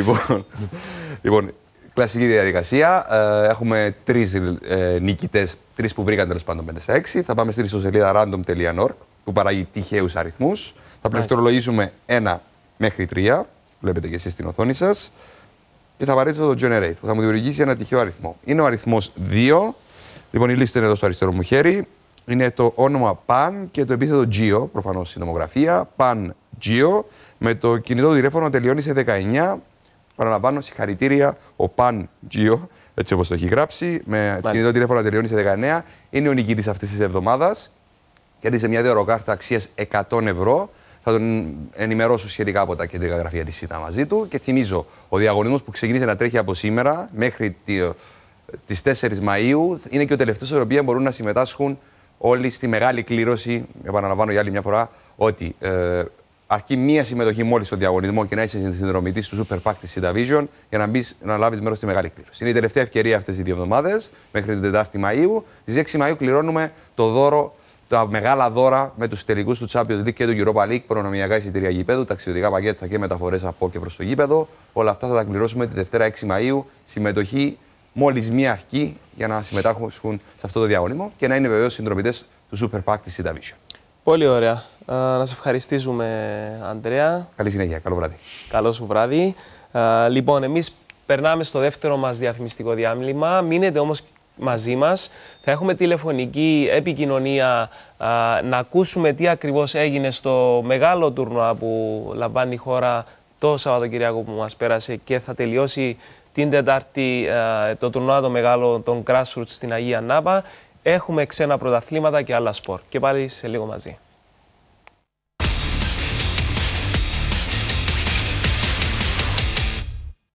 Λοιπόν, κλασική διαδικασία. Έχουμε 3 νικητές, 3 που βρήκαν τέλος πάντων 5 στα 6. Θα πάμε στην ιστοσελίδα random.org που παράγει τυχαίους αριθμούς. Θα πληκτρολογήσουμε 1 μέχρι 3. Βλέπετε και εσείς στην οθόνη σας. Και θα απαραίτητο το generate που θα μου δημιουργήσει ένα τυχαίο αριθμό. Είναι ο αριθμός 2. Λοιπόν, η λίστα είναι εδώ στο αριστερό μου χέρι. Είναι το όνομα PAN και το επίθετο Gio, προφανώς στην νομογραφία. PAN Gio. Με το κινητό τηλέφωνο τελειώνει σε 19. Παραλαμβάνω, συγχαρητήρια, ο PAN Gio, έτσι όπως το έχει γράψει. Με το κινητό τηλέφωνο τελειώνει σε 19. Είναι ο νικητής αυτής της εβδομάδας. Κέρδισε μια δωροκάρτα αξίας 100 ευρώ. Θα τον ενημερώσω σχετικά από τα κεντρικά γραφεία της ΣΥΤΑ μαζί του. Και θυμίζω, ο διαγωνισμός που ξεκίνησε να τρέχει από σήμερα μέχρι τις 4 Μαΐου είναι και ο τελευταίος στον οποίο μπορούν να συμμετάσχουν όλοι στη μεγάλη κλήρωση. Επαναλαμβάνω για άλλη μια φορά ότι αρκεί μία συμμετοχή μόλις στο διαγωνισμό και να είσαι συνδρομητής του Super Pack της ΣΥΤΑ Vision για να μπεις να λάβεις μέρος στη μεγάλη κλήρωση. Είναι η τελευταία ευκαιρία αυτές οι 2 εβδομάδες μέχρι την 4η Μαΐου. Στις 6 Μαΐου κληρώνουμε το δώρο. Τα μεγάλα δώρα με τους τελικούς του Champions League και του Europa League, προνομιακά εισιτήρια γηπέδου, ταξιδιωτικά πακέτα και μεταφορές από και προς το γήπεδο. Όλα αυτά θα τα κληρώσουμε τη Δευτέρα 6 Μαΐου. Συμμετοχή μόλις μία αρχή για να συμμετάσχουν σε αυτό το διαγωνισμό και να είναι βεβαίως συνδρομητές του Super Pack της ΣΥΤΑ Vision. Πολύ ωραία. Να σε ευχαριστήσουμε, Ανδρέα. Καλή συνέχεια. Καλό βράδυ. Καλό σου βράδυ. Λοιπόν, εμείς περνάμε στο δεύτερο μας διαφημιστικό διάλειμμα. Μείνετε όμως μαζί μας. Θα έχουμε τηλεφωνική επικοινωνία να ακούσουμε τι ακριβώς έγινε στο μεγάλο τουρνουά που λαμβάνει η χώρα το Σαββατοκυριακό που μας πέρασε και θα τελειώσει την Τετάρτη το τουρνουά το μεγάλο των Grassroots στην Αγία Νάπα. Έχουμε ξένα πρωταθλήματα και άλλα σπορ. Και πάλι σε λίγο μαζί.